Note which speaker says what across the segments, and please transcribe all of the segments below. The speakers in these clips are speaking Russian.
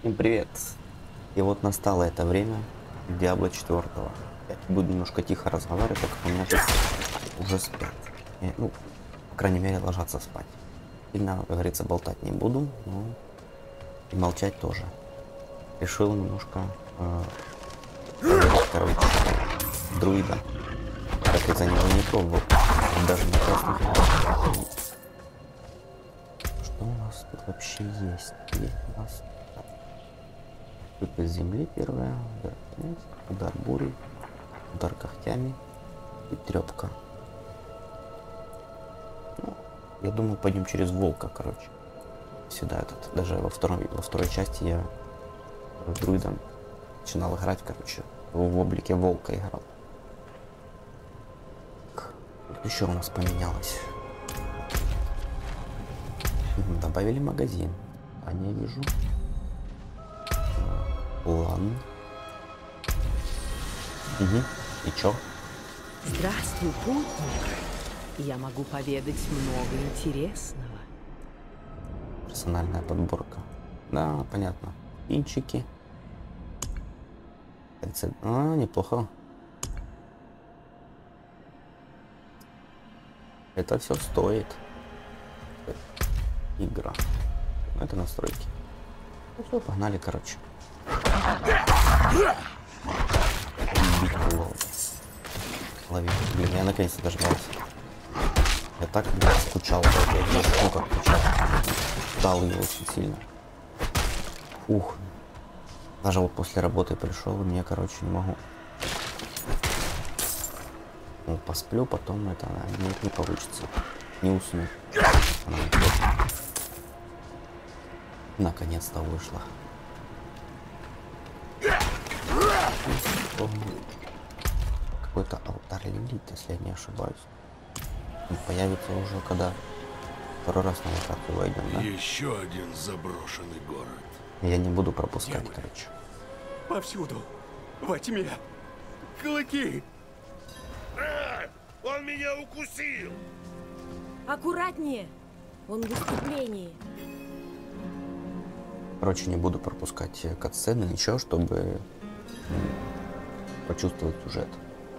Speaker 1: Всем привет! И вот настало это время Диабло 4. Я буду немножко тихо разговаривать, так как у меня тут уже спят. Ну, по крайней мере, ложатся спать. Сильно, как говорится, болтать не буду, но и молчать тоже. Решил немножко проверить, короче, друида. Так я за него не пробовал. Даже на красных флагах. Что у нас тут вообще есть? Есть у нас выпасть земли первая, удар бурей, удар когтями и трепка. Ну, я думаю, пойдем через волка, короче. Сюда этот, даже во второй части я друидом начинал играть, короче, в облике волка играл. Что еще у нас поменялось? Добавили магазин. А не вижу. Ладно. Угу. И чё?
Speaker 2: Здравствуй, путник. Я могу поведать много интересного.
Speaker 1: Персональная подборка. Да, понятно. Пинчики. Неплохо. Это все стоит. Игра. Это настройки. Ну все, погнали, короче. Лови. Блин, я наконец-то дождался. Я так, блин, скучал по этой игре. Ну как скучал. Ждал ее очень сильно. Ух. Даже вот после работы пришел, и мне, короче, не могу. Ну, посплю, потом это нет, не получится. Не усну. Наконец-то вышла. Какой-то алтарь Лилит, если я не ошибаюсь. Он появится уже, когда второй раз на локацию войдем, да?
Speaker 3: Еще один заброшенный город.
Speaker 1: Я не буду пропускать, короче.
Speaker 3: Повсюду. Во тьме. Клыки. Он меня укусил.
Speaker 2: Аккуратнее! Он в выступлении.
Speaker 1: Короче, не буду пропускать катсцены, ничего, чтобы почувствовать сюжет.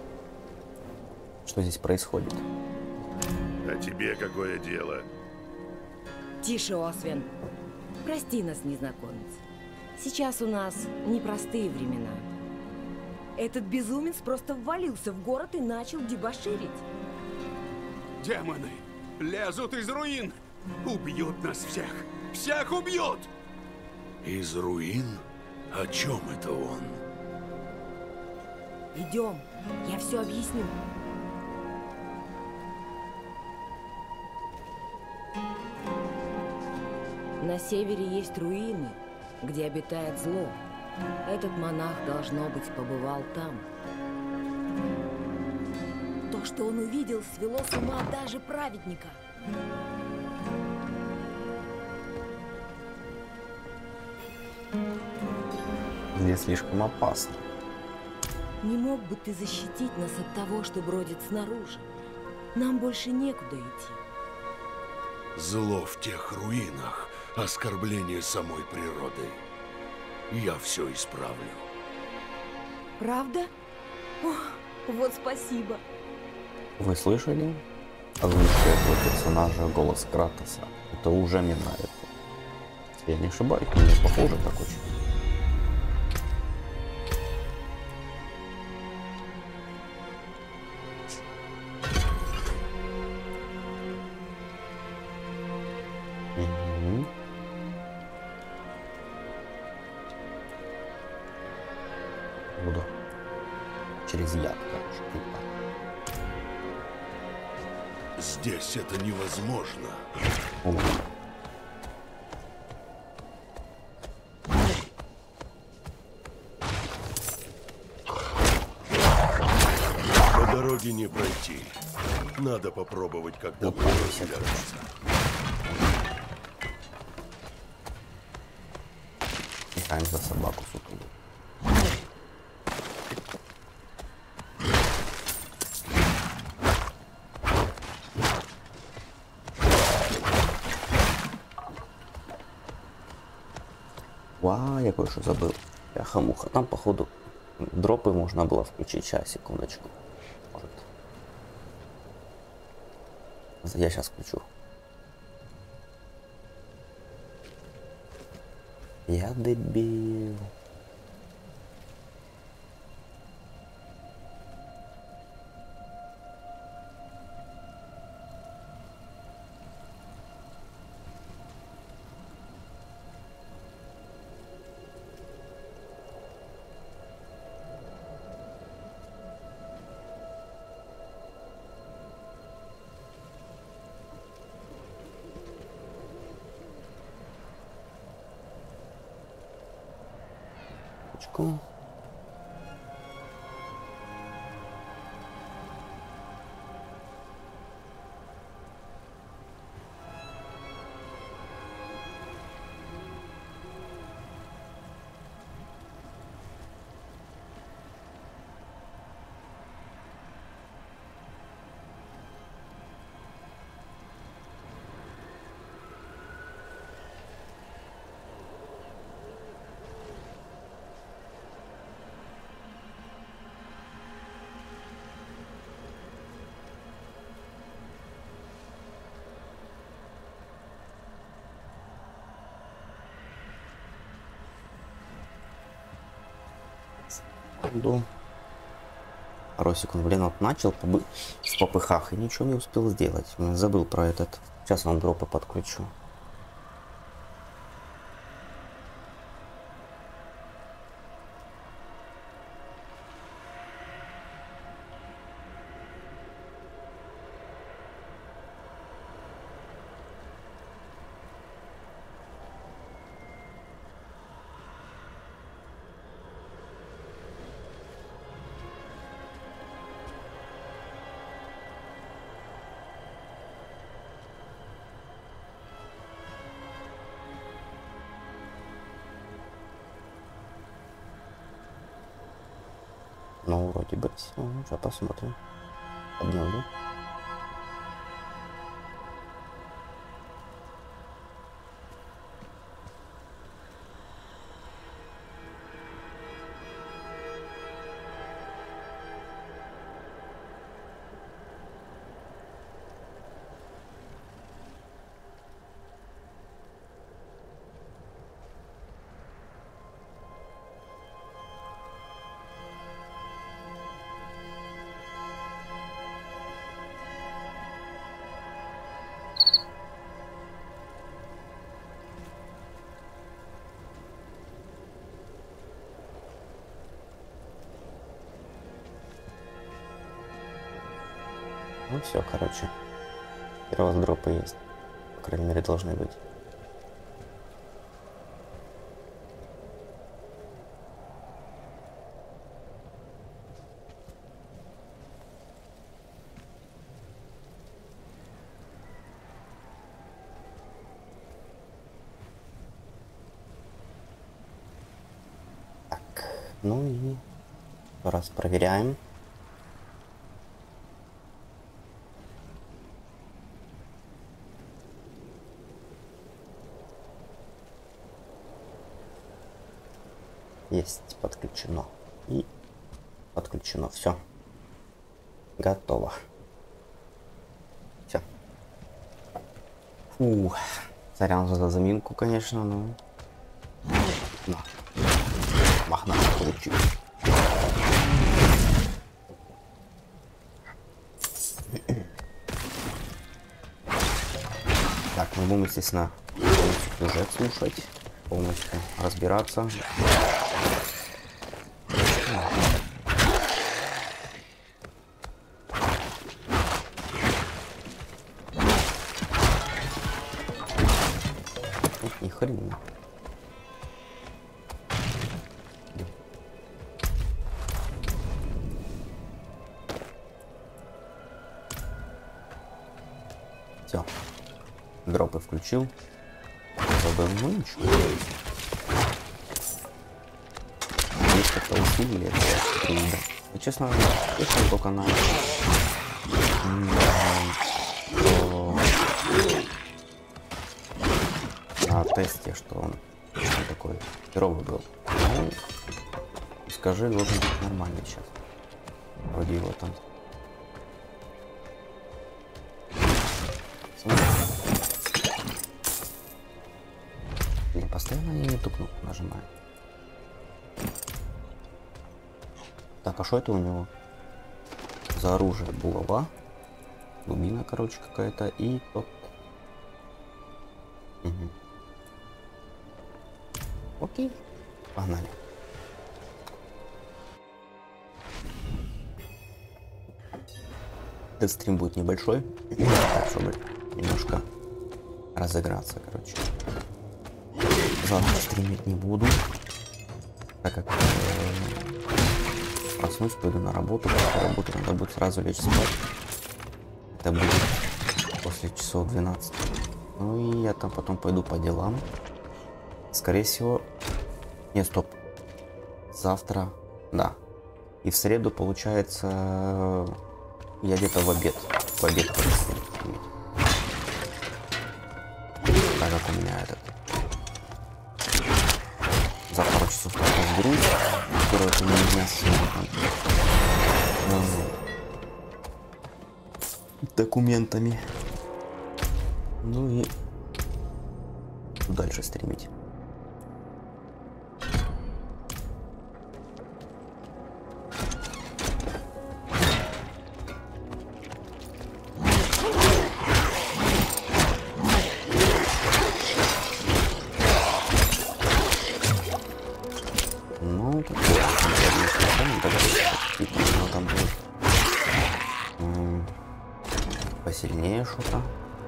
Speaker 1: Что здесь происходит?
Speaker 3: А тебе какое дело?
Speaker 2: Тише, Освен. Прости нас, незнакомец. Сейчас у нас непростые времена. Этот безумец просто ввалился в город и начал дебоширить.
Speaker 3: Демоны лезут из руин. Убьют нас всех. Всех убьют! Из руин? О чем это он?
Speaker 2: Идем, я все объясню. На севере есть руины, где обитает зло. Этот монах, должно быть, побывал там. То, что он увидел, свело с ума даже праведника.
Speaker 1: Здесь слишком опасно.
Speaker 2: Не мог бы ты защитить нас от того, что бродит снаружи? Нам больше некуда идти.
Speaker 3: Зло в тех руинах. Оскорбление самой природы. Я все исправлю.
Speaker 2: Правда? О, вот спасибо.
Speaker 1: Вы слышали? Озвучка этого персонажа, голос Кратоса. Это уже мне нравится. Если я не ошибаюсь, мне похоже так очень. Буду через яд, короче, типа.
Speaker 3: Здесь это невозможно.
Speaker 1: О.
Speaker 3: По дороге не пройти. Надо попробовать, когда будет развернуться.
Speaker 1: Играем за собаку, сука. Ва, я кое-что забыл. Бляха-муха. Там, походу, дропы можно было включить. Сейчас, секундочку. Может. Я сейчас включу. Я дебил. Очко. Секунду. Пару секунд. Блин, вот начал в попыхах и ничего не успел сделать. Забыл про этот. Сейчас вам дропы подключу. Ну, вроде бы все. Сейчас посмотрим. Обновлю. Ну все, короче. Теперь у вас дропы есть. По крайней мере, должны быть. Так, ну и раз проверяем. Есть, подключено. И подключено. Все. Готово. Все. Фу. Сорян за заминку, конечно, но... На. Махна получил. Так, мы будем, естественно, полностью сюжет слушать. Полностью разбираться. Ни хрена. Все. Дропы включил. Забыл, ну ничего. Здесь как-то усилили это. И честно, слышал только на тесте, что он Он такой херовый был. Ну, скажи, должен быть нормальный сейчас. Вроде его там. Смотри. Не, постоянно я не эту кнопку нажимаю. Так, а что это у него? За оружие булава. Дубина, короче, какая-то. И топ. Угу. Окей. Погнали. Этот стрим будет небольшой, так, чтобы немножко разыграться, короче. Завтра стримить не буду, так как проснусь, пойду на работу, после работы надо будет сразу лечь спать. Это будет после часов 12. Ну и я там потом пойду по делам. Скорее всего... Нет, стоп. Завтра, да. И в среду, получается... Я где-то в обед. В обед буду стримить. Так как у меня этот... За пару часов так разберусь. Короче, у меня с документами. Ну и дальше стримить. Посильнее что-то.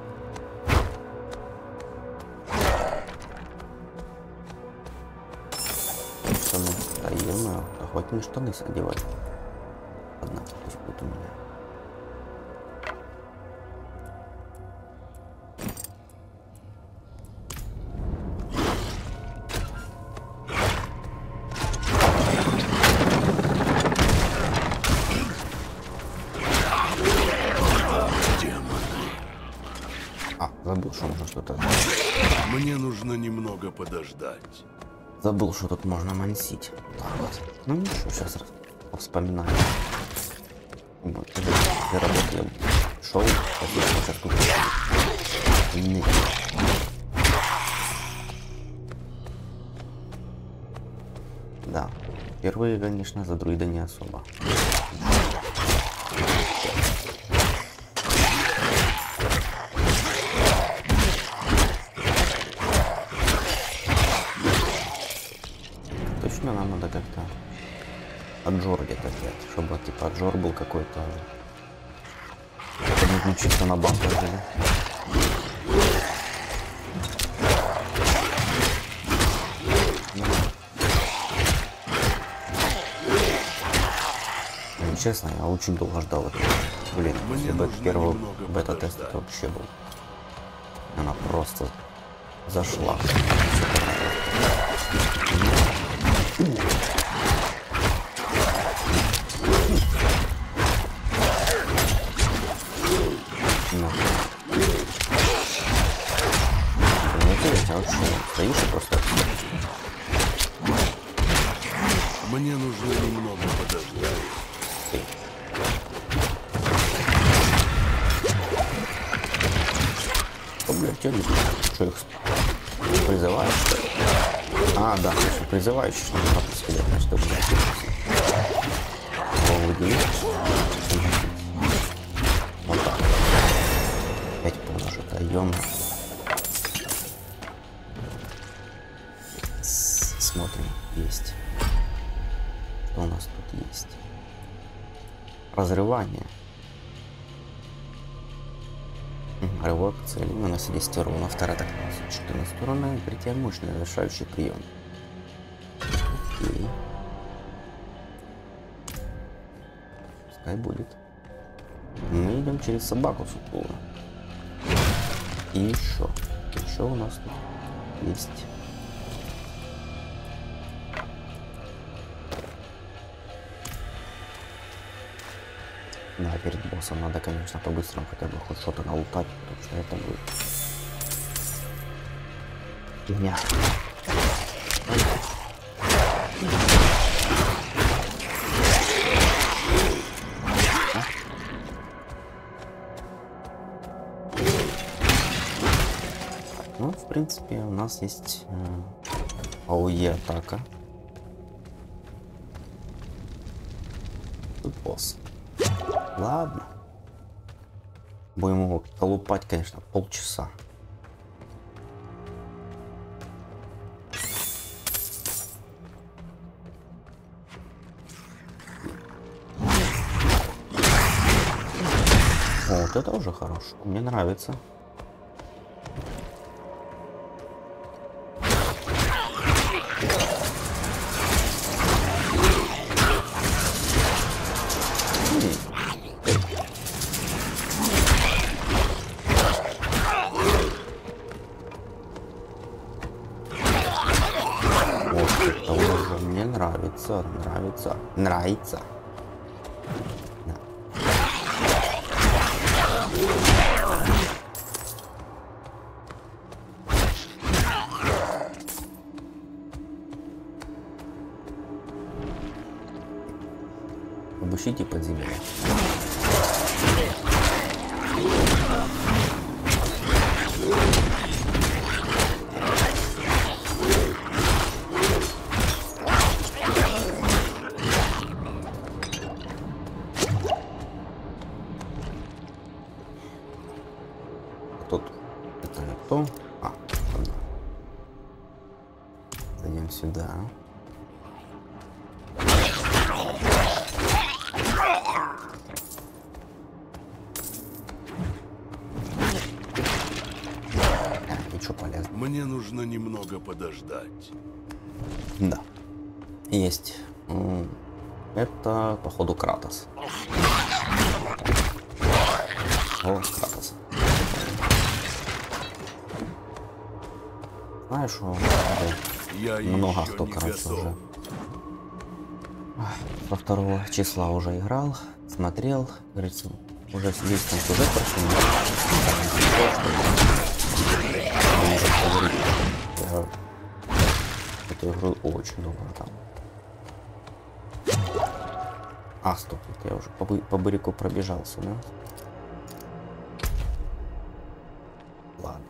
Speaker 1: Таемно. Охотнее штаны одевать. Ладно, пусть будет у меня. Забыл, что можно что-то...
Speaker 3: Мне нужно немного подождать.
Speaker 1: Забыл, что тут можно мансить. Так вот. Ну ничего, сейчас вспоминаю. Вот, для работы я шел, сейчас тут... Да. Впервые, конечно, за друида не особо. Нам надо как-то отжор где-то взять, чтобы типа отжор был какой-то, чтобы мы чисто на банк жили. Ну, честно, я очень долго ждал этого. Блин, после первого бета-теста это вообще был. Она просто зашла. Стоишь и просто...
Speaker 3: Мне нужно немного подождать.
Speaker 1: Что, блядь, я не знаю, что их призываешь, что ли? А, да, конечно, призывающий, что надо пострелять, значит, блядь. Вот так. Опять поможет, даем. Смотрим, есть. Что у нас тут есть? Разрывание. Рывок цели. Наносит 10 урона. Вторая так 14 урона. Третья мощный завершающий прием. Окей. Пускай будет. Мы идем через собаку сутулу. И еще у нас тут есть. Да, перед боссом надо, конечно, по-быстрому хотя бы хоть что-то налутать, потому что это будет фигня. Ну, в принципе, у нас есть АОЕ атака. Тут босс. Ладно. Будем его колупать, конечно, полчаса. Вот это уже хорошо. Мне нравится. Вот это уже мне нравится. Нравится. Да. Обыщите подземелье. Тут это не то. Ладно. Зайдем сюда. Ничего полезного.
Speaker 3: Мне нужно немного подождать.
Speaker 1: Да. Есть. Это, походу, Кратос. О, Кратос. Знаешь, много кто, короче, уже со 2 числа уже играл, смотрел, говорится, уже весь там сюжет прошел. Я эту игру очень долго там. Стоп, это я уже по буряку пробежался, да? Ладно.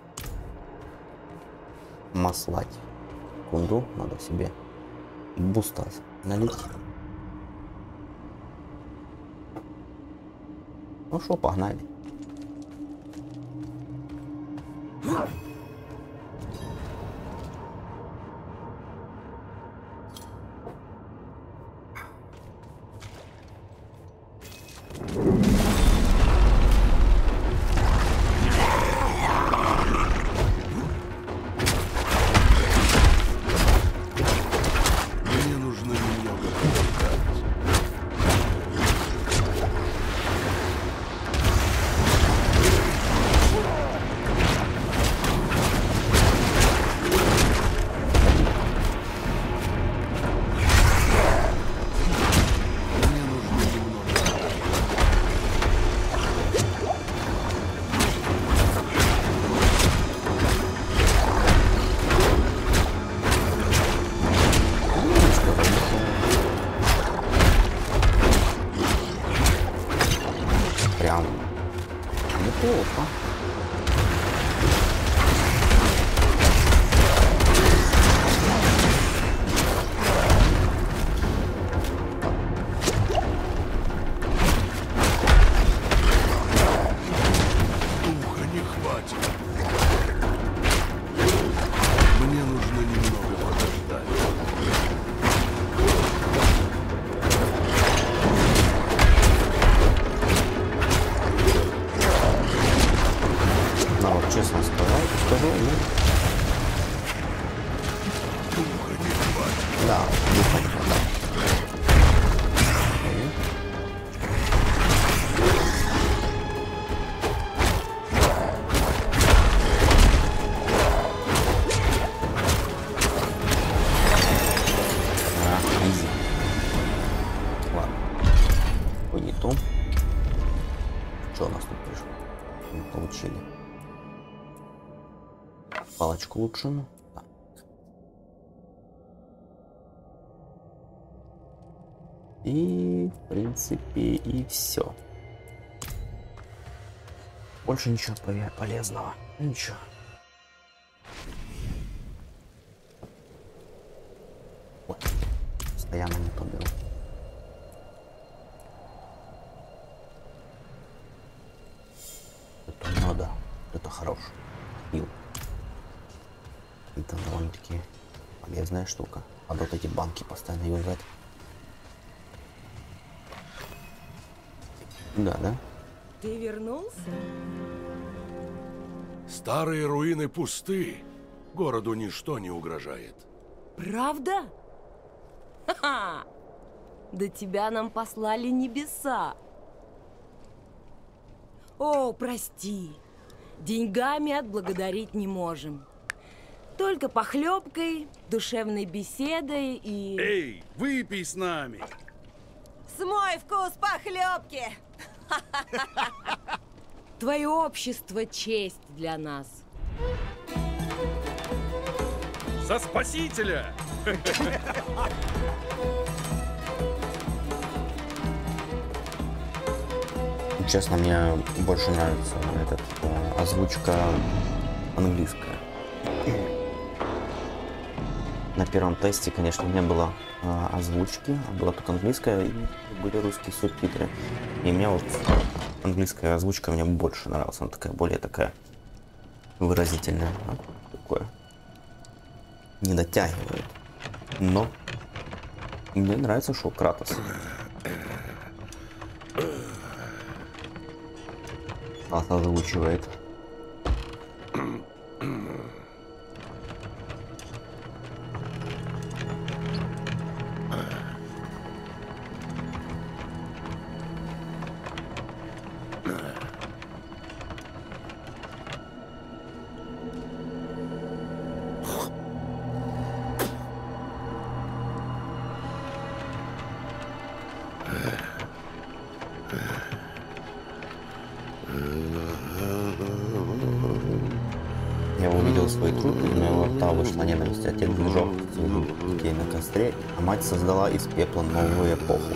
Speaker 1: Маслать. Секунду, надо себе буста налить. Ну что, погнали. Прям неплохо.
Speaker 3: Духа не хватит. Мне нужно немного подождать.
Speaker 1: Ну вот честно скажу, ну,
Speaker 3: Духа не хватит.
Speaker 1: да, духа не хватает. Изи. Ладно. Ой, не то. Что у нас тут пришло? Мы получили палочку улучшенную. Да. И, в принципе, и все. Больше ничего полезного. Ничего. Ой, постоянно не то беру. Это надо. Это хороший пил. Это довольно-таки полезная штука. Надо вот эти банки постоянно юзать. Да?
Speaker 2: Ты вернулся?
Speaker 3: Старые руины пусты. Городу ничто не угрожает.
Speaker 2: Правда? Ха-ха! Да тебя нам послали небеса. О, прости. Деньгами отблагодарить не можем. Только похлебкой, душевной беседой и...
Speaker 4: Эй, выпей с нами!
Speaker 2: Смой вкус похлебки! Твое общество — честь для нас.
Speaker 4: За спасителя!
Speaker 1: Честно, мне больше нравится озвучка английская. На первом тесте, конечно, не было озвучки, а была только английская, и были русские субтитры. И мне вот английская озвучка мне больше нравилась, она такая, более такая выразительная, такое не дотягивает. Но мне нравится, что Кратос озвучивает. Я увидел свой труд, и из моего рта вышла ненависть. Отец сжег своих детей на костре, а мать создала из пепла новую эпоху.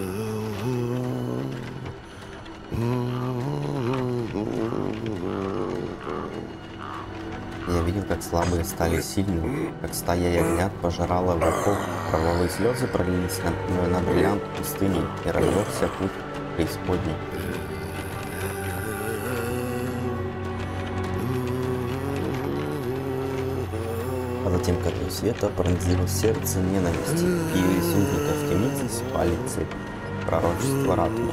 Speaker 1: Я видел, как слабые стали сильными, как стая ягнят пожирала врагов, кровавые слезы пролились на бриллиант пустыни, и разлегся путь преисподней. А затем капель света пронзило сердце ненависти, и из узников темницы спали цепи. Пророчество Ратмы.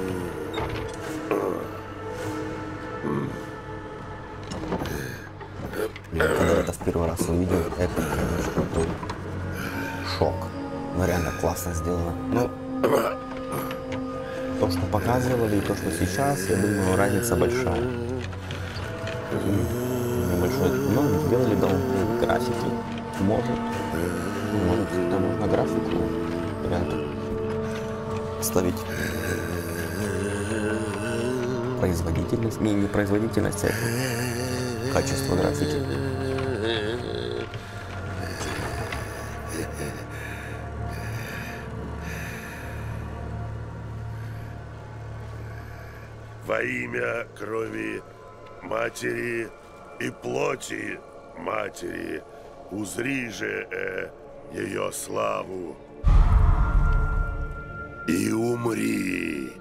Speaker 1: Когда я это в первый раз увидел, это, конечно, был шок. Но реально классно сделано. Ну, то, что показывали, и то, что сейчас, я думаю, разница большая. Небольшой, но сделали дополнительные графики. Может, там можно графику рядом ставить. Производительность, не производительность, а качество графики.
Speaker 3: Во имя крови матери и плоти матери, узри же ее славу и умри.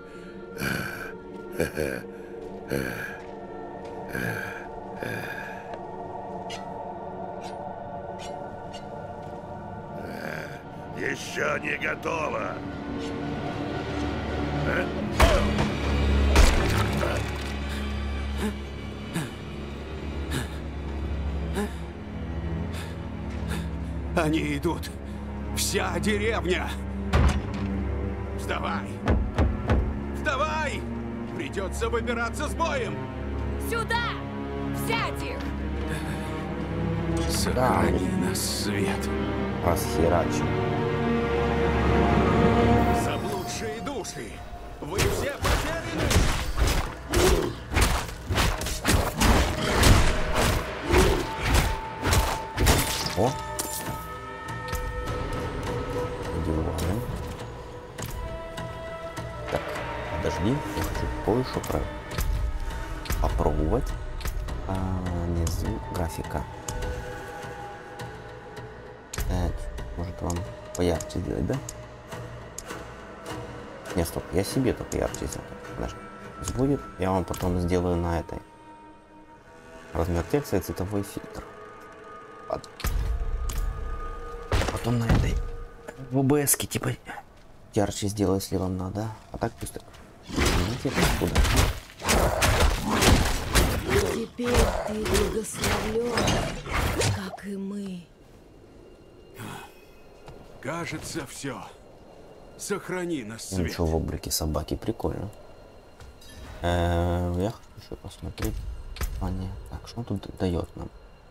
Speaker 3: Еще не готово.
Speaker 5: Они идут. Вся деревня. Вставай. Вставай! Придется выбираться с боем.
Speaker 2: Сюда! Взять их!
Speaker 5: Сохрани нас, свет.
Speaker 1: Расхерачим.
Speaker 5: Заблудшие души. Вы все потеряны.
Speaker 1: О! Диваны. кое-что попробовать. Внизу графика. Так, может вам поярче сделать, да? Не, стоп, я себе только ярче сделаю. Подожди. Будет, я вам потом сделаю на этой. Размер текста и цветовой фильтр. Ладно. Потом на этой в OBS-ке типа ярче сделаю, если вам надо. А так пусть так. Видите, куда?
Speaker 2: Теперь ты благословлен, как и мы.
Speaker 5: Кажется, все. Сохрани нас, свет.
Speaker 1: Ничего в облике собаки, прикольно. Я хочу еще посмотреть. Так, что тут дает нам?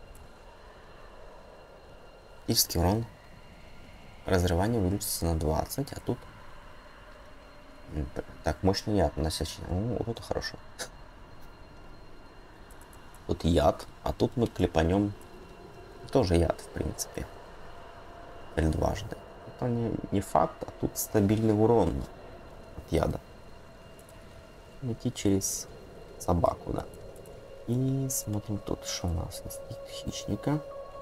Speaker 1: Физический урон. Разрывание увеличится на 20, а тут... Так, мощный яд, наносящий... вот это хорошо. Тут яд, а тут мы клепанем тоже яд, в принципе. Или дважды. Это не факт, а тут стабильный урон от яда. Идти через собаку, да. И смотрим тут, что у нас. Инстинкт хищника.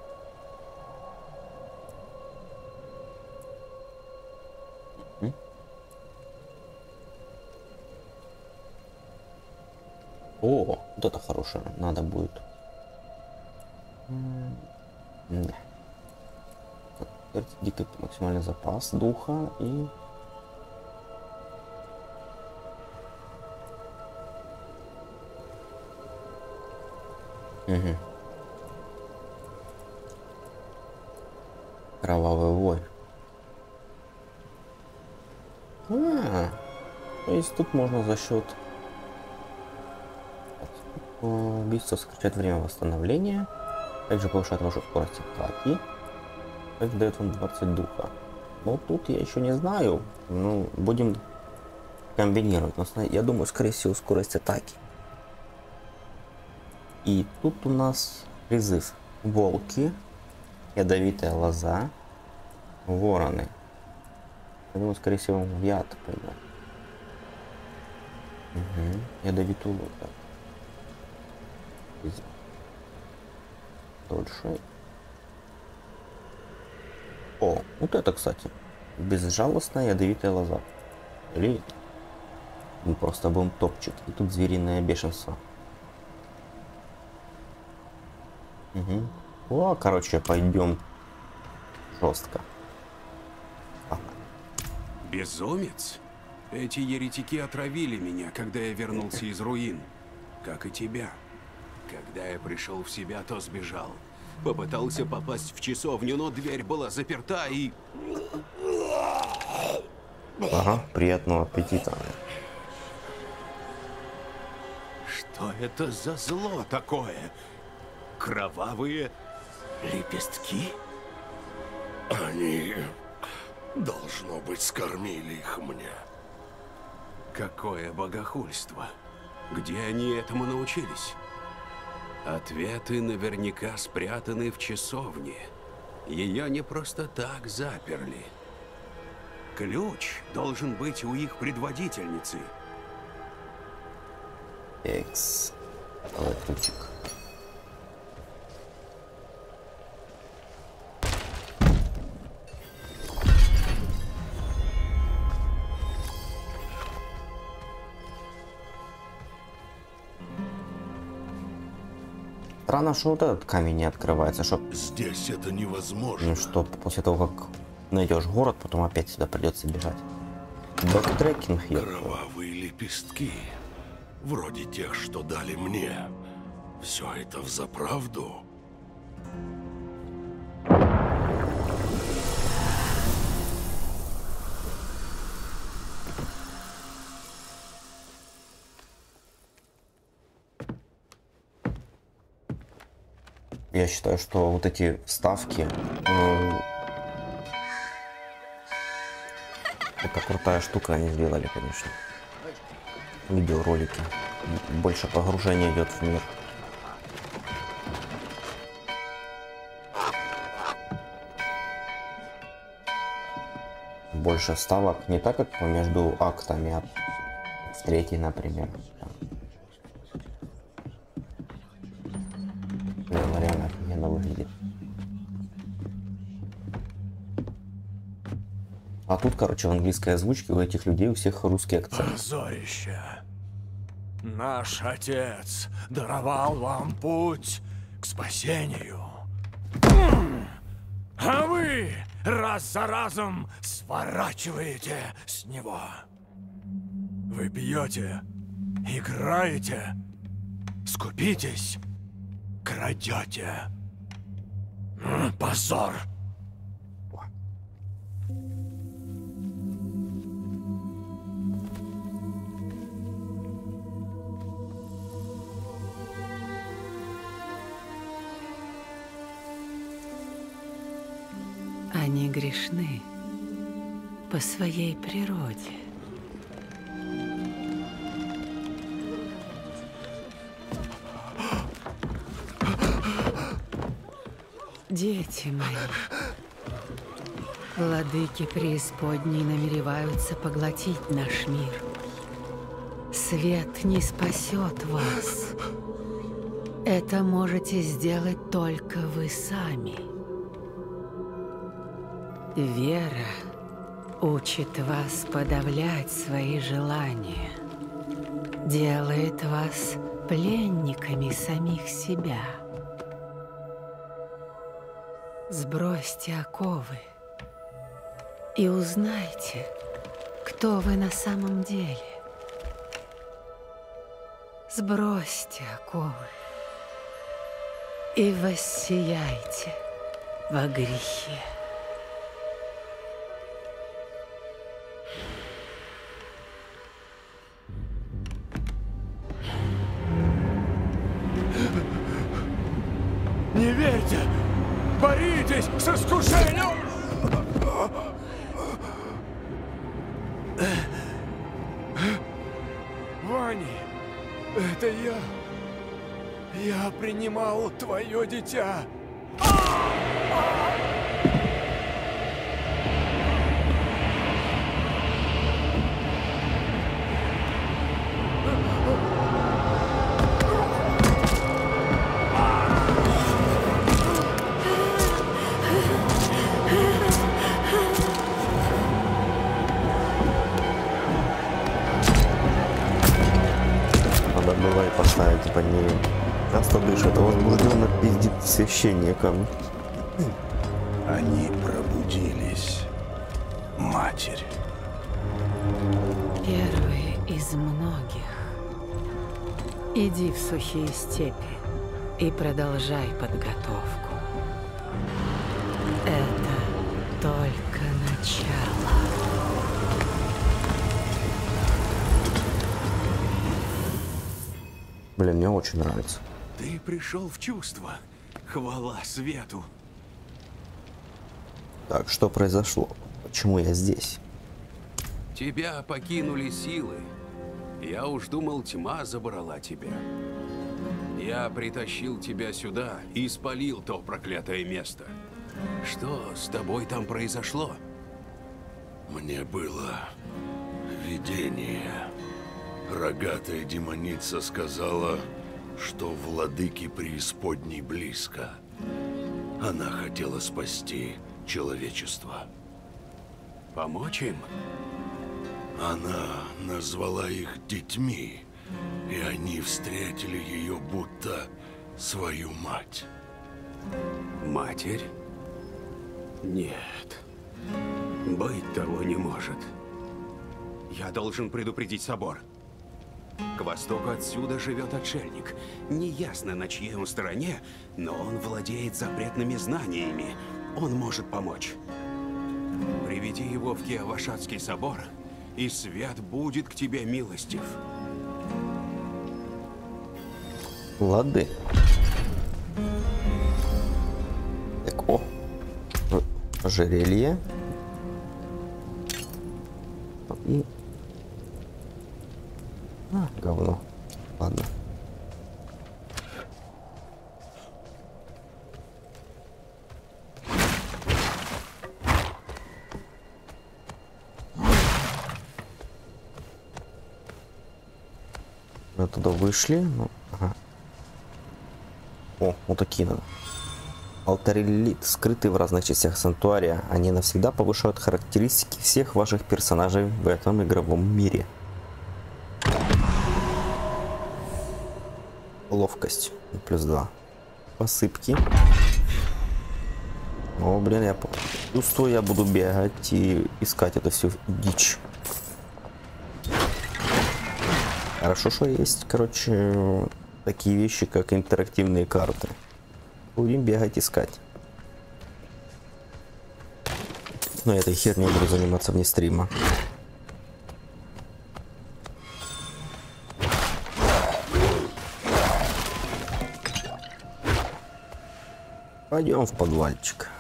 Speaker 1: О, вот это хорошее. Надо будет. Да. Дикий максимальный запас духа и... Угу. Кровавый вой. То есть тут можно за счет убийства сокращать время восстановления, также повышает вашу скорость атаки, также дает вам 20 духа. Но тут я еще не знаю, ну будем комбинировать, но я думаю, скорее всего, скорость атаки. И тут у нас призыв: волки, ядовитая лоза, вороны. Я думаю, скорее всего, в яд пойдем. Угу. Ядовитую лозу. Дольше. О, вот это, кстати, безжалостная ядовитая лоза. Или мы просто будем топчик. И тут звериное бешенство. Угу. О, короче, пойдем жестко. Ага.
Speaker 5: Безумец? Эти еретики отравили меня, когда я вернулся из руин. Как и тебя. Когда я пришел в себя, то сбежал. Попытался попасть в часовню, но дверь была заперта и...
Speaker 1: Ага, приятного аппетита.
Speaker 5: Что это за зло такое? Кровавые лепестки?
Speaker 3: Они, должно быть, скормили их мне.
Speaker 5: Какое богохульство. Где они этому научились? Ответы наверняка спрятаны в часовне. Ее не просто так заперли. Ключ должен быть у их предводительницы.
Speaker 1: Экс. Давай ключик. Странно, что вот этот камень не открывается, чтоб...
Speaker 3: Здесь это невозможно.
Speaker 1: Ну, что после того, как найдешь город, потом опять сюда придется бежать. Бэктрекинг есть.
Speaker 3: Кровавые лепестки. Вроде тех, что дали мне. Все это взаправду?
Speaker 1: Я считаю, что вот эти вставки, это крутая штука они сделали, конечно. Видеоролики. Больше погружения идет в мир. Больше вставок не так, как между актами, а третий, например. Реально офигенно выглядит. А тут, короче, в английской озвучке у этих людей у всех русский акцент.
Speaker 6: Позорище. Наш Отец даровал вам путь к спасению. А вы раз за разом сворачиваете с него. Вы пьете, играете, скупитесь, крадете. Позор!
Speaker 7: Они грешны по своей природе. Дети мои, владыки преисподней намереваются поглотить наш мир. Свет не спасет вас. Это можете сделать только вы сами. Вера учит вас подавлять свои желания, делает вас пленниками самих себя. Сбросьте оковы и узнайте, кто вы на самом деле. Сбросьте оковы и воссияйте во грехе.
Speaker 6: Не верьте! Боритесь с искушением! Вани, это я. Я принимал твое дитя.
Speaker 1: Бывает поставить, типа не часто дышит, а возбужденно пиздит священником.
Speaker 3: Они пробудились, Матерь.
Speaker 7: Первые из многих. Иди в сухие степи и продолжай подготовку. Это только начало.
Speaker 1: Блин, мне очень нравится.
Speaker 5: Ты пришел в чувство. Хвала свету.
Speaker 1: Так, что произошло? Почему я здесь?
Speaker 5: Тебя покинули силы. Я уж думал, тьма забрала тебя. Я притащил тебя сюда и спалил то проклятое место. Что с тобой там произошло?
Speaker 3: Мне было видение. Рогатая демоница сказала, что владыки преисподней близко. Она хотела спасти человечество.
Speaker 5: Помочь им?
Speaker 3: Она назвала их детьми, и они встретили ее будто свою мать.
Speaker 5: Матерь? Нет. Быть того не может. Я должен предупредить собор. К востоку отсюда живет отшельник. Неясно, на чьей он стороне, но он владеет запретными знаниями. Он может помочь. Приведи его в Киавашатский собор, и свет будет к тебе милостив.
Speaker 1: Лады. Так, о. Ожерелье. И... говно. Ладно. туда вышли. Ну, ага. О, вот такие надо. Алтари Лилит, скрытые в разных частях санктуария. Они навсегда повышают характеристики всех ваших персонажей в этом игровом мире. Ловкость +2. Посыпки. О, блин, я чувствую, я буду бегать и искать эту всю дичь. Хорошо, что есть, короче, такие вещи, как интерактивные карты. Будем бегать искать. Но этой херней буду заниматься вне стрима. Пойдем в подвальчик.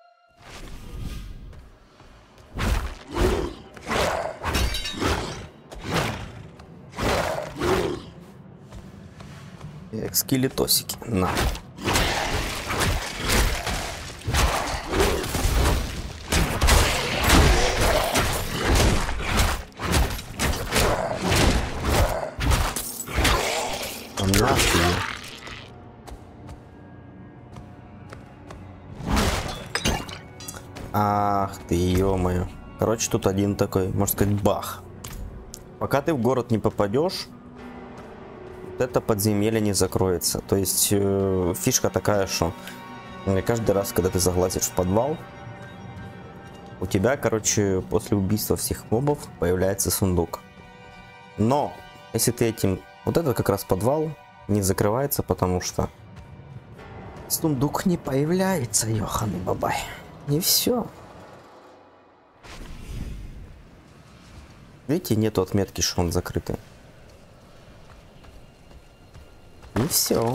Speaker 1: Скелетосики. На. Ах ты, ё-моё. Короче, тут один такой, можно сказать, бах. Пока ты в город не попадешь, вот это подземелье не закроется. То есть фишка такая, что каждый раз, когда ты заглазишь в подвал, у тебя, короче, после убийства всех мобов появляется сундук. Но если ты этим... Вот этот как раз подвал не закрывается, потому что сундук не появляется, ёханый бабай. И все. Видите, нету отметки, что он закрытый. И все.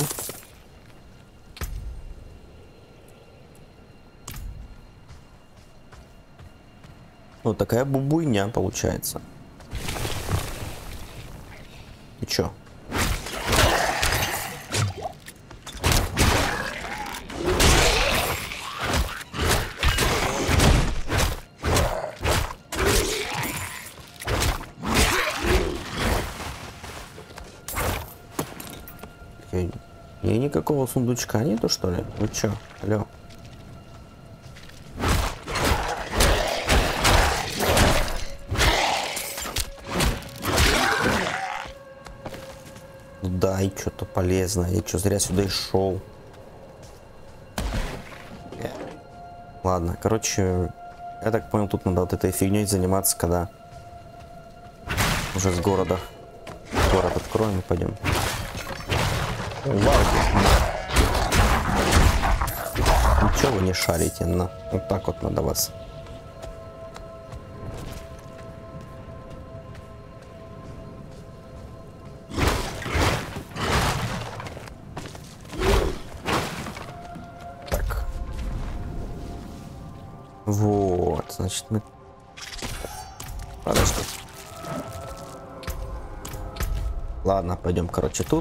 Speaker 1: Вот такая бубуйня получается. И чё? И никакого сундучка нету, что ли? Вы чё? Алло. Да, и что-то полезное. Я что, зря сюда и шел. Ладно, короче, я так понял, тут надо вот этой фигней заниматься, когда уже с города. Город откроем и пойдем. Ничего вы не шарите, на. Вот так вот надо вас. Так. Вот, значит мы... Подожди. Ладно, пойдем, короче, тут.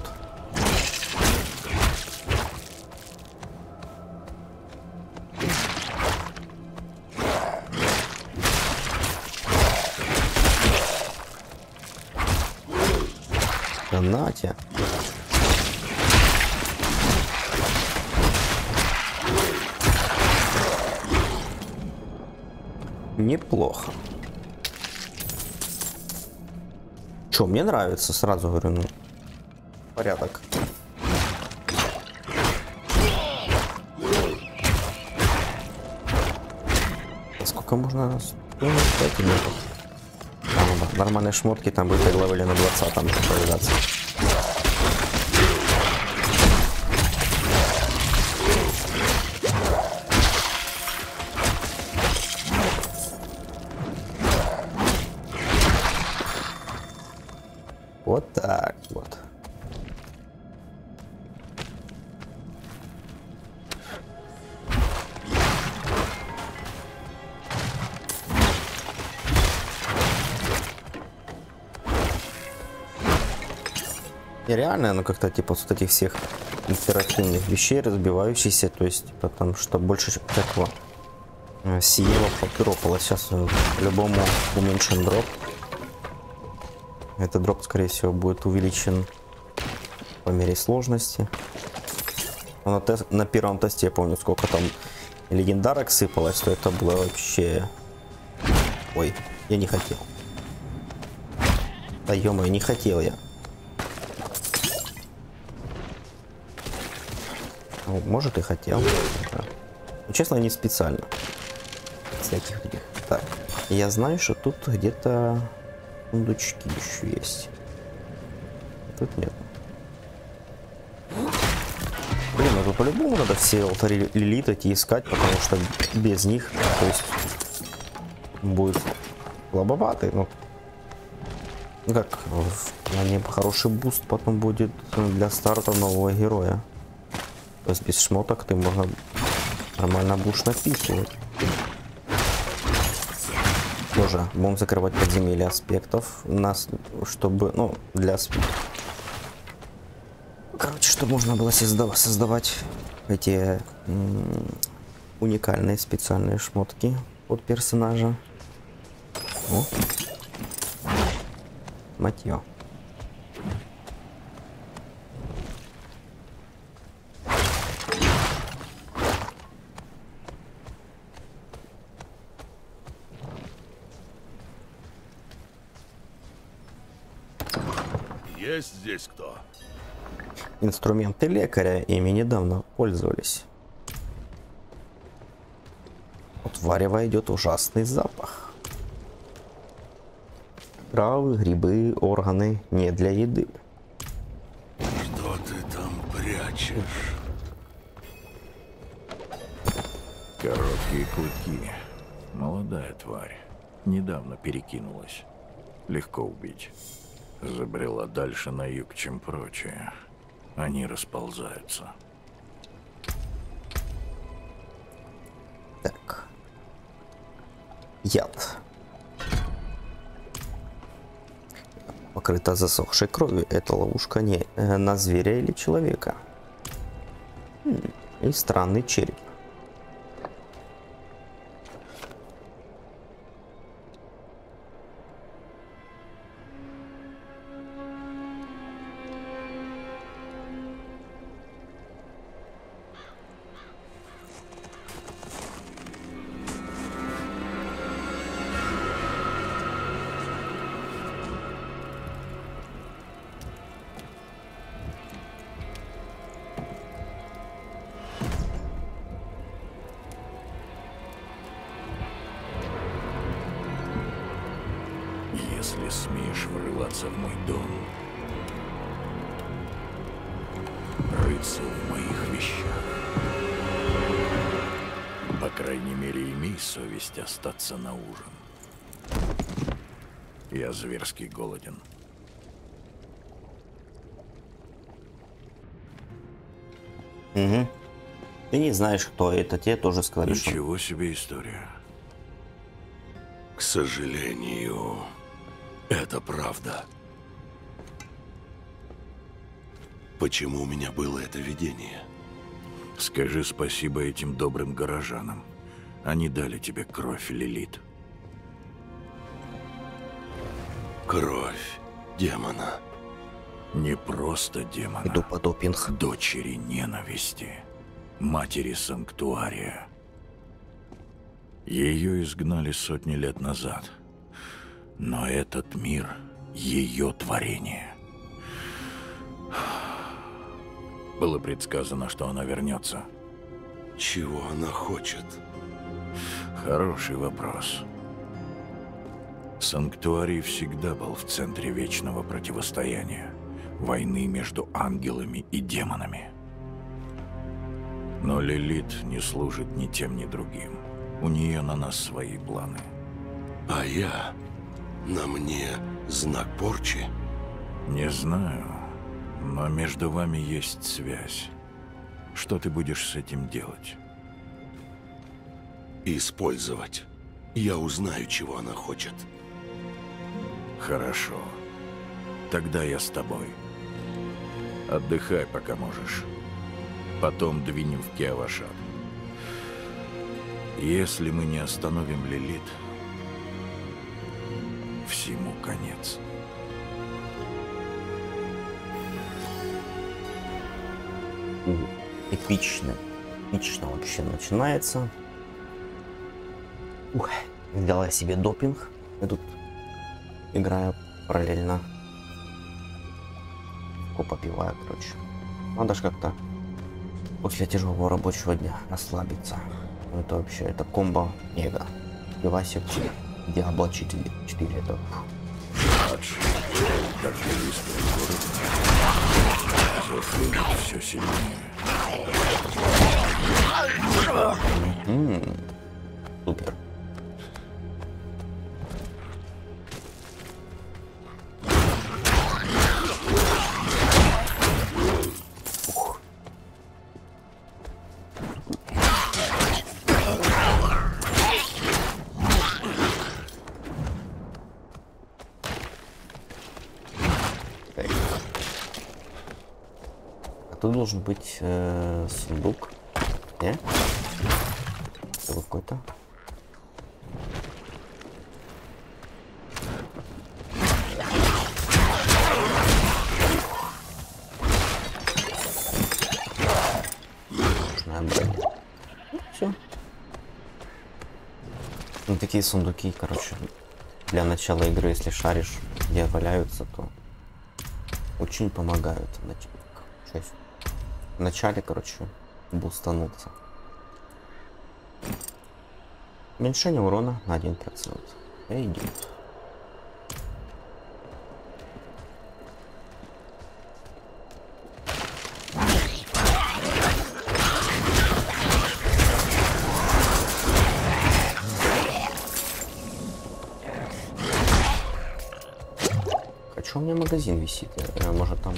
Speaker 1: Натя. Неплохо. Чё, мне нравится, сразу говорю, ну, порядок. Сколько можно? Нормальные шмотки там будет левели на 20-м появляться. Вот так вот. Нереально, но как-то типа с этих всех интерактивных вещей разбивающихся, то есть типа там что больше такого сиева попиропало. Сейчас по-любому уменьшен дроп. Этот дроп, скорее всего, будет увеличен по мере сложности. На первом тесте я помню, сколько там легендарок сыпалось, то это было вообще... Ой, я не хотел. Да ё-моё, не хотел я. Ну, может и хотел. Да. Но, честно, не специально. Всяких таких. Так, я знаю, что тут где-то сундучки еще есть. Тут нет. Блин, ну тут по-любому надо все алтари Лилит идти искать, потому что без них, то есть, будет слабоватый. Ну как, на небо хороший буст потом будет для старта нового героя. То есть без шмоток ты можно нормально будешь напихивать. Тоже будем закрывать подземелья аспектов у нас, чтобы, ну, для... Короче, чтобы можно было создавать эти уникальные специальные шмотки под персонажа. О. Матьё.
Speaker 3: Есть здесь кто?
Speaker 1: Инструменты лекаря, ими недавно пользовались. От варева идет ужасный запах. Травы, грибы, органы не для еды.
Speaker 3: Что ты там прячешь?
Speaker 6: Короткие клыки. Молодая тварь. Недавно перекинулась. Легко убить. Забрела дальше на юг, чем прочие. Они расползаются.
Speaker 1: Так. Яд. Покрыта засохшей кровью. Это ловушка не на зверя или человека. И странный череп.
Speaker 6: Если смеешь врываться в мой дом, рыться в моих вещах, по крайней мере, имей совесть остаться на ужин. Я зверски голоден.
Speaker 1: Угу. Ты не знаешь, кто это, тебе тоже сказали, что...
Speaker 6: Ничего себе история.
Speaker 3: К сожалению, это правда. Почему у меня было это видение?
Speaker 6: Скажи спасибо этим добрым горожанам. Они дали тебе кровь, Лилит.
Speaker 3: Кровь демона.
Speaker 6: Не просто демона.
Speaker 1: Иду по допинг.
Speaker 6: Дочери ненависти. Матери Санктуария. Ее изгнали сотни лет назад. Но этот мир — ее творение. Было предсказано, что она вернется.
Speaker 3: Чего она хочет?
Speaker 6: Хороший вопрос. Санктуарий всегда был в центре вечного противостояния. Войны между ангелами и демонами. Но Лилит не служит ни тем, ни другим. У нее на нас свои планы.
Speaker 3: А я? На мне знак порчи?
Speaker 6: Не знаю, но между вами есть связь. Что ты будешь с этим делать?
Speaker 3: Использовать. Я узнаю, чего она хочет.
Speaker 6: Хорошо. Тогда я с тобой. Отдыхай, пока можешь. Потом двинем в Киавашат. Если мы не остановим Лилит, всему конец.
Speaker 1: Эпично. Эпично вообще начинается. Ух, взял я себе допинг. Я тут играю параллельно. Попиваю, короче. Надо же как-то после тяжелого рабочего дня расслабиться. Это вообще, это комбо мега. Пивасик, Диабло 4. Это...
Speaker 6: Все сильнее.
Speaker 1: Супер. Тут должен быть сундук. Не? Какой-то. Все. Ну, такие сундуки, короче, для начала игры, если шаришь, где валяются, то очень помогают. В начале, короче, бустануться. Уменьшение урона на 1%. Идет. Хочу, у меня магазин висит. Может там...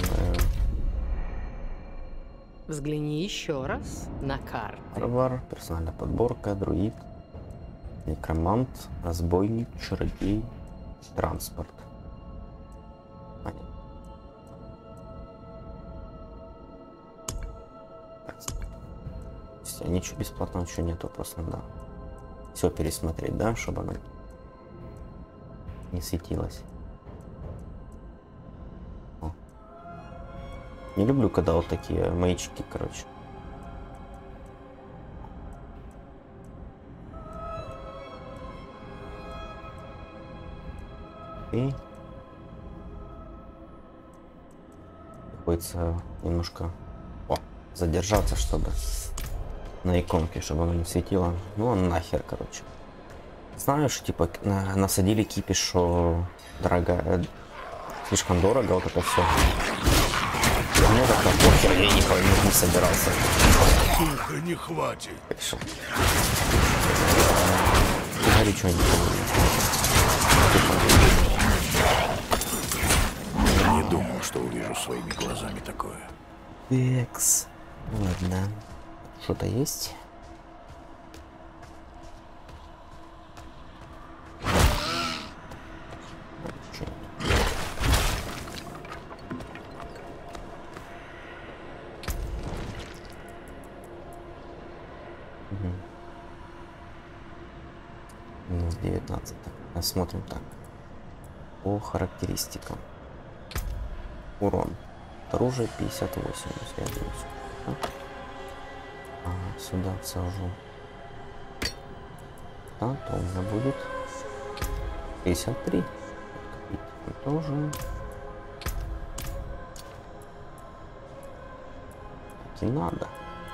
Speaker 7: Взгляни еще раз на карту.
Speaker 1: Варвар, персональная подборка, друид, некромант, разбойник, чародей, транспорт. Ничего бесплатного, ничего нету, просто надо все пересмотреть, да, чтобы она не светилась. Не люблю, когда вот такие маячки, короче. И приходится немножко задержаться, чтобы на иконке, чтобы оно не светило. Ну, нахер, короче. Знаешь, типа, насадили кипиш, что дорогая, слишком дорого, вот это все. Мне как-то похер, я не собирался.
Speaker 3: Тихо, не хватит.
Speaker 1: Хорошо. Говори что-нибудь.
Speaker 6: Не думал, что увижу своими глазами такое.
Speaker 1: Экс. Ладно. Что-то есть? Минус 19. Смотрим так. По характеристикам. Урон. Оружие 58. Сюда сажу. Да, то у меня будет 53. Тоже. Так и надо.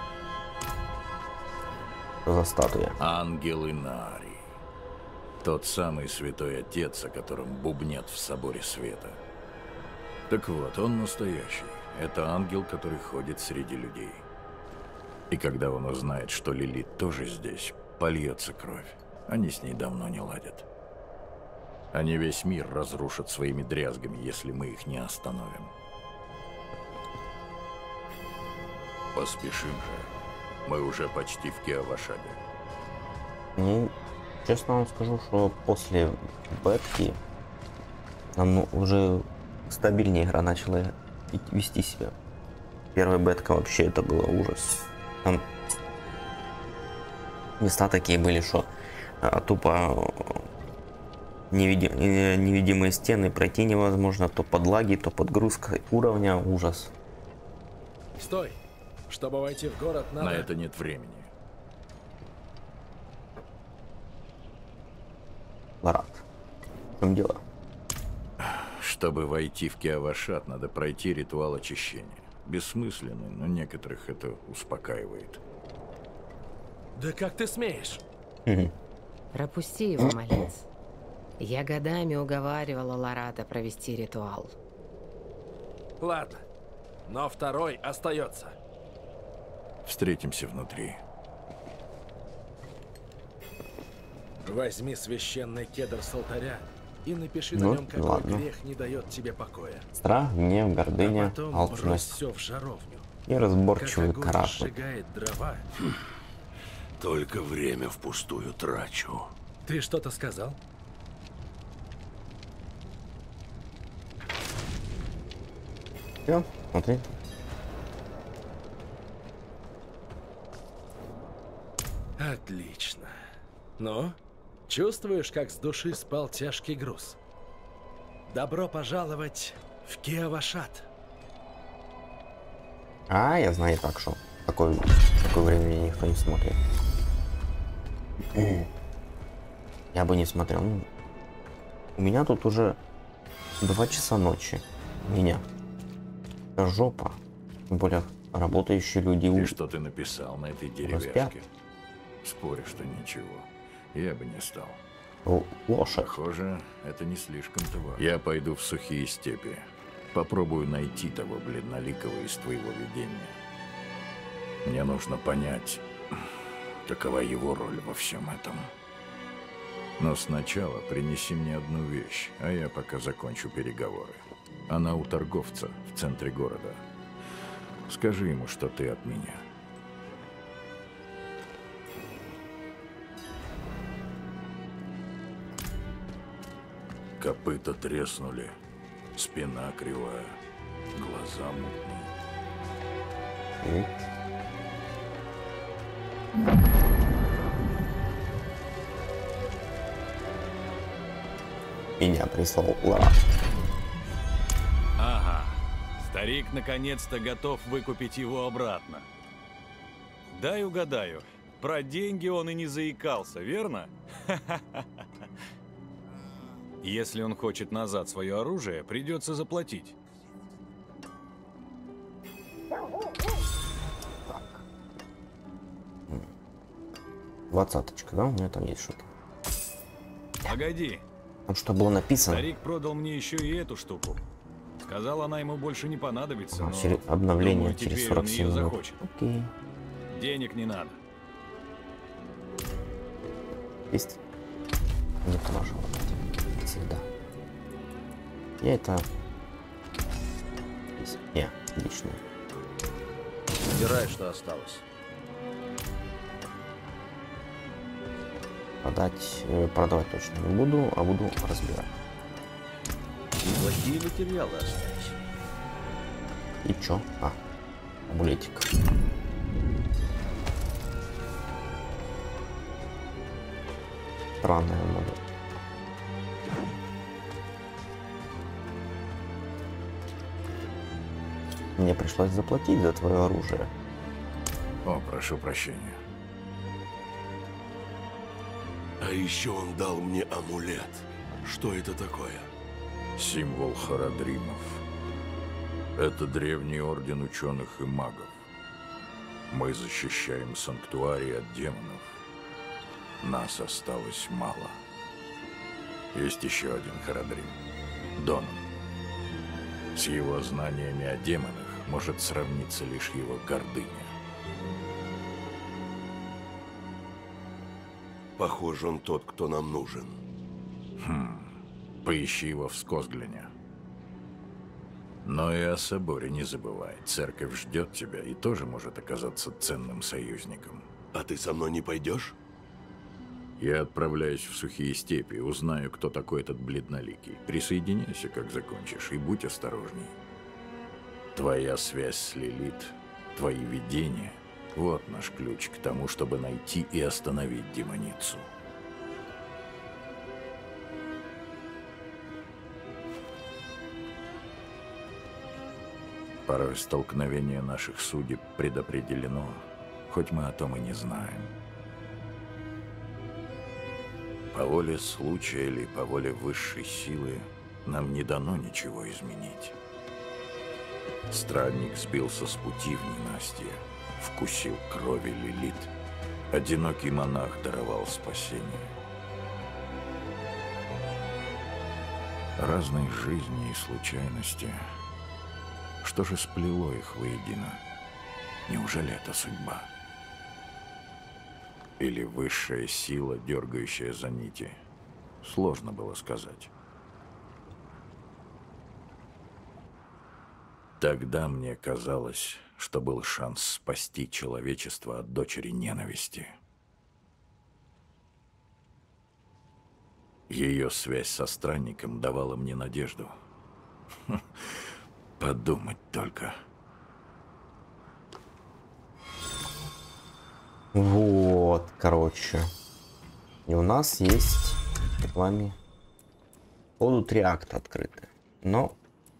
Speaker 1: Что за статуя?
Speaker 6: Ангел Инари. Тот самый святой отец, о котором бубнят в соборе света. Так вот, он настоящий. Это ангел, который ходит среди людей. И когда он узнает, что Лилит тоже здесь, польется кровь. Они с ней давно не ладят. Они весь мир разрушат своими дрязгами, если мы их не остановим. Поспешим же. Мы уже почти в Киавашабе.
Speaker 1: Ну, честно вам скажу, что после бетки нам уже стабильнее игра начала вести себя. Первая бетка вообще это было ужас. Там места такие были, что тупо невидимые стены пройти невозможно, то под лаги, то подгрузка уровня, ужас.
Speaker 4: Стой!
Speaker 8: Чтобы войти в город, надо...
Speaker 6: На это нет времени.
Speaker 1: Ларат, в чем дело?
Speaker 6: Чтобы войти в Киавашат, надо пройти ритуал очищения. Бессмысленный, но некоторых это успокаивает.
Speaker 8: Да как ты смеешь?
Speaker 7: Пропусти его, малец. Я годами уговаривала Ларата провести ритуал.
Speaker 8: Ладно, но второй остается.
Speaker 6: Встретимся внутри.
Speaker 8: Возьми священный кедр с алтаря и напиши
Speaker 1: Ну,
Speaker 8: на нем, какой
Speaker 1: ладно.
Speaker 8: грех не дает тебе покоя.
Speaker 1: Страх, гнев,
Speaker 8: А
Speaker 1: гордыня,
Speaker 8: потом брось
Speaker 1: алчность
Speaker 8: все в жаровню.
Speaker 1: и разборчивый
Speaker 8: Как огонь
Speaker 1: корабль.
Speaker 8: сжигает дрова.
Speaker 3: Только время впустую трачу.
Speaker 8: Ты что-то сказал?
Speaker 1: Все, смотри.
Speaker 8: Отлично. Ну, чувствуешь, как с души спал тяжкий груз? Добро пожаловать в Киавашат.
Speaker 1: А, я знаю так, что такое время никто не смотрит. Я бы не смотрел. Ну, у меня тут уже 2 часа ночи. У меня. Это жопа. Тем более работающие люди.
Speaker 6: И что ты написал на этой
Speaker 1: спят.
Speaker 6: деревяшке? Спорю, что ничего. Я бы не стал.
Speaker 1: Лошадь.
Speaker 6: Похоже, это не слишком-то важно. Я пойду в сухие степи. Попробую найти того бледноликого из твоего видения. Мне нужно понять, какова его роль во всем этом. Но сначала принеси мне одну вещь, а я пока закончу переговоры. Она у торговца в центре города. Скажи ему, что ты от меня. Копыта треснули, спина кривая, глаза мутные.
Speaker 1: Меня прислал Ларат.
Speaker 9: Ага. Старик наконец-то готов выкупить его обратно. Дай угадаю. Про деньги он и не заикался, верно? Если он хочет назад свое оружие, придется заплатить.
Speaker 1: Двадцаточка, да? У меня там есть что-то.
Speaker 9: Погоди.
Speaker 1: Там что было написано?
Speaker 9: Старик продал мне еще и эту штуку. Сказал, она ему больше не понадобится, но...
Speaker 1: Обновление
Speaker 9: думаю,
Speaker 1: через
Speaker 9: теперь он
Speaker 1: 47
Speaker 9: ее
Speaker 1: минут.
Speaker 9: захочет.
Speaker 1: Окей.
Speaker 9: Денег не надо.
Speaker 1: Есть. Не положил. Всегда. Я это... Не, отлично.
Speaker 8: Убирай, что осталось.
Speaker 1: Продавать точно не буду, а буду разбирать.
Speaker 8: Неплохие материалы остались.
Speaker 1: И чё? А, амулетик. Странный амулет. Мне пришлось заплатить за твое оружие.
Speaker 6: О, прошу прощения.
Speaker 3: А еще он дал мне амулет. Что это такое?
Speaker 6: Символ Харадримов. Это древний орден ученых и магов. Мы защищаем санктуарий от демонов. Нас осталось мало. Есть еще один Харадрим. Донан. С его знаниями о демонах может сравниться лишь его гордыня.
Speaker 3: Похоже, он тот, кто нам нужен.
Speaker 6: Поищи его в Скозгляне. Но и о соборе не забывай. Церковь ждет тебя и тоже может оказаться ценным союзником.
Speaker 3: А ты со мной не пойдешь?
Speaker 6: Я отправляюсь в сухие степи, узнаю, кто такой этот бледноликий. Присоединяйся, как закончишь, и будь осторожней. Твоя связь с Лилит, твои видения — вот наш ключ к тому, чтобы найти и остановить демоницу. Порой столкновение наших судеб предопределено, хоть мы о том и не знаем. По воле случая или по воле высшей силы нам не дано ничего изменить. Странник сбился с пути в ненастье, вкусил крови Лилит. Одинокий монах даровал спасение. Разные жизни и случайности. Что же сплело их воедино? Неужели это судьба? Или высшая сила, дергающая за нити? Сложно было сказать. Тогда мне казалось, что был шанс спасти человечество от дочери ненависти. Ее связь со странником давала мне надежду. Подумать только.
Speaker 1: Вот, короче. И у нас есть с вами походу 3 акта открыты. Но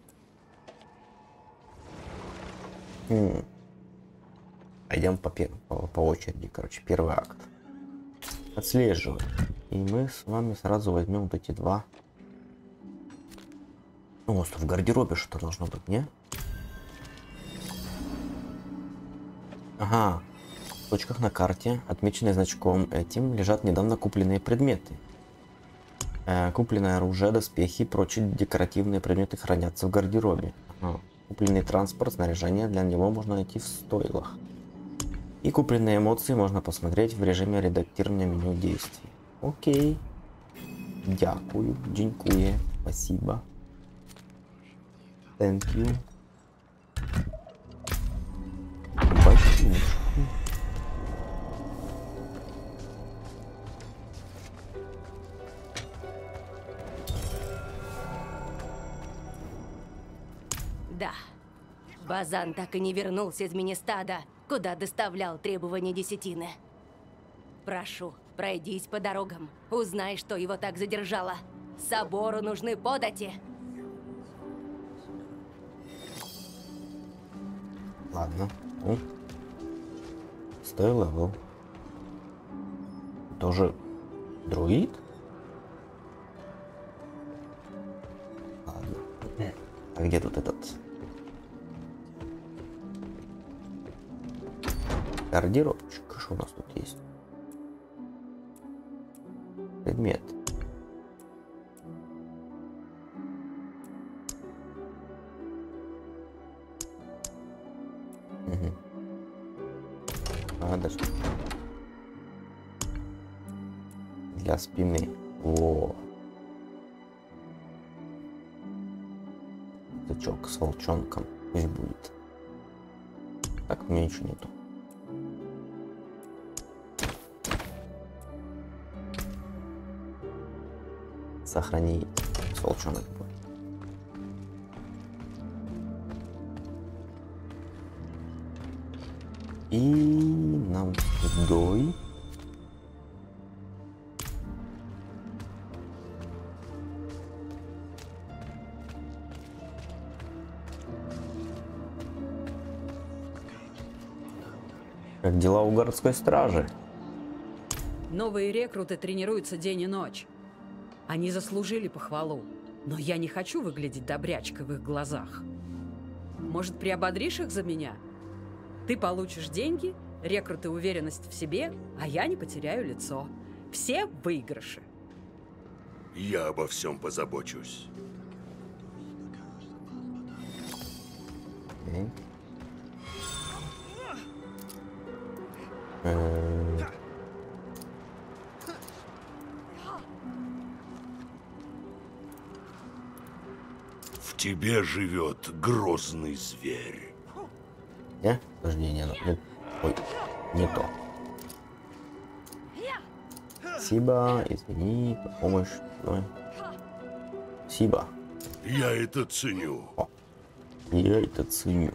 Speaker 1: пойдем по очереди. Короче, первый акт. Отслеживать. И мы с вами сразу возьмем вот эти 2. Ну, остров в гардеробе что должно быть, не? Ага. В точках на карте, отмеченные значком этим, лежат недавно купленные предметы. Купленное оружие, доспехи и прочие декоративные предметы хранятся в гардеробе. Ага. Купленный транспорт, снаряжение для него можно найти в стойлах. И купленные эмоции можно посмотреть в режиме редактирования меню действий. Окей. Дякую, дзинькуе, спасибо. Thank you. Спасибо.
Speaker 2: Да. Базан так и не вернулся из Министада, куда доставлял требования десятины. Прошу, пройдись по дорогам. Узнай, что его так задержало. Собору нужны подати.
Speaker 1: Ладно. Стой левел. Тоже друид? Ладно. А где тут этот? Гардеробчик. Что у нас тут есть? Предмет. Подожди. Для спины. Во. Тычок с волчонком. Пусть будет. Так, у меня ничего нету. Сохрани с волчонок. И нам сюдой. Как дела у городской стражи?
Speaker 10: Новые рекруты тренируются день и ночь. Они заслужили похвалу, но я не хочу выглядеть добрячкой в их глазах. Может, приободришь их за меня? Ты получишь деньги, рекруты уверенность в себе, а я не потеряю лицо. Все в выигрыше.
Speaker 3: Я обо всем позабочусь. В тебе живет грозный зверь.
Speaker 1: Подожди, не, ой, не то. Спасибо, извини, помощь. Ой. Спасибо.
Speaker 3: Я это ценю.
Speaker 1: О, я это ценю.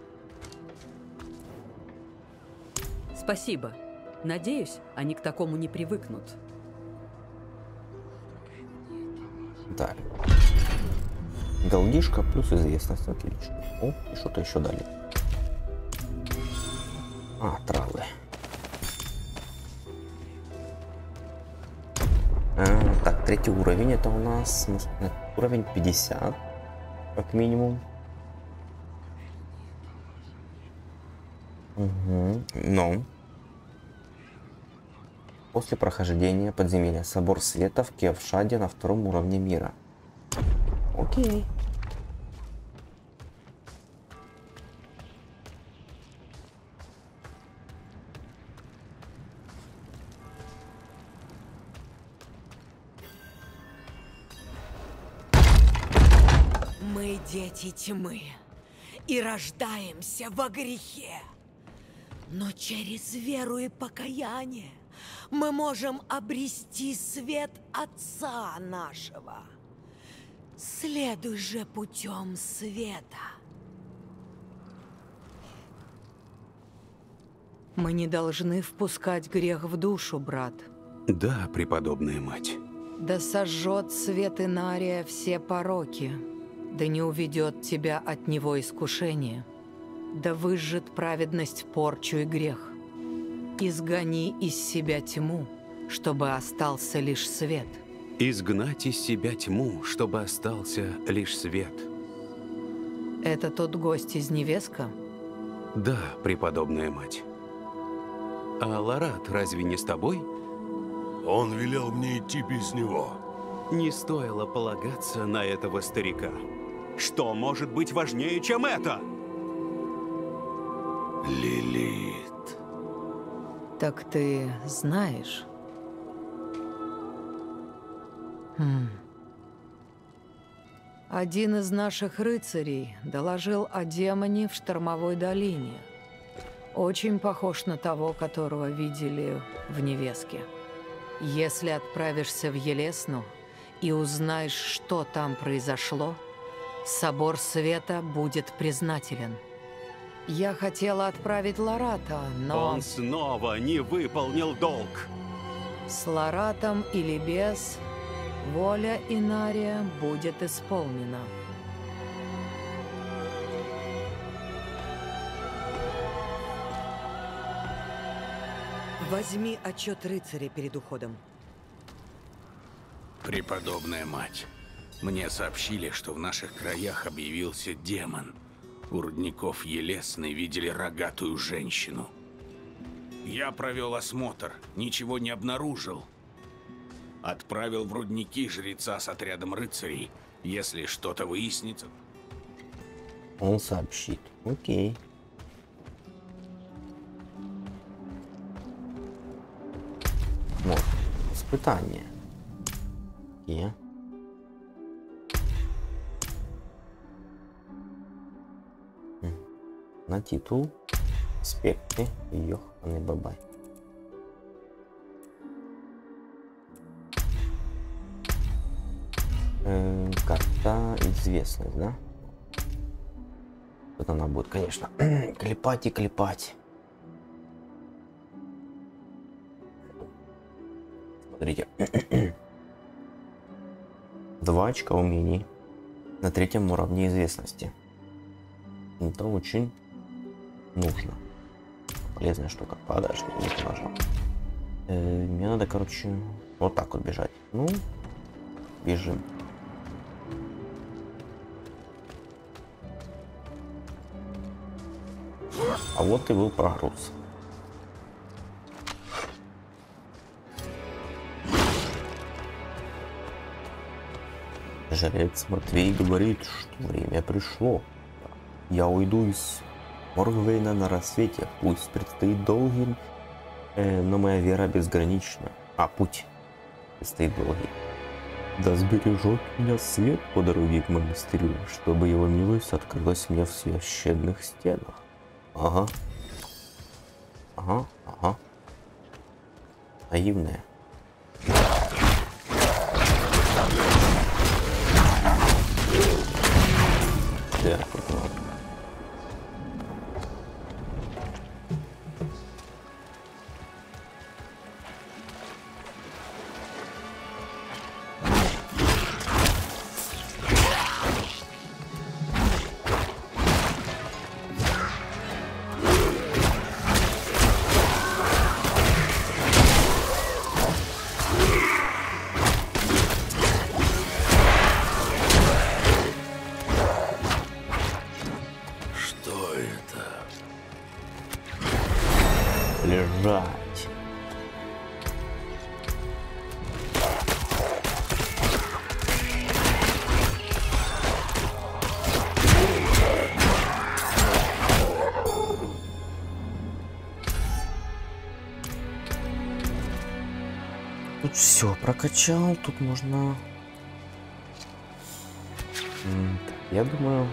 Speaker 10: Спасибо. Надеюсь, они к такому не привыкнут.
Speaker 1: Так. Голдишка плюс известность. Отлично. О, и что-то еще дали. А, травы. Так, третий уровень. Это у нас уровень 50. Как минимум. Угу. Но после прохождения подземелья Собор Света в Кевшаде на 2-м уровне мира. Окей.
Speaker 2: Мы дети тьмы и рождаемся во грехе. Но через веру и покаяние мы можем обрести свет Отца нашего. Следуй же путем света.
Speaker 7: Мы не должны впускать грех в душу, брат.
Speaker 5: Да, преподобная мать.
Speaker 7: Да сожжет свет Инария все пороки, да не уведет тебя от него искушение, да выжжет праведность порчу и грех. Изгони из себя тьму, чтобы остался лишь свет.
Speaker 5: Изгнать из себя тьму, чтобы остался лишь свет.
Speaker 7: Это тот гость из Невеска?
Speaker 5: Да, преподобная мать. А Ларат разве не с тобой?
Speaker 3: Он велел мне идти без него.
Speaker 5: Не стоило полагаться на этого старика. Что может быть важнее, чем это?
Speaker 3: Лилит.
Speaker 7: Так ты знаешь? Один из наших рыцарей доложил о демоне в Штормовой долине. Очень похож на того, которого видели в Невеске. Если отправишься в Елесну и узнаешь, что там произошло, Собор Света будет признателен. Я хотела отправить Ларата, но...
Speaker 5: Он снова не выполнил долг.
Speaker 7: С Ларатом или без, воля Инария будет исполнена.
Speaker 2: Возьми отчет рыцаря перед уходом.
Speaker 6: Преподобная мать, мне сообщили, что в наших краях объявился демон. У рудников Елесны видели рогатую женщину. Я провел осмотр, ничего не обнаружил. Отправил в рудники жреца с отрядом рыцарей. Если что-то выяснится...
Speaker 1: Он сообщит. Окей. Вот. Испытание. И. На титул. Аспекты. Ёханый бабай. Карта известность, да? Вот она будет, конечно, клепать и клепать. Смотрите. 2 очка умений на 3-м уровне известности. Это очень нужно. Полезная штука. Подожди, не нажал. Мне надо, короче, вот так вот бежать. Ну, бежим. А вот и был прогруз. Жрец Матвей говорит, что время пришло. Я уйду из Моргвейна на рассвете. Пусть предстоит долгий, но моя вера безгранична. А путь предстоит долгий. Да сбережет меня свет по дороге к монастырю, чтобы его милость открылась мне в священных стенах. Ага. Ага, ага. Наивная. Да, вот ладно. Лежать. Тут все прокачал, тут можно... Я думаю...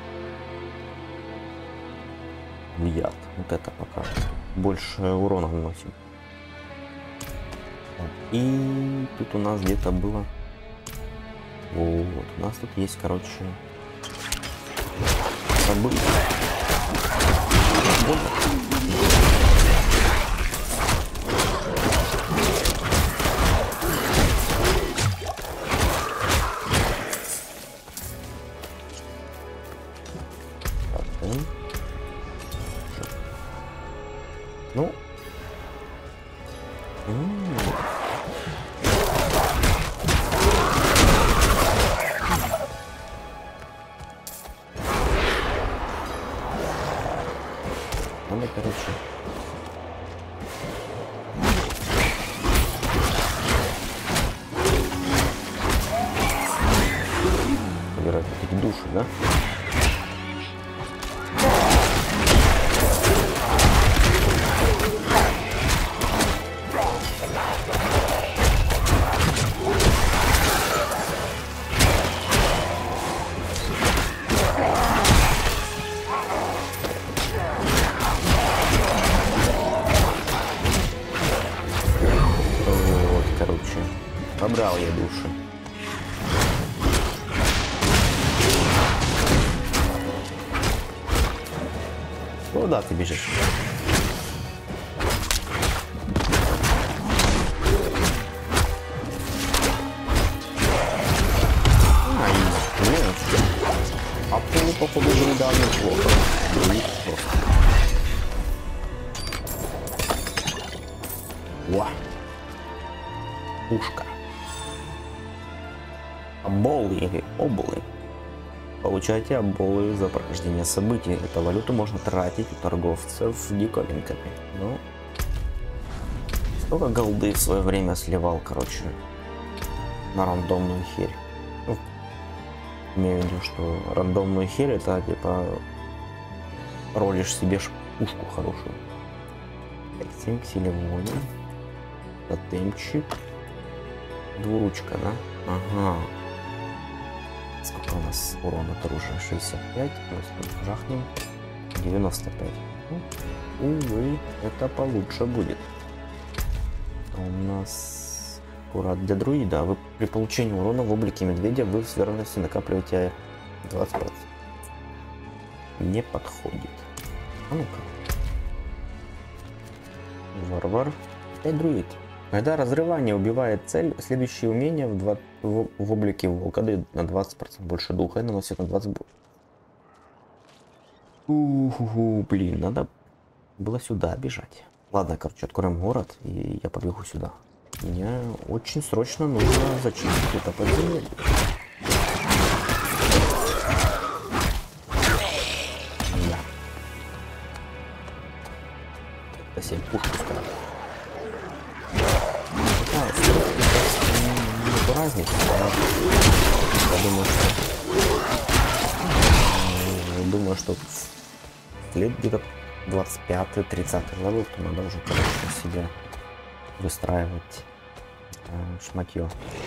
Speaker 1: Яд. Вот это пока больше урона наносим. И тут у нас где-то было... Вот, у нас тут есть, короче... События. Ну. Надо, короче. Собирать эти души, да? Побрал я души. Куда ты бежишь? А ты, походу, недавно плохо. Во. Пушка. Оболы или облы. Получайте оболы за прохождение событий. Эту валюту можно тратить у торговцев диковинками. Ну, столько голды в свое время сливал, короче, на рандомную херь. Ну, имею в виду, что рандомную херь это типа ролишь себе пушку хорошую. 7 к силе воли. Тотемчик. Двуручка, да? Ага. Сколько у нас урона от оружия? 65. Если жахнем. 95. Ну, увы, это получше будет. А у нас аккурат для друида. Вы при получении урона в облике медведя вы с вероятностью накапливаете 20%. Не подходит. А ну-ка. Варвар. 5 друид. Когда разрывание убивает цель, следующее умение в облике волка дает на 20% больше духа и наносит на 20 блин, надо было сюда бежать. Ладно, короче, откроем город, и я побегу сюда. Мне очень срочно нужно зачистить это подземелье. Да. Это 7 пушек скажу. Разница, я думаю, что лет где-то 25-30 левел, то надо уже, короче, себе выстраивать шматье.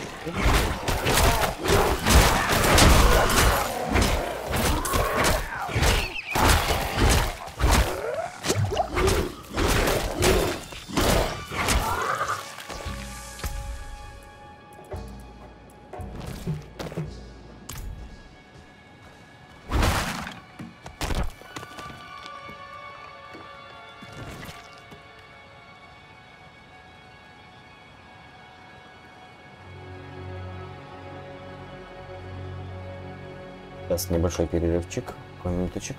Speaker 1: Сейчас небольшой перерывчик, минуточек.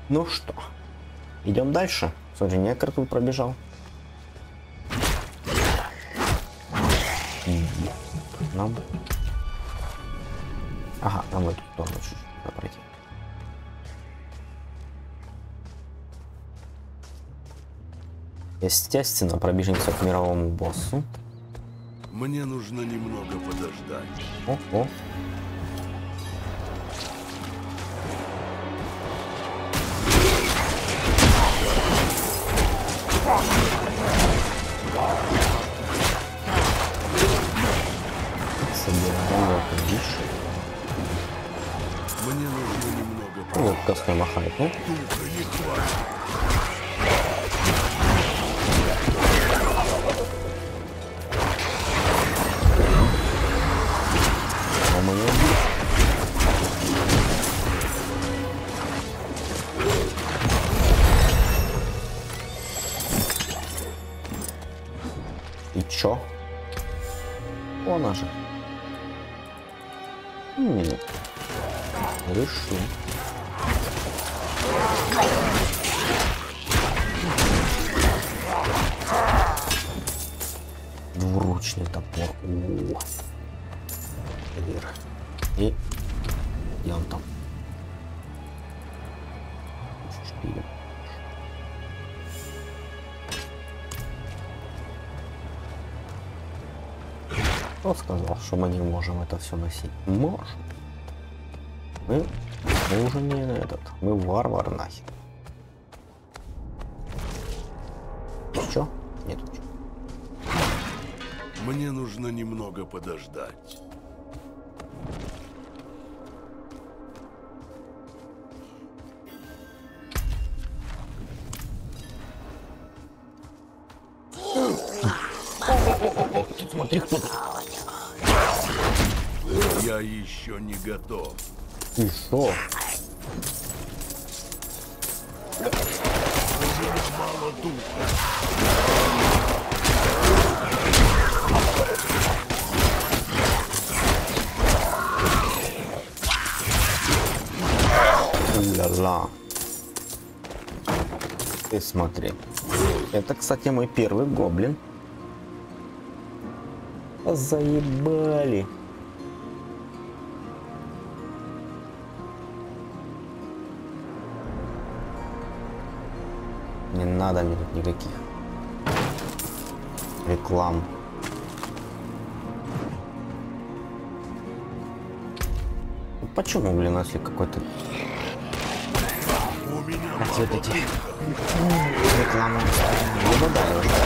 Speaker 1: Ну что, идем дальше. Смотри, некр тут пробежал. Нам... Ага, нам в эту сторону чуть-чуть надо пройти. Естественно, пробежимся к мировому боссу.
Speaker 3: Мне нужно немного подождать.
Speaker 1: О. Собираем дыши.
Speaker 3: Мне нужно немного
Speaker 1: Ну, вот коской махает, ну?
Speaker 3: духа не хватит.
Speaker 1: А мы не убили. И чё? Она же. Решил. Двуручный топор. О. И где он там? Шпилем. Кто сказал, что мы не можем это все носить? Можем. Мы уже не этот. Мы варвар нахер. Что? Нет.
Speaker 3: Мне нужно немного подождать.
Speaker 1: Смотри, кто.
Speaker 3: Я еще не готов.
Speaker 1: И что?
Speaker 3: Мало духа.
Speaker 1: Ля-ля. Ты смотри. Это, кстати, мой первый гоблин. Заебали. Не надо мне тут никаких реклам. Почему, блин, если какой-то вот эти рекламы не выдали уже?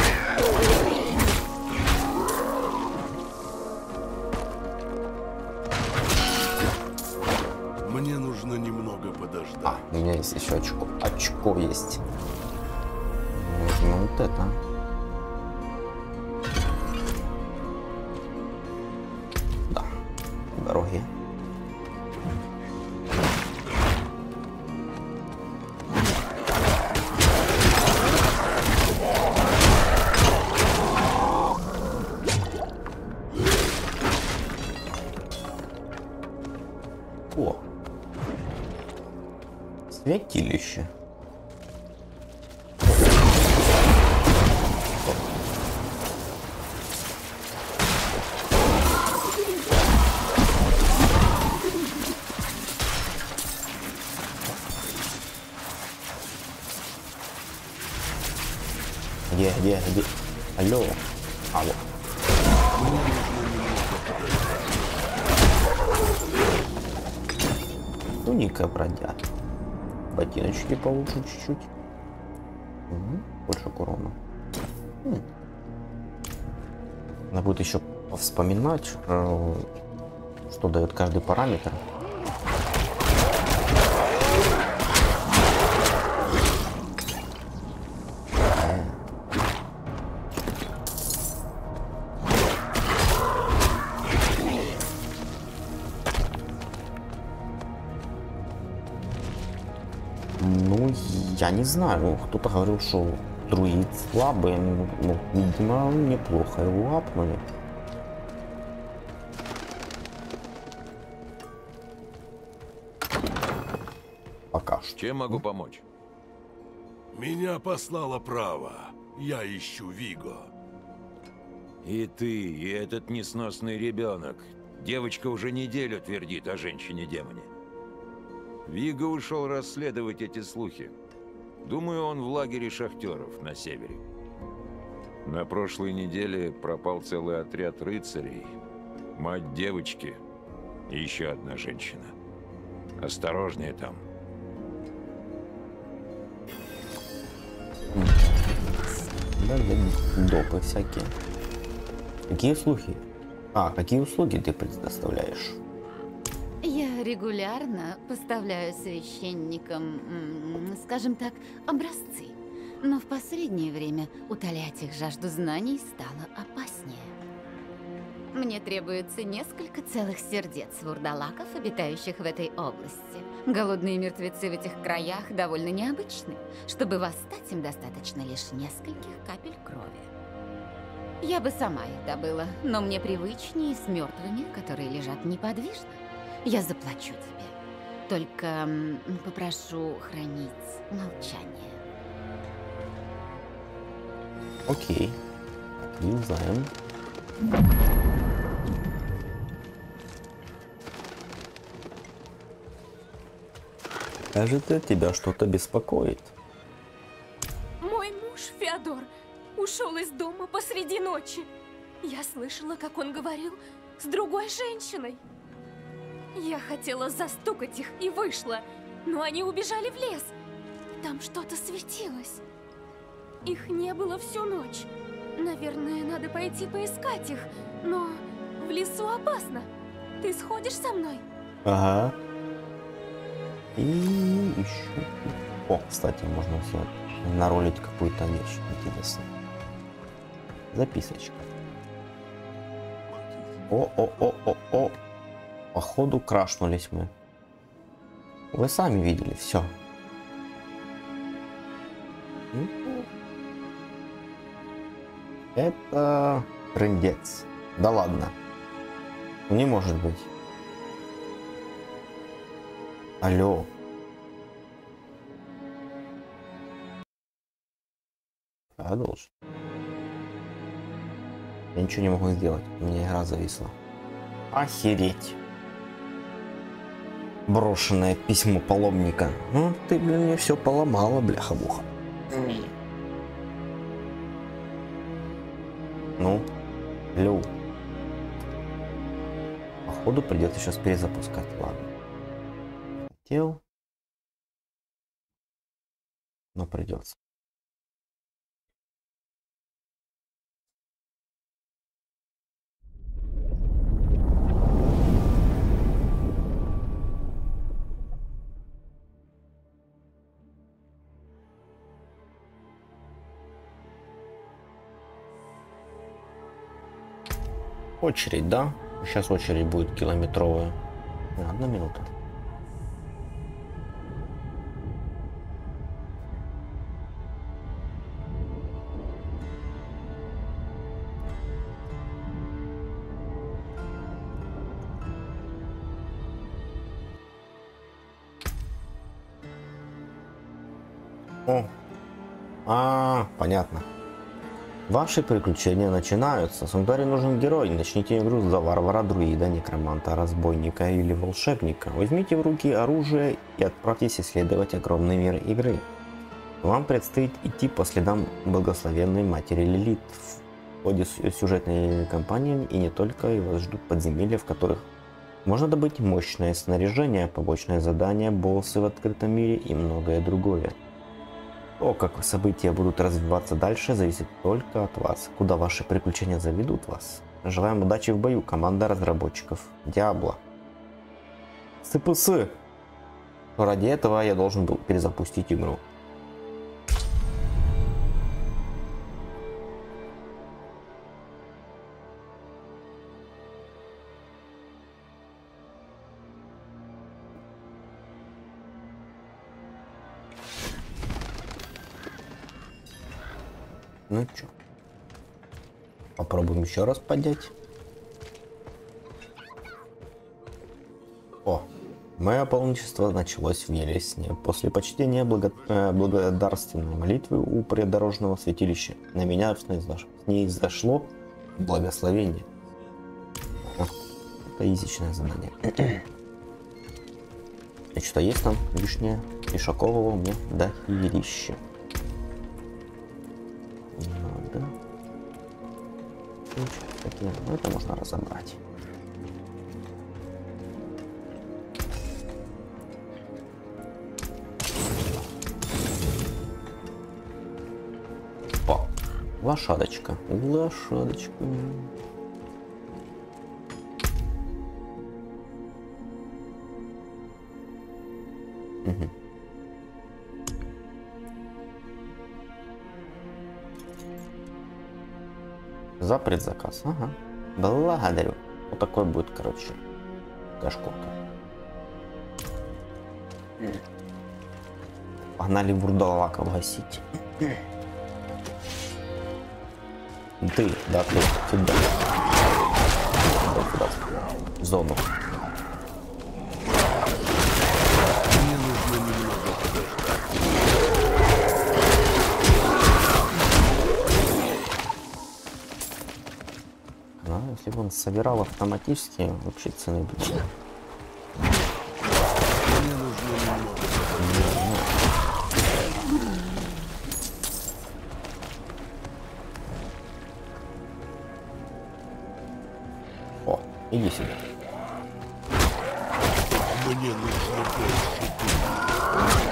Speaker 3: Мне нужно немного подождать.
Speaker 1: А, у меня есть еще очко. Очко есть. Возьмем вот это. Да, дороги. О, святилище. Где? Алло. Алло. Туника бродяг. Ботиночки получше чуть-чуть. Больше урона. Надо будет еще вспоминать, что дает каждый параметр. Ну, я не знаю. Кто-то говорил, что друид слабый. Ну, видимо, неплохо его апнули. Пока
Speaker 6: Чем могу помочь?
Speaker 3: Меня послало право. Я ищу Виго.
Speaker 6: И ты, и этот несносный ребенок. Девочка уже неделю твердит о женщине-демоне. Виго ушел расследовать эти слухи. Думаю, он в лагере шахтеров на севере. На прошлой неделе пропал целый отряд рыцарей, мать девочки и еще одна женщина. Осторожнее там.
Speaker 1: Да, допы всякие. Какие слухи? Какие услуги ты предоставляешь?
Speaker 11: Я регулярно поставляю священникам, скажем так, образцы. Но в последнее время утолять их жажду знаний стало опаснее. Мне требуется несколько целых сердец вурдалаков, обитающих в этой области. Голодные мертвецы в этих краях довольно необычны. Чтобы восстать, им достаточно лишь нескольких капель крови. Я бы сама их добыла, но мне привычнее с мертвыми, которые лежат неподвижно. Я заплачу тебе. Только попрошу хранить молчание.
Speaker 1: Окей. Юзаем. Кажется, тебя что-то беспокоит.
Speaker 12: Мой муж, Феодор, ушел из дома посреди ночи. Я слышала, как он говорил с другой женщиной. Я хотела застукать их и вышла, но они убежали в лес. Там что-то светилось. Их не было всю ночь. Наверное, надо пойти поискать их, но в лесу опасно. Ты сходишь со мной?
Speaker 1: Ага. И еще... О, кстати, можно все наролить какую-то вещь интересную. Записочка. О. Походу крашнулись мы. Вы сами видели, все. Это трындец. Да ладно. Не может быть. Алло. Я должен. Я ничего не могу сделать. У меня игра зависла. Охереть. Брошенное письмо паломника. Ну, ты, блин, мне все поломала, бляха-муха. Ну, Лю. Походу придется сейчас перезапускать. Ладно. Хотел. Но придется. Очередь, да? Сейчас очередь будет километровая. 1 минута. Понятно. Ваши приключения начинаются. Санктуарии нужен герой. Начните игру за варвара, друида, некроманта, разбойника или волшебника. Возьмите в руки оружие и отправьтесь исследовать огромный мир игры. Вам предстоит идти по следам благословенной матери Лилит. В ходе сюжетной кампании и не только, и вас ждут подземелья, в которых можно добыть мощное снаряжение, побочные задания, боссы в открытом мире и многое другое. То, как события будут развиваться дальше, зависит только от вас. Куда ваши приключения заведут вас. Желаем удачи в бою, команда разработчиков Диабло. СПС. Ради этого я должен был перезапустить игру. Ну чё, попробуем еще раз поднять. О, Мое паломничество началось в Елесне. После почтения благодарственной молитвы у придорожного святилища на меня снизошло благословение. Это изичное задание. И что есть там лишнее? Ишакового мне дохерища. Надо. Такие, ну, это можно разобрать. О, лошадочка. Лошадочка. Угу. За предзаказ. Ага. Благодарю. Вот такой будет, короче, кашкурка. Погнали вурдалаков гасить. Ты, да, ты, сюда. В зону.
Speaker 3: Мне нужно немного подождать.
Speaker 1: А, если бы он собирал автоматически, вообще цены были.
Speaker 3: Мне нужно немного подождать.
Speaker 1: О, иди сюда.
Speaker 3: Мне нужно больше думать.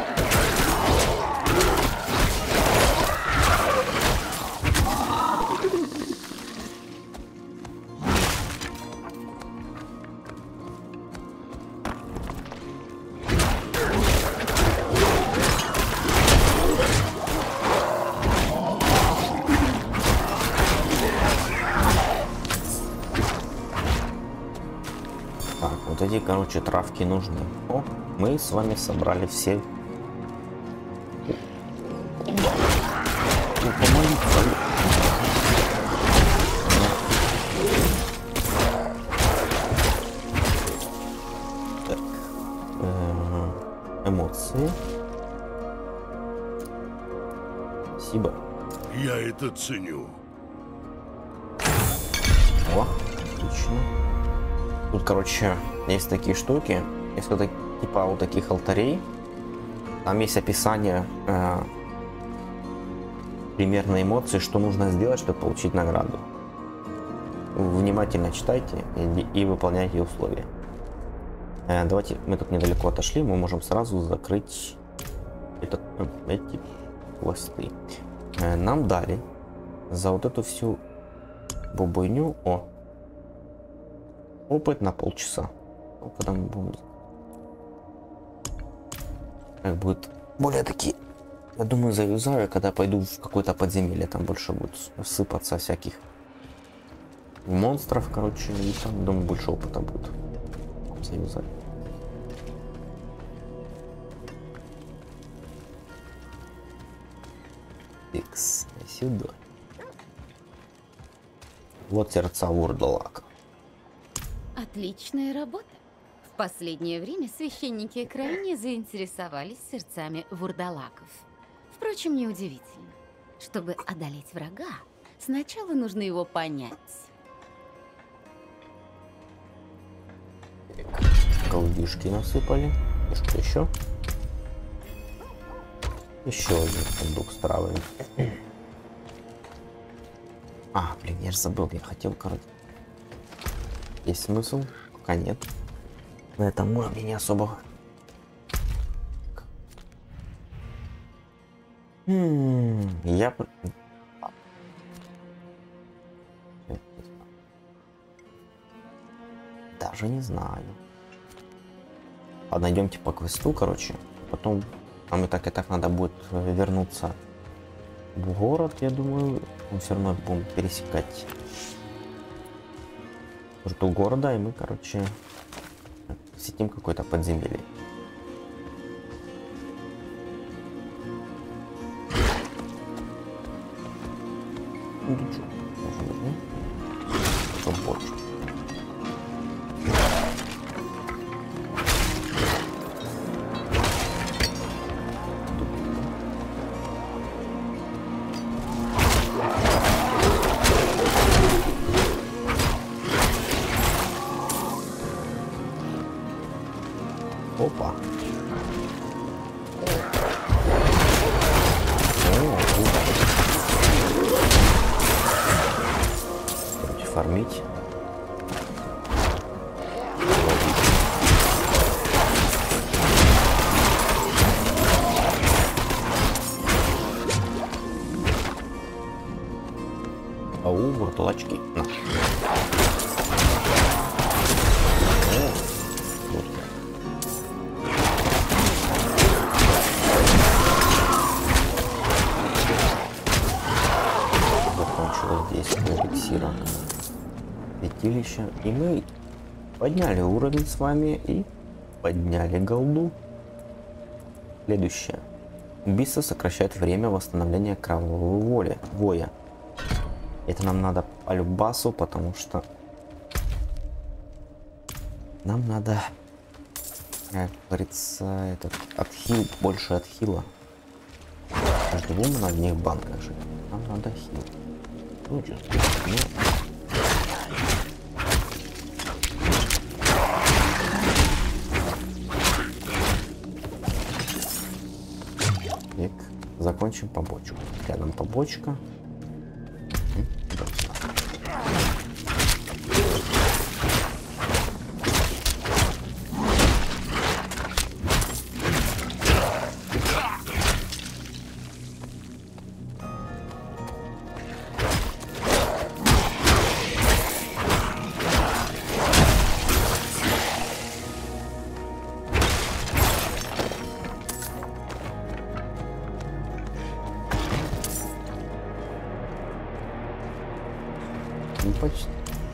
Speaker 1: Так, вот эти, короче, травки нужны. О, мы с вами собрали все. Ну, помолиться. Так. Эмоции. Спасибо.
Speaker 3: Я это ценю.
Speaker 1: О, отлично. Тут, короче, есть такие штуки. Есть вот типа вот таких алтарей. Там есть описание примерно эмоций, что нужно сделать, чтобы получить награду. Внимательно читайте и выполняйте условия. Давайте, мы тут недалеко отошли, мы можем сразу закрыть эти хвосты. Нам дали за вот эту всю бубойню опыт на полчаса. Когда мы будем... Как будет более такие... Я думаю, завязаю, когда пойду в какое-то подземелье. Там больше будет сыпаться всяких монстров, короче. И там, думаю, больше опыта будет. Завязаю. Икс. Сюда. Вот сердца вурдалака.
Speaker 11: Отличная работа. В последнее время священники крайне заинтересовались сердцами вурдалаков. Впрочем, неудивительно. Чтобы одолеть врага, сначала нужно его понять.
Speaker 1: Голубишки насыпали. И что еще? Еще один сундук с травами. А, блин, я же забыл, я хотел, короче. Есть смысл? Пока нет. На этом уровне не особо. Я... Даже не знаю. Ладно, идемте по квесту, короче. Потом нам и так надо будет вернуться в город, я думаю. Мы все равно будем пересекать черту города, и мы, короче, посетим какое-то подземелье. Ну, ты чё? Может быть, нет? Что больше? Опа. Короче, фармить. Ау, вуртулачки. На. Закончилось действие эликсира пятилища. И мы подняли уровень с вами и подняли голду. Следующее. Убийство сокращает время восстановления кровавой воя. Это нам надо по любасу, потому что нам надо, как говорится, этот отхил, больше отхила. Каждый вумен на одних банках же. Нам надо хил. Ну, чувствую. Так, закончим побочку. Рядом побочка. Ну, почти.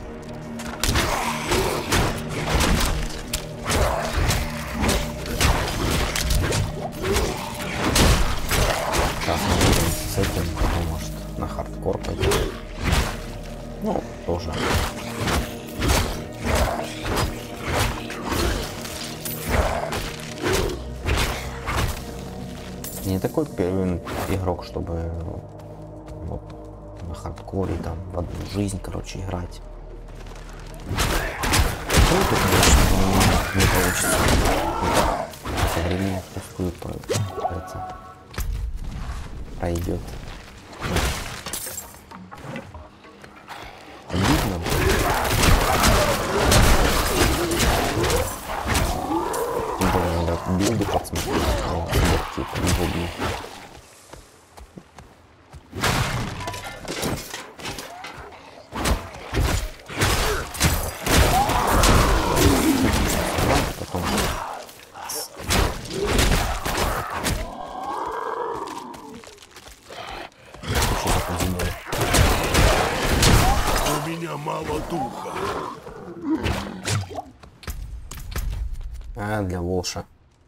Speaker 1: Сейчас мы будем с этим, потому что на хардкор пойдем. Ну, тоже. Не такой первый игрок, чтобы вот на хардкоре там в одну жизнь, короче, играть. Ну, это, конечно, не получится. Со временем пустую пройдет. Обидно. Тем более надо билды подсмотреть, типа удобнее.
Speaker 3: У меня мало духа.
Speaker 1: А, для Волша.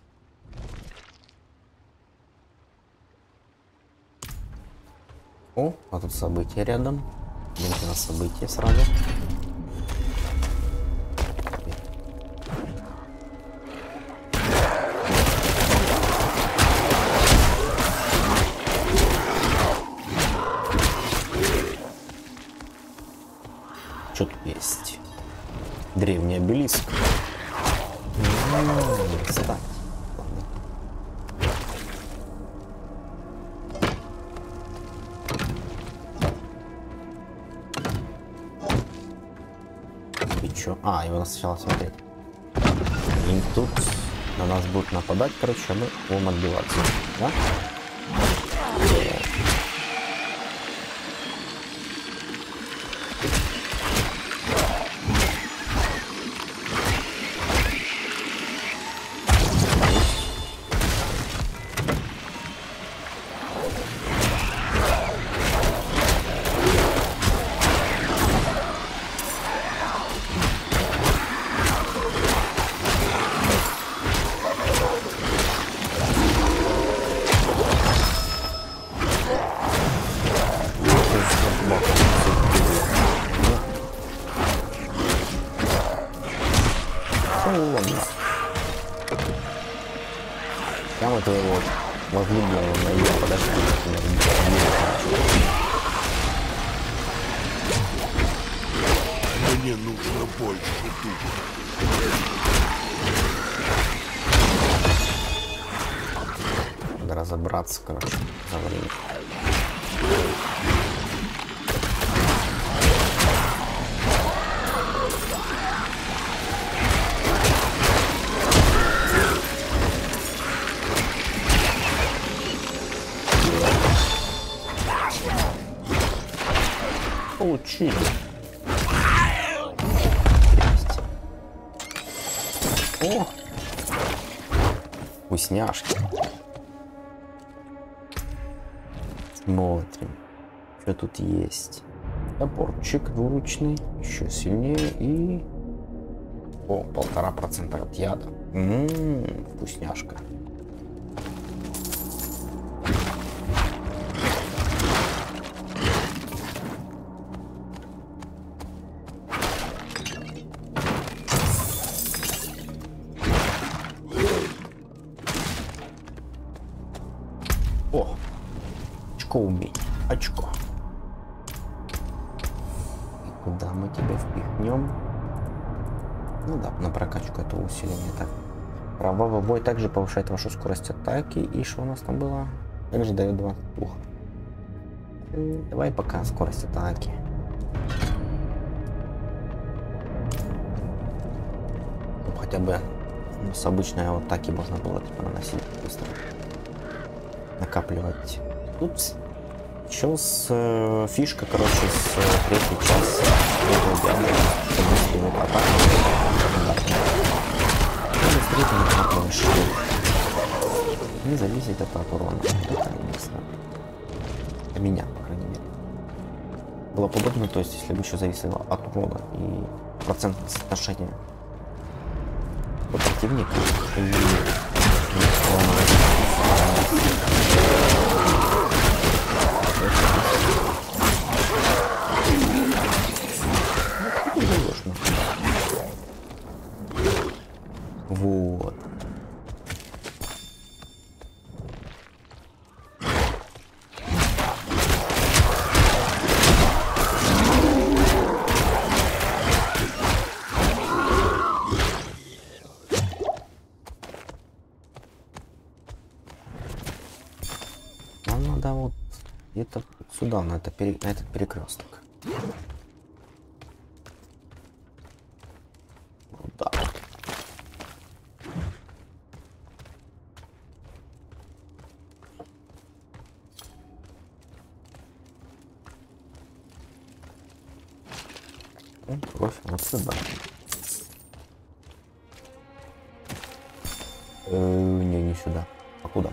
Speaker 1: О, а тут события рядом. Идемте на события сразу. Что тут есть? Древний обелиск. Кстати. И чё? А, его надо сначала смотреть. И тут на нас будут нападать, короче, а мы будем отбиваться. Да? Прямо твоего возлюбленного найдем, подожди.
Speaker 3: Мне нужно больше духа.
Speaker 1: разобраться, короче, за время. Получили. О! Вкусняшки. Смотрим, что тут есть. Топорчик двуручный, еще сильнее и... О, 1,5% от яда. Вкусняшка. О, очко умей, очко. И куда мы тебя впихнем? Ну да, на прокачку этого усиления. Так, кровавый бой также повышает вашу скорость атаки. И что у нас там было? Также дает 2 духа. Давай пока скорость атаки. Ну, хотя бы с обычной атаки можно было типа наносить быстро. Накапливать. Упс. Еще с фишка, короче, с третьей части чтобы атаку. Быстрее ты накапливаешь. Не зависит от урона. Это не знаю. Для меня, по крайней мере. Было бы удобно, то есть, если бы еще зависело от урона и процентное соотношение от противника и вот. Нам надо вот где-то сюда, на этот перекресток. Вот так. Кровь вот сюда. Не сюда. А куда?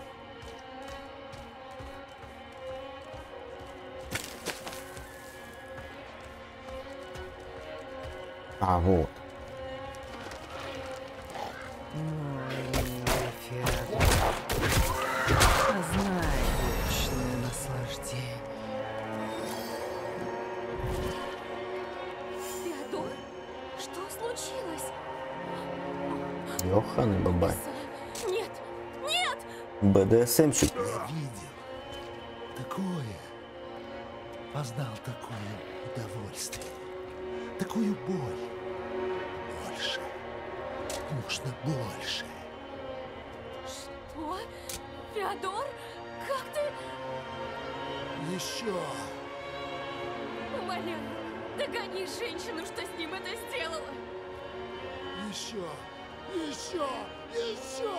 Speaker 1: А, вот.
Speaker 7: Знай вечное наслаждение.
Speaker 12: Феодор, что случилось?
Speaker 1: Йохан и Бабай.
Speaker 12: Нет, нет!
Speaker 1: БДСМщик.
Speaker 13: Видел такое, познал такое удовольствие, такую боль. Больше, нужно больше.
Speaker 12: Что? Феодор? Как ты?
Speaker 13: Еще.
Speaker 12: Умоляю, догони женщину, что с ним это сделала.
Speaker 13: Еще. Еще. Еще.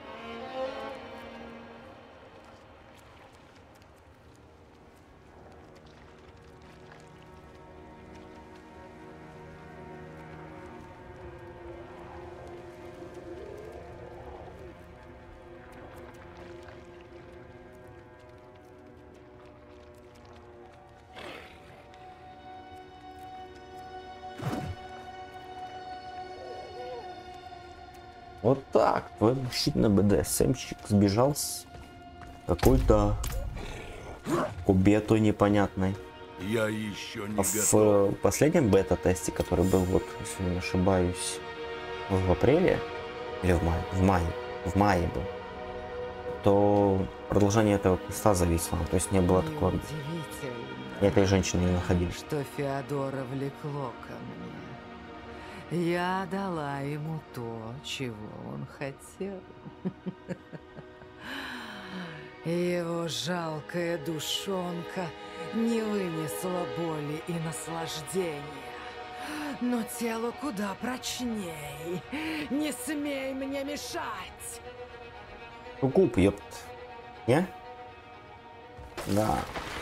Speaker 1: Вот так. Твой мужчина БДСМщик сбежал с какой-то кубетой непонятной.
Speaker 3: Я еще не
Speaker 1: В последнем бета-тесте, который был, вот, если не ошибаюсь, в апреле или в мае был, то продолжение этого квеста зависло. То есть не было такого. Этой женщины не находили.
Speaker 7: Что Феодора влекло ко мне. Я дала ему то, чего он хотел. Его жалкая душонка не вынесла боли и наслаждения. Но тело куда прочней. Не смей мне мешать!
Speaker 1: Суккуб, ёпт. Не? Да.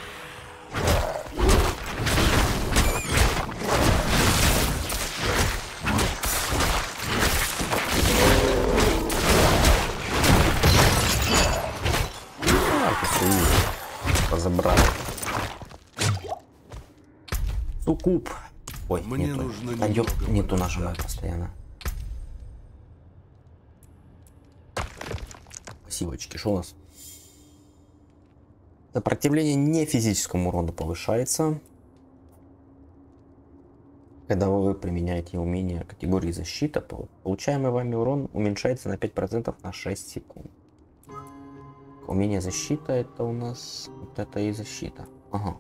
Speaker 1: Разобрал. Суккуб. Ой,
Speaker 3: Мне
Speaker 1: нету.
Speaker 3: нужно
Speaker 1: А, ёп,
Speaker 3: немного
Speaker 1: нету
Speaker 3: подождать.
Speaker 1: нажимаю постоянно. Спасибочки, что у нас? Сопротивление не физическому урону повышается, когда вы применяете умение категории защита. Получаемый вами урон уменьшается на 5% на 6 секунд. Умение защита это у нас вот это и защита. Ага.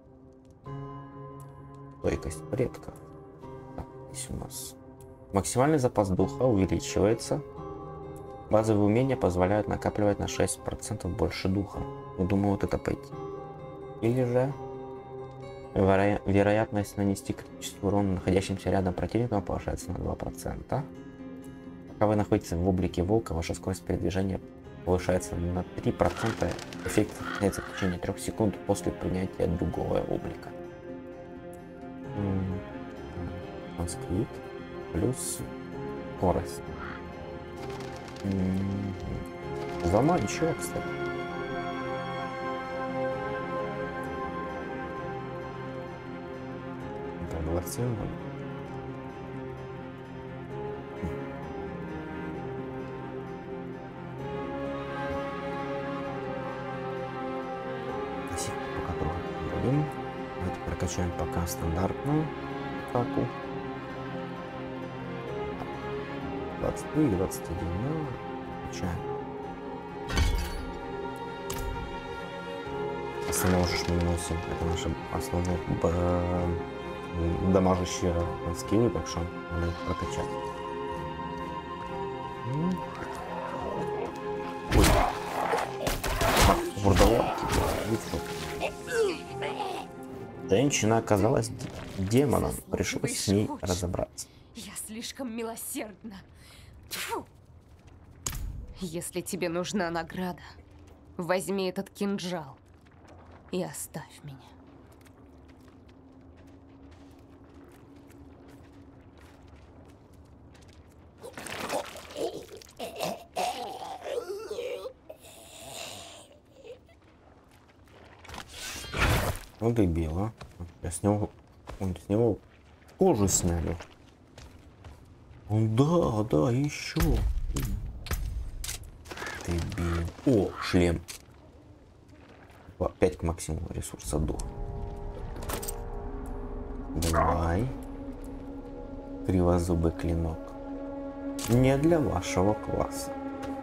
Speaker 1: Стойкость предка. Так, здесь у нас максимальный запас духа увеличивается. Базовые умения позволяют накапливать на 6% больше духа. Я думаю, вот это пойти. Или же вероятность нанести критический урон находящимся рядом противникам повышается на 2%. Пока вы находитесь в облике волка, ваша скорость передвижения повышается на 3%. Эффект сохраняется в течение 3 секунд после принятия другого облика. Конскрипт плюс скорость. Заманчиво, кстати. Да, 27. Пока трогать. Давайте прокачаем пока стандартную атаку. 23 и 21. Ну, качаем. Основного же мы наносим. Это наши основные дамажащие скиллы, так что надо их прокачать. Ой. Вурдалаки. Женщина оказалась демоном. Пришлось с ней разобраться.
Speaker 12: Я слишком милосердна. Тьфу. Если тебе нужна награда, возьми этот кинжал и оставь меня.
Speaker 1: Ну дебил, а. Я с него кожу сняли. Да, еще. Дебил. О, шлем. 5 к максимуму ресурса дух. Давай. Кривозубый клинок. Не для вашего класса.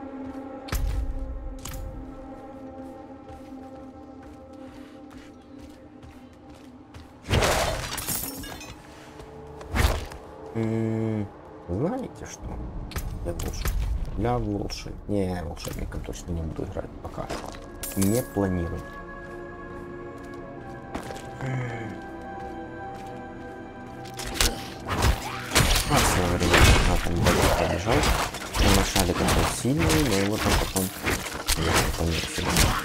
Speaker 1: Знаете что? Для волшебника. Не, волшебником точно не буду играть пока. Не планирую. А в свое время там побежал. Вначале как был сильный, но его там потом поменьше.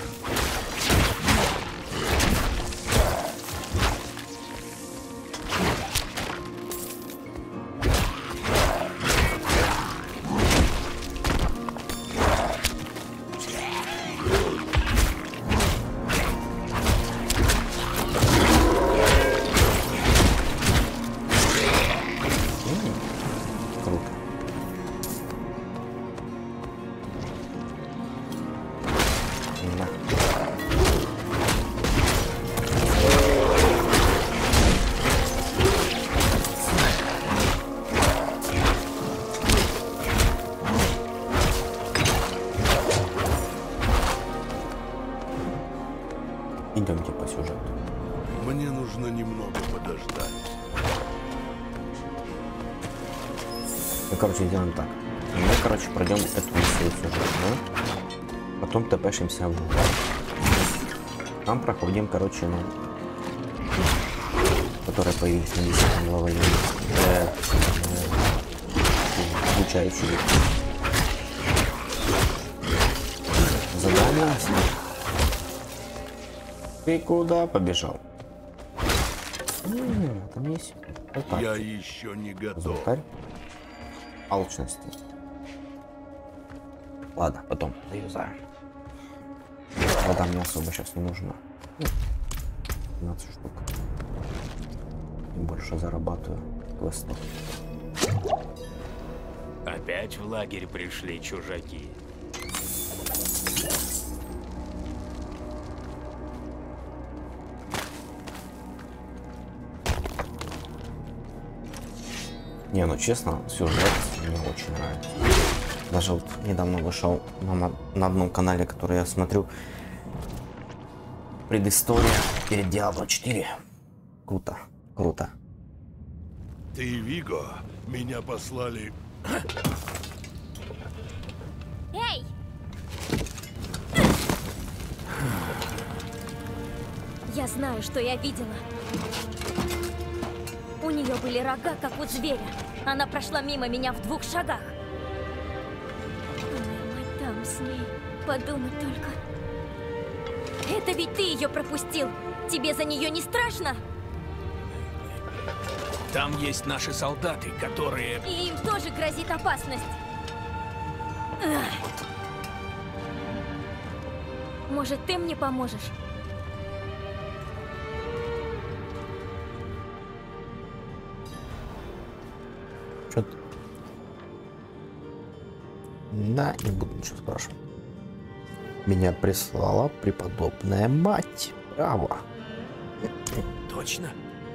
Speaker 1: Идемте по сюжету.
Speaker 3: Мне нужно немного подождать.
Speaker 1: Ну, короче, сделаем так. Мы, короче, пройдем эту миссию сюжетную. Потом тпшимся в угол. Там проходим, короче, ну, которые появились на 10 главе. Обучающие задание. Ты куда побежал? Там есть алтарь.
Speaker 3: Я еще не готов.
Speaker 1: Алтарь алчности. Ладно, потом заюзаю. Вода мне особо сейчас не нужна. 15 штук. И больше зарабатываю квестов.
Speaker 14: Опять в лагерь пришли чужаки.
Speaker 1: Не, ну честно, сюжет мне очень нравится. Даже вот недавно вышел на одном канале, который я смотрю, предыстория перед Diablo 4. Круто, круто.
Speaker 3: Ты, Виго, меня послали...
Speaker 12: Эй! Я знаю, что я видела. У нее были рога, как у зверя. Она прошла мимо меня в 2 шагах. Моя мать там с ней. Подумать только. Это ведь ты ее пропустил. Тебе за нее не страшно?
Speaker 14: Там есть наши солдаты, которые...
Speaker 12: И им тоже грозит опасность. Может, ты мне поможешь?
Speaker 1: Что-то... Да, не буду ничего спрашивать. Меня прислала преподобная мать. Браво.
Speaker 14: Точно?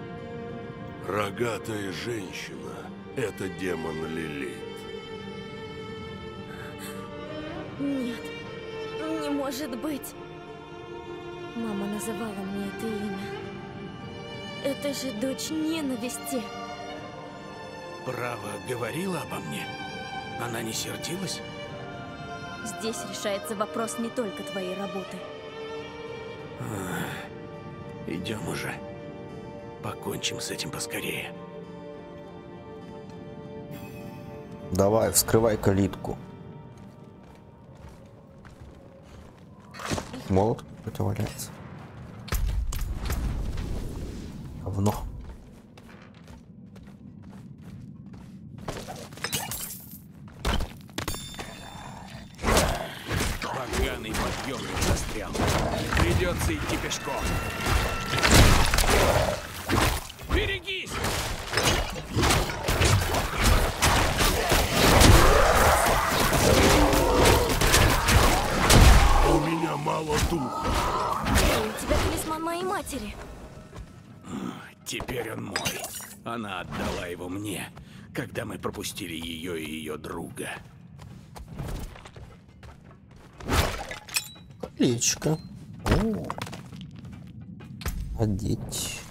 Speaker 3: Рогатая женщина. Это демон Лилит.
Speaker 12: Нет, не может быть. Мама называла мне это имя. Это же дочь ненависти.
Speaker 14: Право говорила обо мне? Она не сердилась?
Speaker 12: Здесь решается вопрос не только твоей работы.
Speaker 14: Идем уже. Покончим с этим поскорее.
Speaker 1: Давай, вскрывай калитку. Молот какой-то валяется. Говно.
Speaker 14: Поганый подъемник застрял. Придется идти пешком. Берегись!
Speaker 3: У меня мало духа.
Speaker 12: У тебя талисман моей матери.
Speaker 14: Теперь он мой. Она отдала его мне, когда мы пропустили ее и ее друга.
Speaker 1: Колечко. О. Одеть.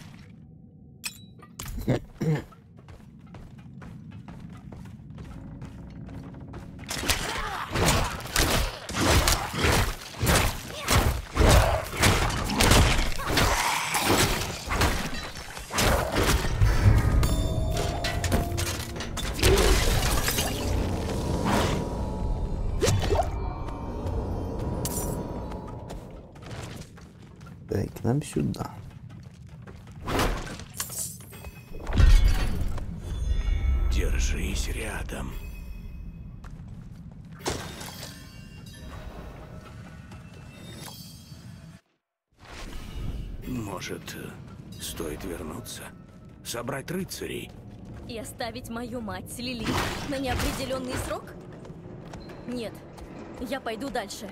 Speaker 1: Так, нам сюда.
Speaker 14: Держись рядом. Может, стоит вернуться? Собрать рыцарей?
Speaker 12: И оставить мою мать с Лилит на неопределенный срок? Нет, я пойду дальше.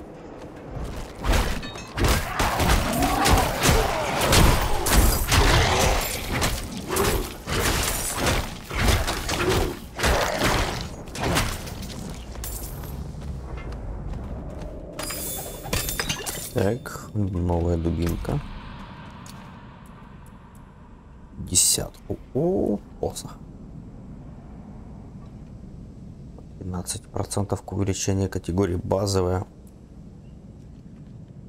Speaker 1: Так, новая дубинка. 10. О, посох. 15% к увеличению категории базовая.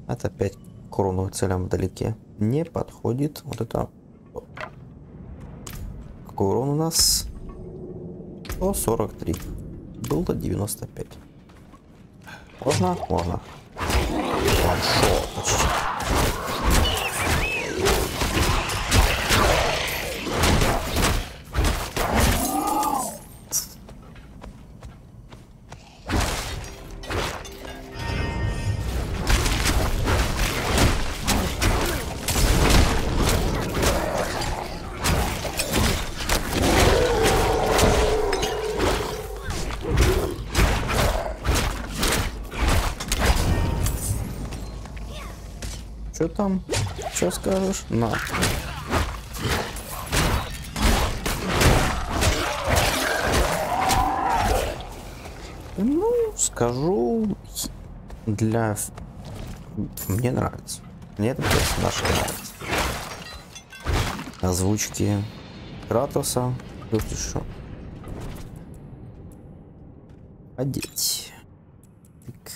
Speaker 1: Это опять к урону целям вдалеке не подходит. Вот это... Какой урон у нас? 143. Было 95. Можно? Можно. Ваншот почти. Что там? Что скажешь? На. Ну, скажу, для... Мне нравится. Мне этот персонаж нравится. Озвучки Кратоса. Плюс еще. Одеть. Так.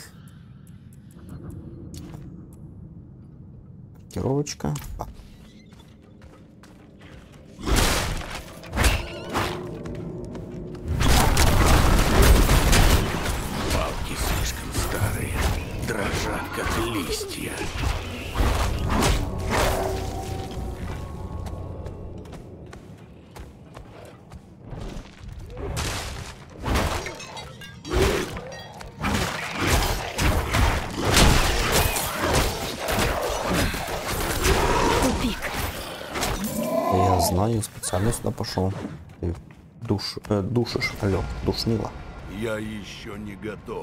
Speaker 1: Маркировочка.
Speaker 14: Палки слишком старые, дрожат как листья.
Speaker 1: Я знаю, специально сюда пошел. Ты душишь, алло, душнила.
Speaker 3: Я еще не готов.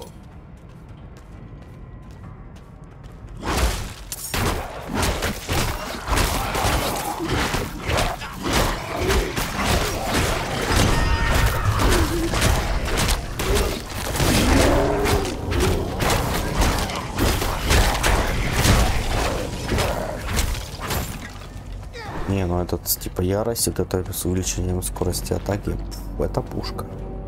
Speaker 1: Не, ну этот типа ярость, вот это с увеличением скорости атаки, это пушка.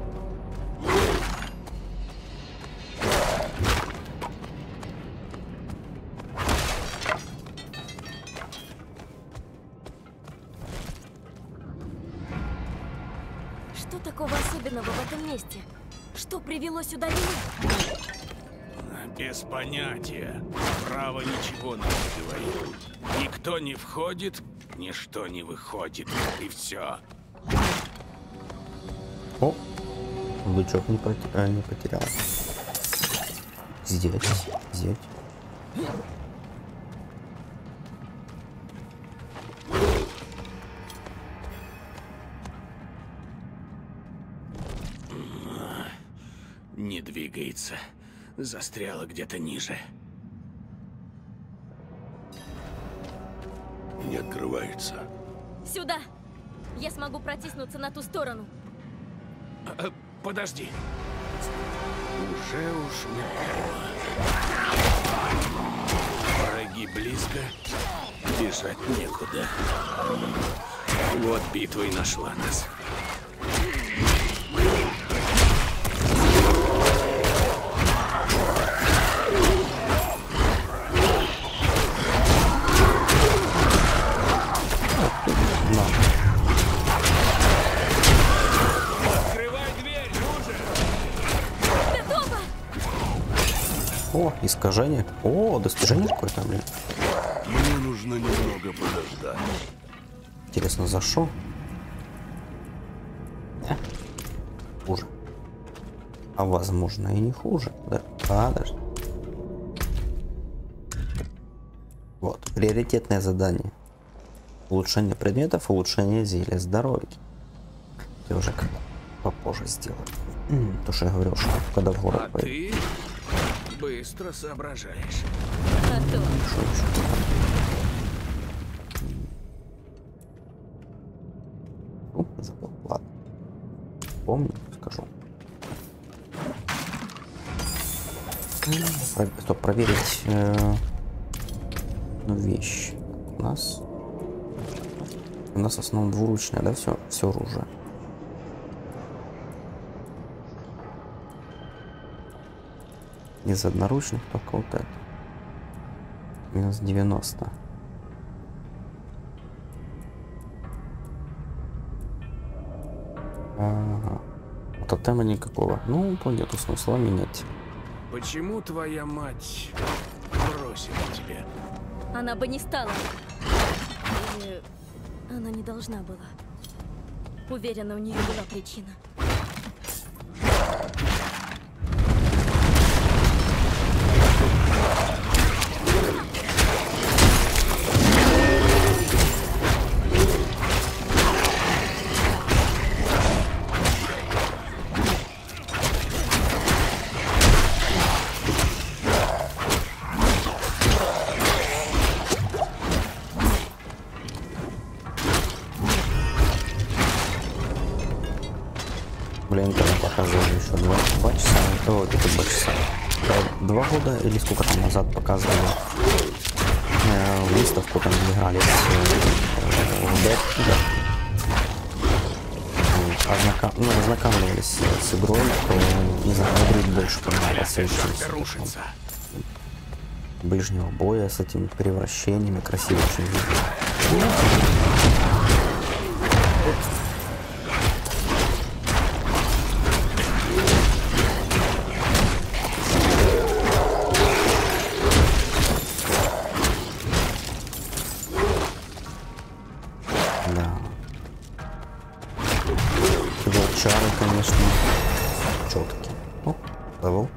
Speaker 12: Что такого особенного в этом месте? Что привело сюда меня?
Speaker 14: Без понятия. Право ничего нам не говорит. Никто не входит, ничто не выходит. И все.
Speaker 1: О, лучок не потерял. Здесь.
Speaker 14: Не двигается. Застряла где-то ниже.
Speaker 3: Не открывается.
Speaker 12: Сюда! Я смогу протиснуться на ту сторону.
Speaker 14: Подожди. Уже ушмякало. Враги близко. Бежать некуда. Вот битва и нашла нас.
Speaker 1: О, искажение. О, достижение какое-то, блин.
Speaker 3: Мне нужно немного подождать.
Speaker 1: Интересно, за что? Хуже. А возможно и не хуже. Да, подожди. Вот, приоритетное задание. Улучшение предметов, улучшение зелья здоровья. Я уже как попозже сделаю. То, что я говорил, что когда в город
Speaker 14: ты быстро соображаешь.
Speaker 1: Забыл. Ладно. Помню, скажу. Стоп, проверить вещь. У нас в основном двуручное, да, все оружие. Из одноручных только вот это. Минус 90. Ага. Тотема никакого. Ну, то нету смысла менять.
Speaker 14: Почему твоя мать бросила тебя?
Speaker 12: Она бы не стала. Или она не должна была. Уверена, у нее была причина.
Speaker 1: Блин, когда показывали еще 2 часа, о, это 2 часа. 2 года или сколько там назад показывали выставку, там играли в Dead. Ну, ознакомливались с игрой, то, не знаю, Грид больше понравился. Ближнего боя с этими превращениями, красиво очень видно. Чары, конечно, четкие. О, левел.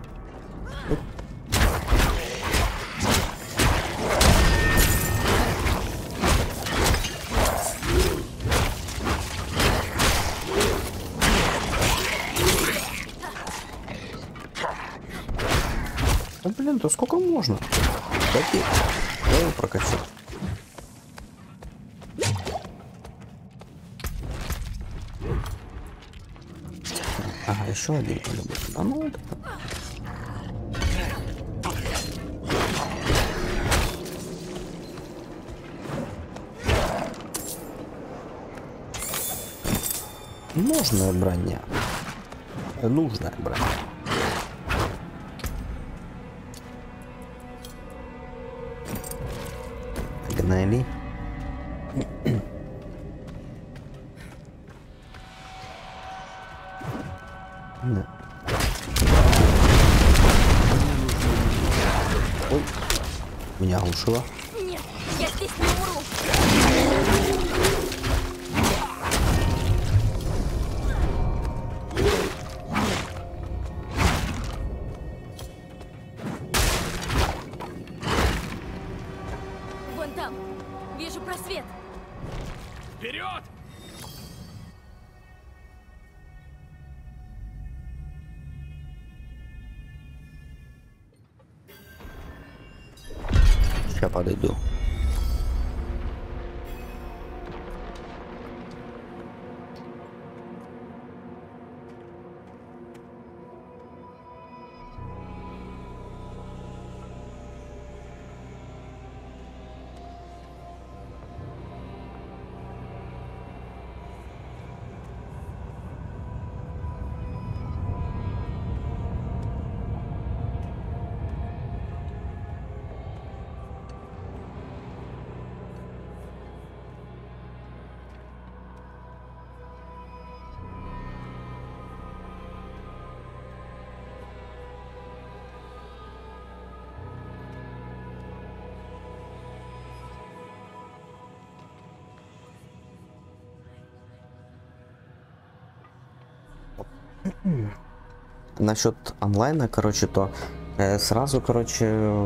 Speaker 1: Да блин, то сколько можно? Такие. Я его прокачу. Ага, еще один по-любому. А ну это... Нужная броня. Нужная броня. Погнали. Да. Ой, меня оглушило.
Speaker 12: Нет, я здесь не умру. Вон там, вижу просвет.
Speaker 14: Вперед!
Speaker 1: Я подойду. Насчет онлайна, короче, то сразу, короче,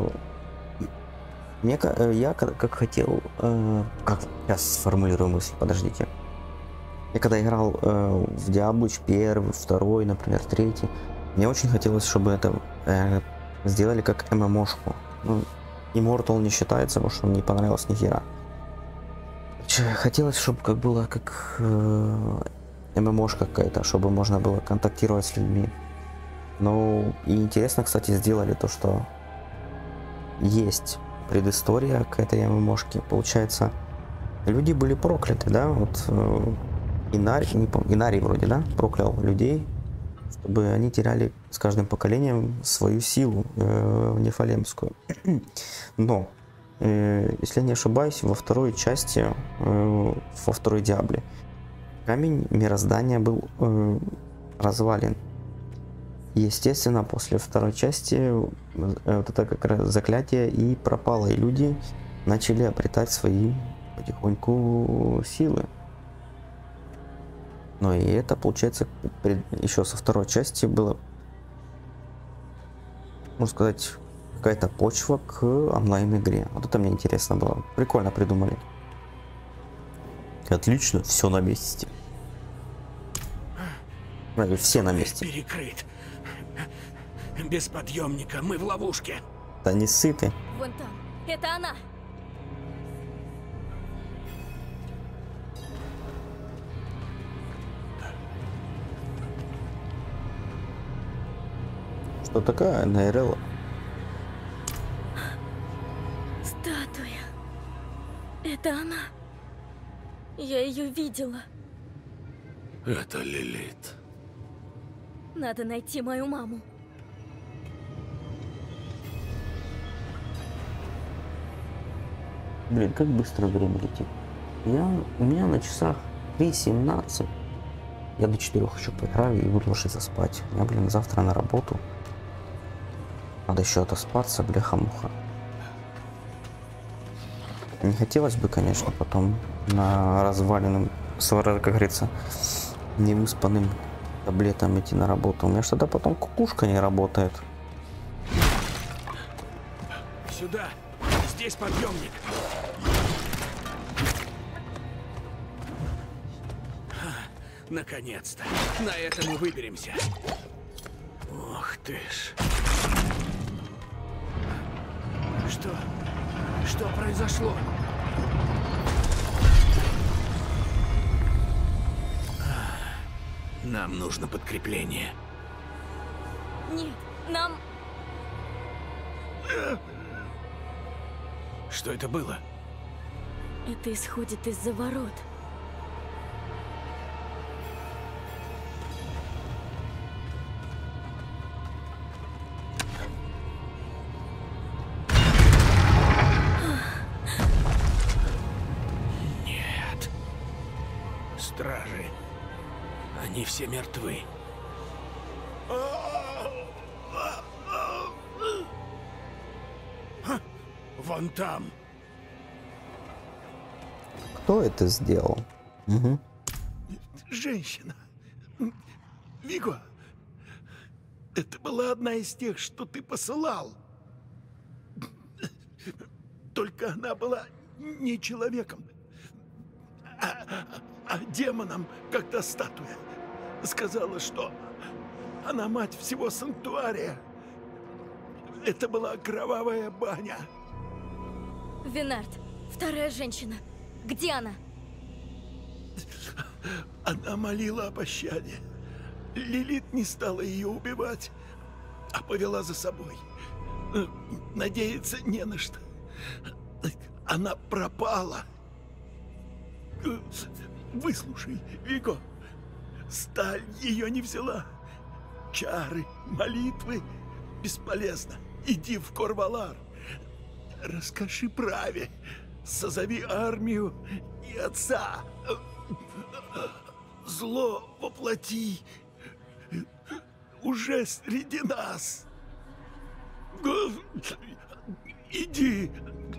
Speaker 1: я как хотел, как сейчас сформулирую мысль, подождите. Я когда играл в Diablo 1, 2, например, 3, мне очень хотелось, чтобы это сделали как ММОшку. Ну, Immortal не считается, потому что мне не понравилась ни хера. Хотелось, чтобы как было как ММОшка какая-то, чтобы можно было контактировать с людьми. Ну, и интересно, кстати, сделали то, что есть предыстория к этой ММОшке. Получается, люди были прокляты, да? Вот Инарий, не помню, Инарий вроде, да? Проклял людей, чтобы они теряли с каждым поколением свою силу нефалемскую. Но если я не ошибаюсь, во второй части, во второй Диабле, камень мироздания был развален. Естественно, после второй части вот это как раз заклятие и пропало, и люди начали обретать свои потихоньку силы. Но и это, получается, еще со второй части было, можно сказать, какая-то почва к онлайн-игре. Вот это мне интересно было. Прикольно придумали. Отлично, все на месте. Все на месте.
Speaker 14: Перекрыт. Без подъемника, мы в ловушке.
Speaker 1: Да не сыты.
Speaker 12: Вон там. Это она.
Speaker 1: Что такая Найрелла?
Speaker 12: Статуя. Это она. Я ее видела.
Speaker 3: Это Лилит.
Speaker 12: Надо найти мою маму.
Speaker 1: Блин, как быстро время летит. У меня на часах 3:17. Я до 4 еще поиграю и буду ложиться спать. У меня, блин, завтра на работу. Надо еще отоспаться, бляха-муха. Не хотелось бы, конечно, потом на разваленном, как говорится, невыспанным таблетом идти на работу. У меня что-то потом кукушка не работает.
Speaker 14: Сюда. Здесь подъемник. Наконец-то. На это мы выберемся. Ох ты ж. Что произошло? Нам нужно подкрепление.
Speaker 12: Нет, нам...
Speaker 14: Что это было?
Speaker 12: Это исходит из-за ворот.
Speaker 14: Нет. Стражи. Они все мертвы. Вон там.
Speaker 1: Кто это сделал? Угу.
Speaker 13: Женщина. Виго, это была одна из тех, что ты посылал. Только она была не человеком, а демоном, как та статуя. Сказала, что она мать всего санктуария. Это была кровавая баня.
Speaker 12: Винард, вторая женщина. Где она?
Speaker 13: Она молила о пощаде. Лилит не стала ее убивать, а повела за собой. Надеяться не на что. Она пропала. Выслушай, Виго. Сталь ее не взяла. Чары, молитвы бесполезно. Иди в Корвалар. Расскажи праве. Созови армию и отца. Зло воплоти. Уже среди нас. Иди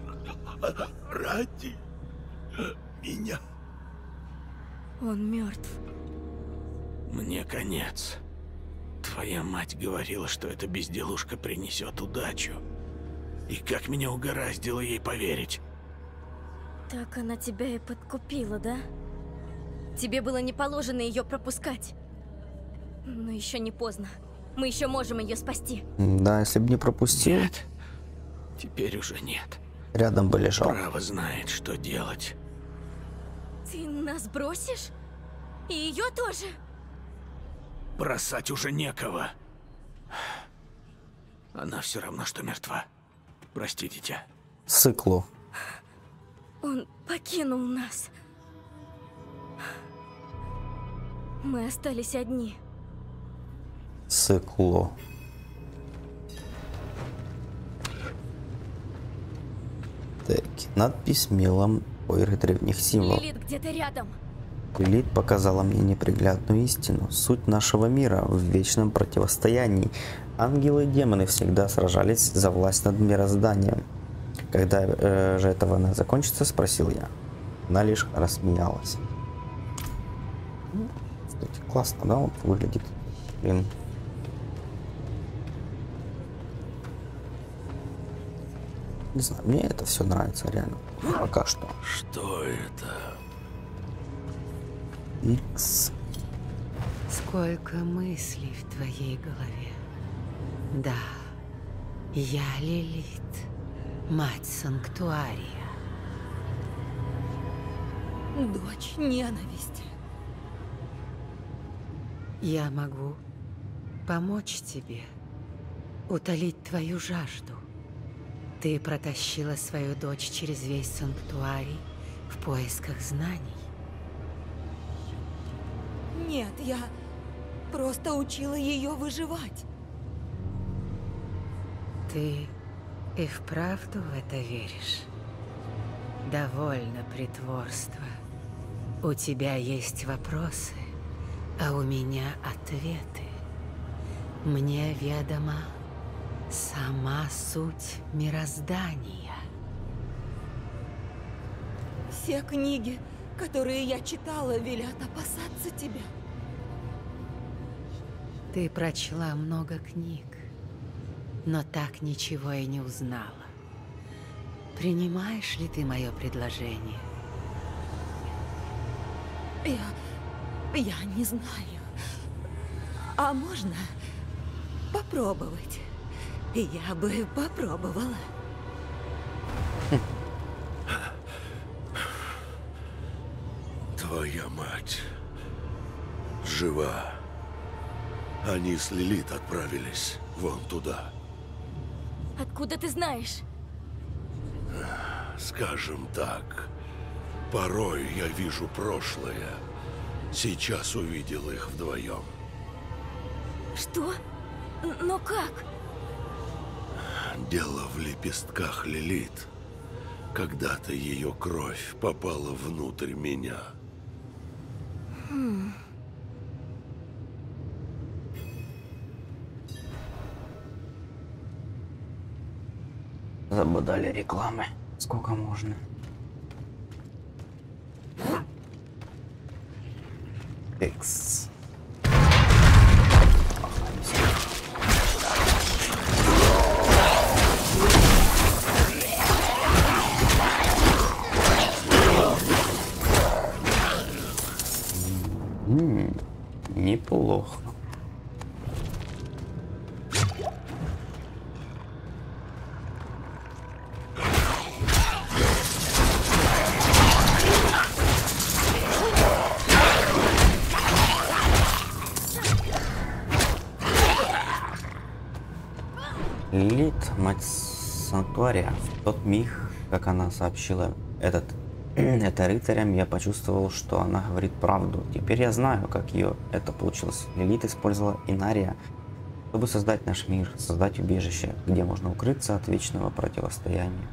Speaker 13: ради меня.
Speaker 12: Он мертв.
Speaker 14: Мне конец. Твоя мать говорила, что эта безделушка принесет удачу. И как меня угораздило ей поверить.
Speaker 12: Так она тебя и подкупила, да? Тебе было не положено ее пропускать. Но еще не поздно. Мы еще можем ее спасти.
Speaker 1: Да, если бы не пропустил.
Speaker 14: Нет. Теперь уже нет.
Speaker 1: Рядом бы лежал.
Speaker 14: Право знает, что делать.
Speaker 12: Ты нас бросишь? И ее тоже?
Speaker 14: Бросать уже некого. Она все равно, что мертва. Прости, дитя.
Speaker 1: Сыклу.
Speaker 12: Он покинул нас. Мы остались одни.
Speaker 1: Так, надпись мелом поверх древних символов.
Speaker 12: Лилит где-то рядом.
Speaker 1: Лилит показала мне неприглядную истину. Суть нашего мира в вечном противостоянии. Ангелы и демоны всегда сражались за власть над мирозданием. Когда же эта война закончится, спросил я. Она лишь рассмеялась. Кстати, классно, да, он выглядит. Блин. Не знаю, мне это все нравится реально. Пока что.
Speaker 13: Что это?
Speaker 1: Икс.
Speaker 7: Сколько мыслей в твоей голове. Да, я Лилит, мать Санктуария.
Speaker 2: Дочь ненависти.
Speaker 7: Я могу помочь тебе, утолить твою жажду. Ты протащила свою дочь через весь Санктуарий в поисках знаний.
Speaker 2: Нет, я просто учила ее выживать.
Speaker 7: Ты и вправду в это веришь? Довольно притворства. У тебя есть вопросы, а у меня ответы. Мне ведома сама суть мироздания.
Speaker 2: Все книги, которые я читала, велят опасаться тебя.
Speaker 7: Ты прочла много книг, но так ничего и не узнала. Принимаешь ли ты мое предложение?
Speaker 2: Я не знаю. А можно попробовать? Я бы попробовала.
Speaker 3: Твоя мать жива. Они с Лилит отправились вон туда.
Speaker 12: Откуда ты знаешь?
Speaker 3: Скажем так, порой я вижу прошлое. Сейчас увидел их вдвоем.
Speaker 12: Что? Но как?
Speaker 3: Дело в лепестках Лилит. Когда-то ее кровь попала внутрь меня.
Speaker 1: Забодали рекламы. Сколько можно? Икс. Неплохо. Лилит, мать Санктуария, в тот миг, как она сообщила это рыцарям, я почувствовал, что она говорит правду. Теперь я знаю, как это получилось. Лилит использовала Инария, чтобы создать наш мир, создать убежище, где можно укрыться от вечного противостояния.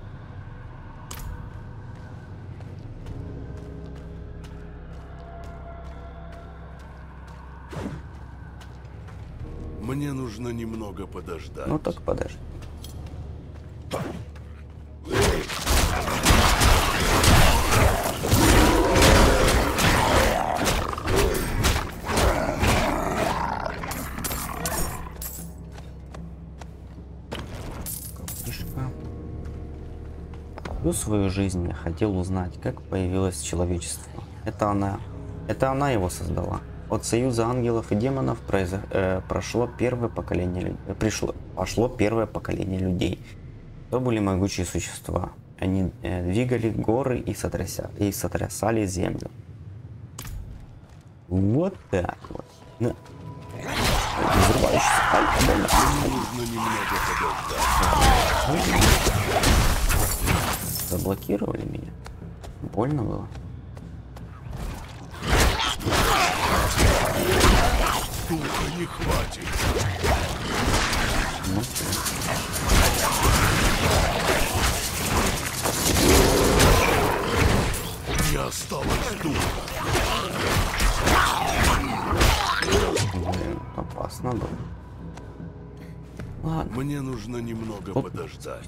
Speaker 3: Мне нужно немного подождать.
Speaker 1: Ну так подожди. Всю свою жизнь я хотел узнать, как появилось человечество. Это она его создала. От союза ангелов и демонов пошло первое поколение людей. То были могучие существа. Они двигали горы и сотрясали землю. Вот так вот. Да.
Speaker 3: Нужно немного подождать.
Speaker 1: Заблокировали меня. Больно было.
Speaker 3: Духа не хватит.
Speaker 1: Ну,
Speaker 3: Мне нужно немного подождать.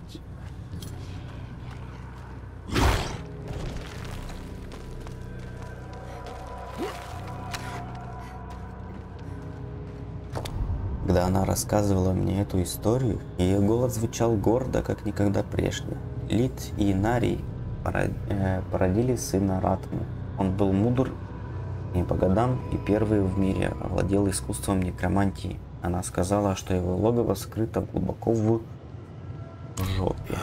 Speaker 1: Когда она рассказывала мне эту историю, ее голос звучал гордо, как никогда прежде. Лид и Инарий породили сына Ратму. Он был мудр не по годам и первый в мире овладел искусством некромантии. Она сказала, что его логово скрыто глубоко в жопе.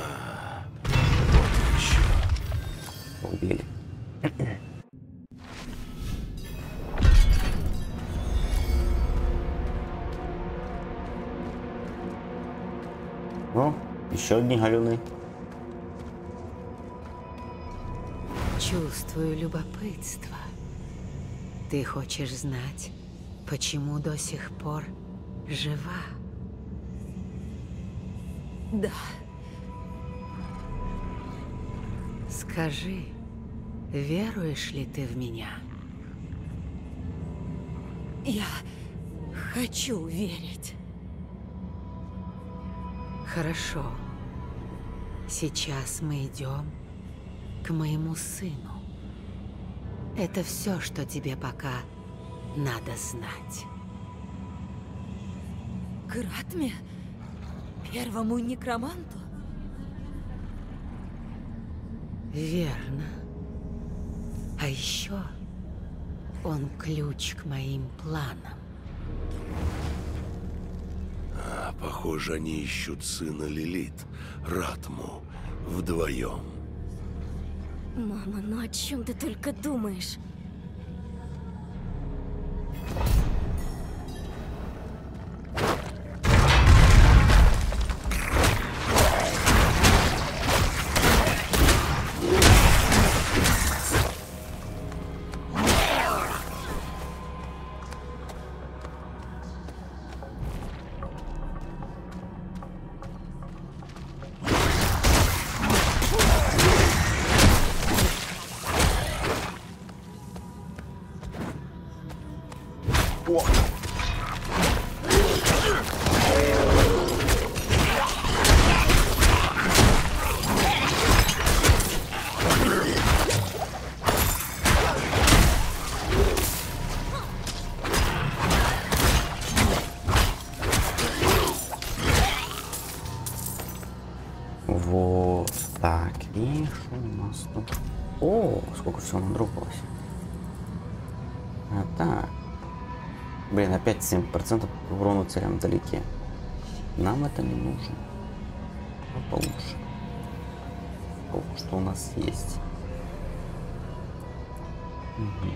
Speaker 1: Убили. Ну, еще одни галюны.
Speaker 7: Чувствую любопытство. Ты хочешь знать, почему до сих пор жива?
Speaker 2: Да.
Speaker 7: Скажи, веруешь ли ты в меня?
Speaker 2: Я хочу верить.
Speaker 7: Хорошо. Сейчас мы идем к моему сыну. Это все, что тебе пока надо знать.
Speaker 2: К Ратме? Первому некроманту?
Speaker 7: Верно. А еще он ключ к моим планам.
Speaker 3: Похоже, они ищут сына Лилит, Ратму, вдвоем.
Speaker 12: Мама, ну о чем ты только думаешь?
Speaker 1: Вот так. И что у нас тут? О, сколько всего надропалось. А так. Блин, опять 7% урона целям вдалеке. Нам это не нужно. Но получше. Что у нас есть. Угу.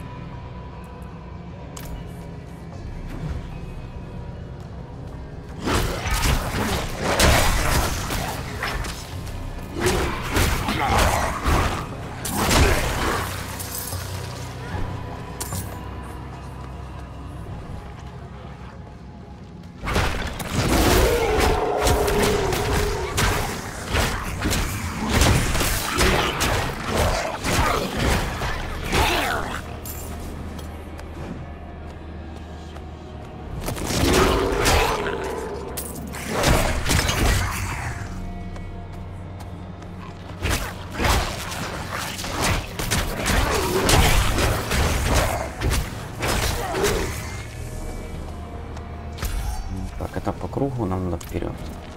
Speaker 1: Так, это по кругу нам надо вперед.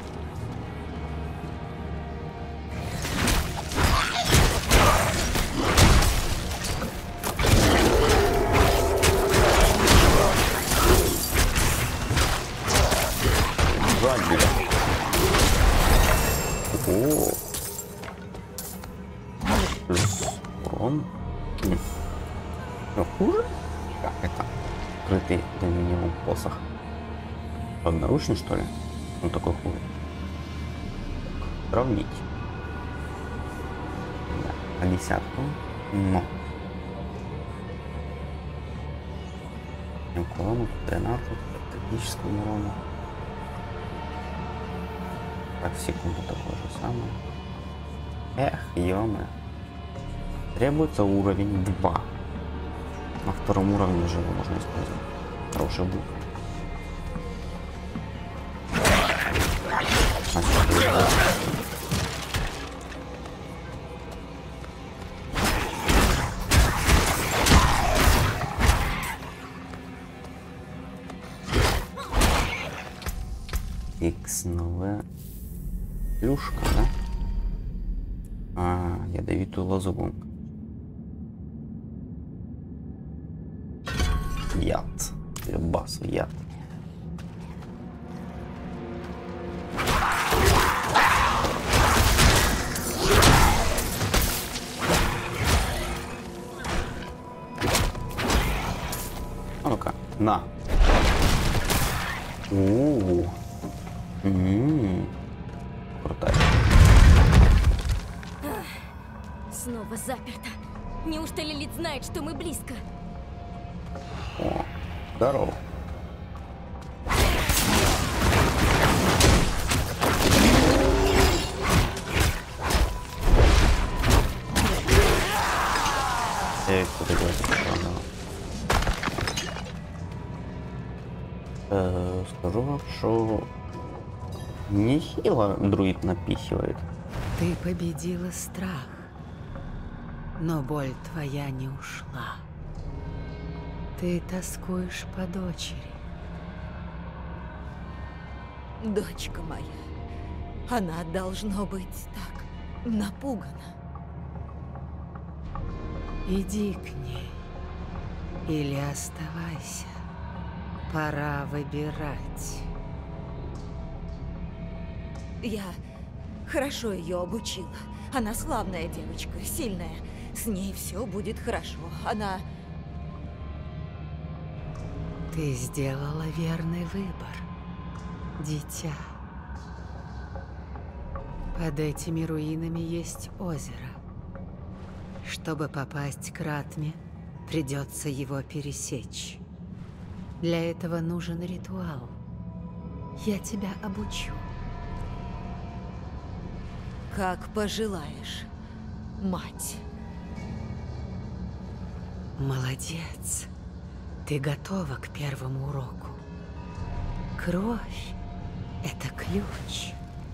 Speaker 1: О, плюс урон. Хуже? Как это? Открытый доминиум посох. Одноручный, что ли? Он такой хуже. Сравнить. Да, на десятку. Но. К урону 13, критическому урону. Так, секунду такое же самое. Эх, ё-моё. Требуется уровень 2. На втором уровне же его можно использовать. Хороший бук. Иксновая плюшка, да? А, ядовитую лозу. Яд. Басу яд. А ну-ка, на. Крутая.
Speaker 12: Снова заперто. Неужто Лилит знает, что мы близко?
Speaker 1: О, здорово. Куда скажу вам, что нехило друид напихивает.
Speaker 10: Ты победила страх, но боль твоя не ушла. Ты тоскуешь по дочери.
Speaker 7: Дочка моя, она должно быть так напугана.
Speaker 10: Иди к ней или оставайся. Пора выбирать.
Speaker 7: Я хорошо ее обучила. Она славная девочка, сильная. С ней все будет хорошо. Она...
Speaker 10: Ты сделала верный выбор, дитя. Под этими руинами есть озеро. Чтобы попасть к Ратме, придется его пересечь. Для этого нужен ритуал. Я тебя обучу.
Speaker 7: Как пожелаешь, мать.
Speaker 10: Молодец. Ты готова к первому уроку. Кровь — это ключ.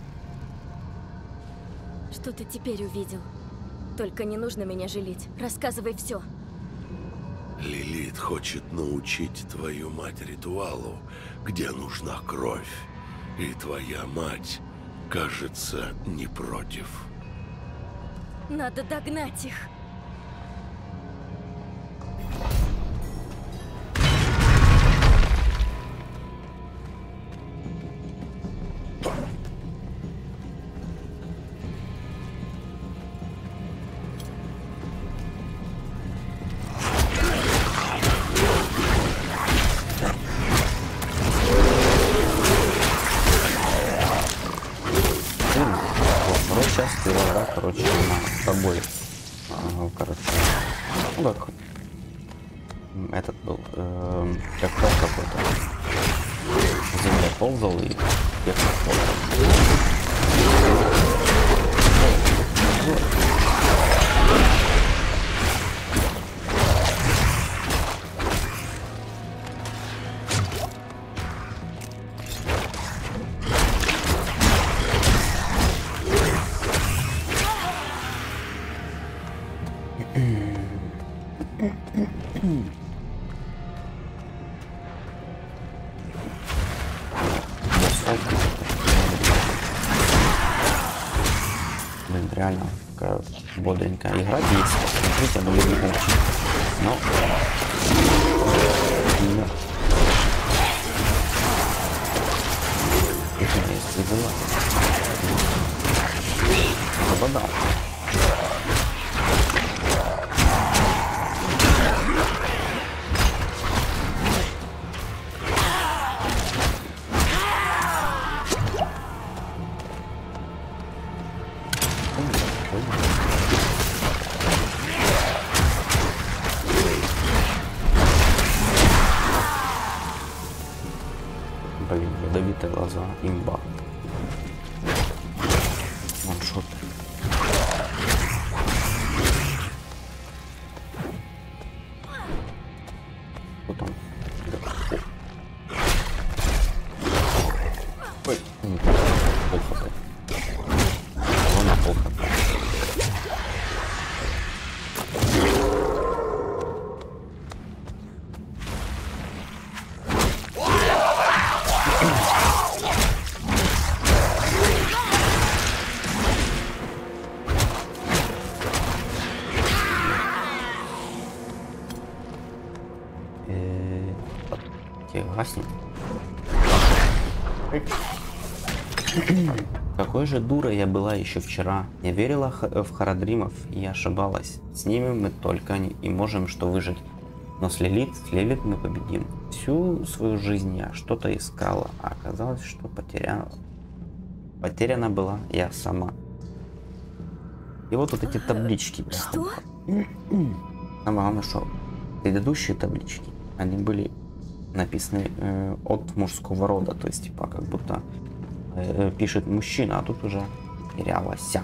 Speaker 12: Что ты теперь увидел? Только не нужно меня жалеть. Рассказывай все.
Speaker 3: Лилит хочет научить твою мать ритуалу, где нужна кровь. И твоя мать, кажется, не против.
Speaker 12: Надо догнать их.
Speaker 1: Короче, с тобой. Короче, ну как этот был, как какой-то. Земля ползал и я Блин, реально такая бодренькая игра есть. Смотрите, я думаю, не очень. Но... Это есть и дела. Попадал. Блин, ядовитые глаза, имба. Ваншот. Что там? Ой, не хватает. Согласен. Какой же дурой я была еще вчера. Я верила в Харадримов и ошибалась. С ними мы только и можем что выжить. Но с Лилит мы победим. Всю свою жизнь я что-то искала, а оказалось, что потеряна была я сама. И вот эти таблички.
Speaker 12: Что?
Speaker 1: Самое главное, что предыдущие таблички, они были написаны от мужского рода, то есть типа как будто пишет мужчина, а тут уже терялась.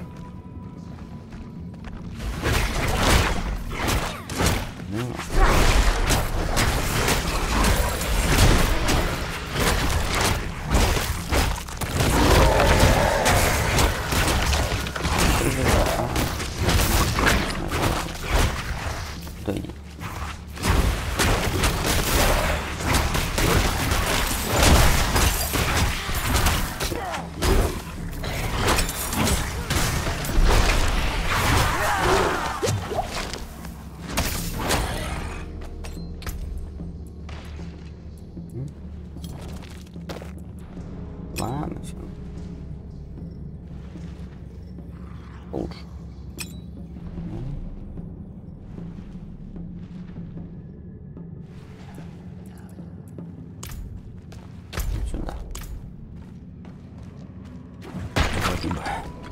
Speaker 1: Ладно, все. Лучше. Сюда. Спасибо.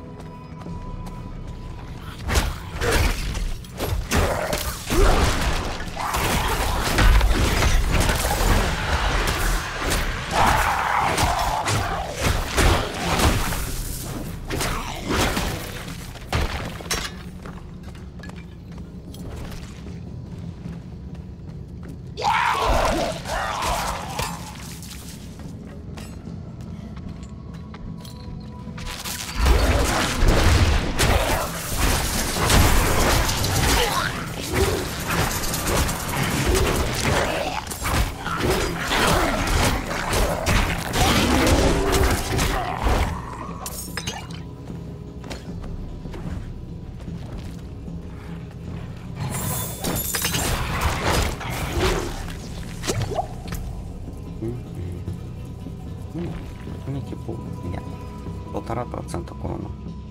Speaker 1: Нет, 1,5% урона.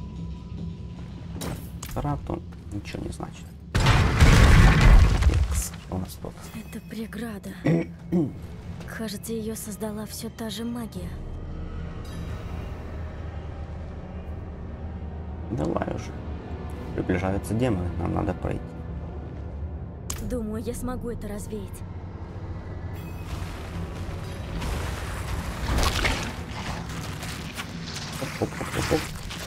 Speaker 1: 1,5 то ничего не значит. Что у нас тут?
Speaker 15: Это преграда. Кажется, ее создала все та же магия.
Speaker 1: Давай уже. Приближаются демоны, нам надо пройти.
Speaker 15: Думаю, я смогу это развеять.
Speaker 1: Оп-оп-оп-оп.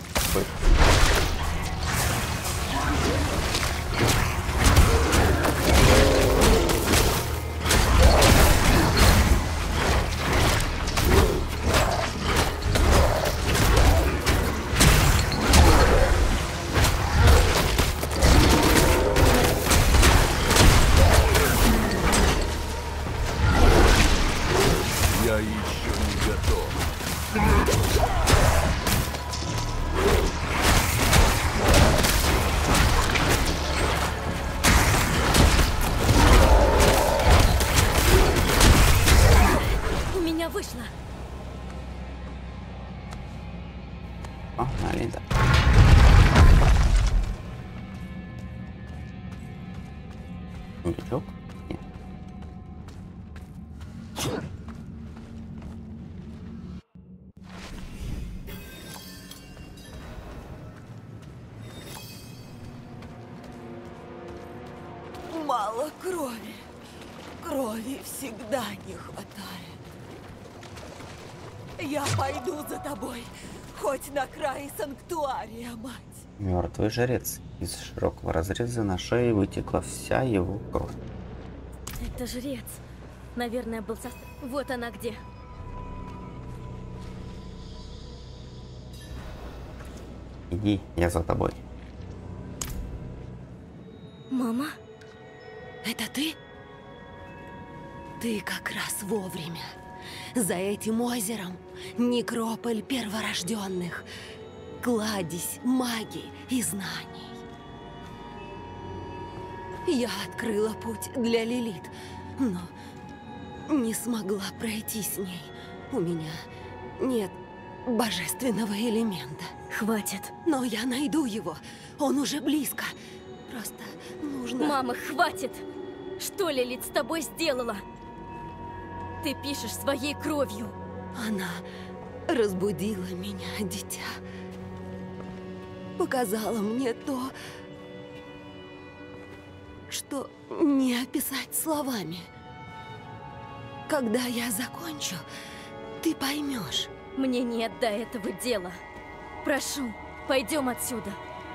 Speaker 3: Я еще не готов.
Speaker 15: У меня вышло.
Speaker 1: Погнали, да. Сундучок? Нет.
Speaker 2: Мало крови. Крови всегда не хватает. Я пойду за тобой, хоть на край санктуария, мать.
Speaker 1: Мертвый жрец. Из широкого разреза на шее вытекла вся его кровь.
Speaker 15: Это жрец. Наверное, был состав. Вот она где.
Speaker 1: Иди, я за тобой.
Speaker 15: Мама?
Speaker 2: Это ты? Ты как раз вовремя. За этим озером некрополь перворожденных, кладезь магии и знаний. Я открыла путь для Лилит, но не смогла пройти с ней. У меня нет божественного элемента.
Speaker 15: Хватит.
Speaker 2: Но я найду его. Он уже близко. Просто нужно...
Speaker 15: Мама, хватит! Что Лилит с тобой сделала? Ты пишешь своей кровью.
Speaker 2: Она разбудила меня, дитя. Показала мне то, что не описать словами. Когда я закончу, ты поймешь.
Speaker 15: Мне нет до этого дела. Прошу, пойдем отсюда.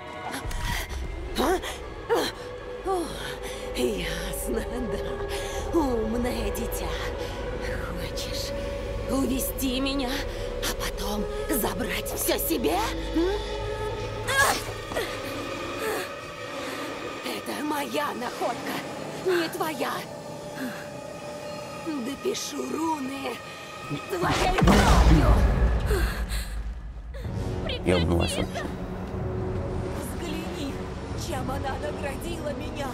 Speaker 2: О, ясно, да. Умное дитя. Хочешь увести меня, а потом забрать все себе? Это моя находка, не твоя. Допишу руны твоей кровью.
Speaker 1: Я обнимаюсь.
Speaker 2: Взгляни, чем она наградила меня.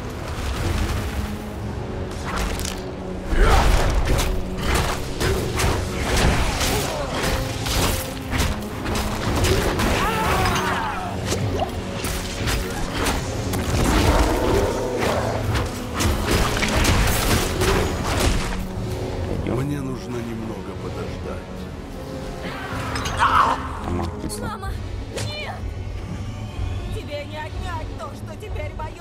Speaker 3: Мне нужно немного подождать.
Speaker 15: Мама, нет!
Speaker 2: Тебе не отнять то, что теперь мое.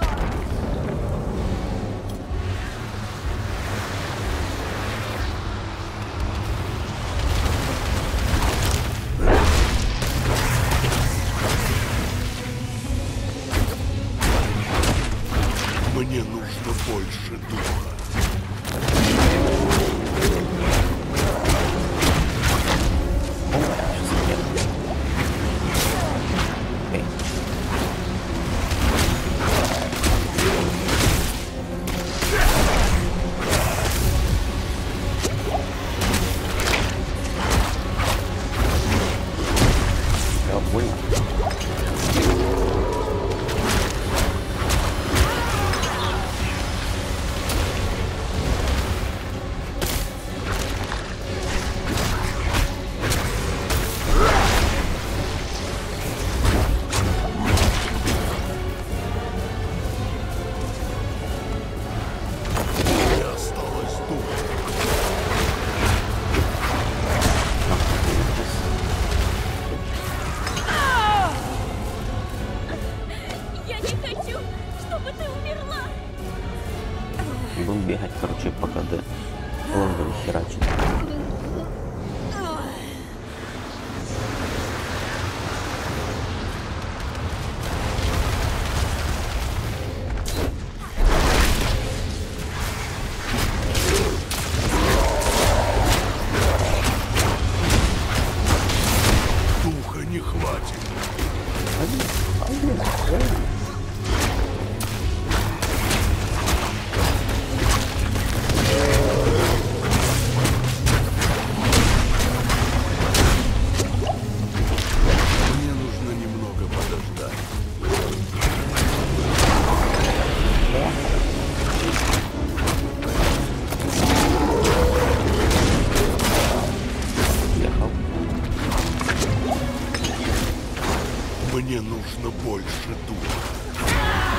Speaker 3: Мне нужно больше духа.
Speaker 1: Будем бегать, короче, по КД. Лондон херачит.
Speaker 3: Духа не хватит. Мне нужно немного подождать. Мне нужно больше духа.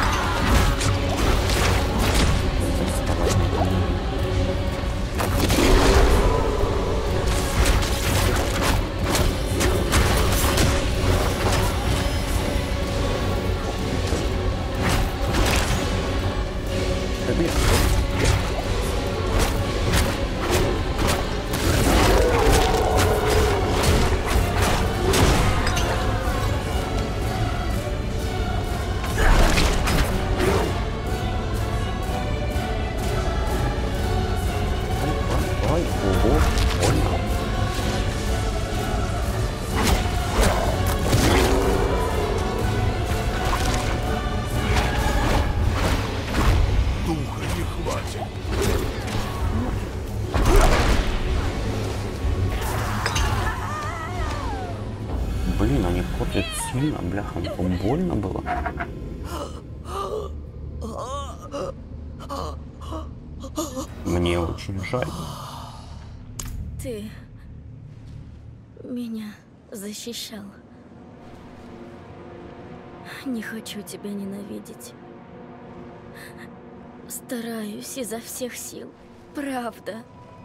Speaker 3: Духа не хватит.
Speaker 1: Блин, они копят сильно, бляха, больно было. Мне очень жаль.
Speaker 15: Ты меня защищал. Не хочу тебя ненавидеть. Стараюсь изо всех сил. Правда.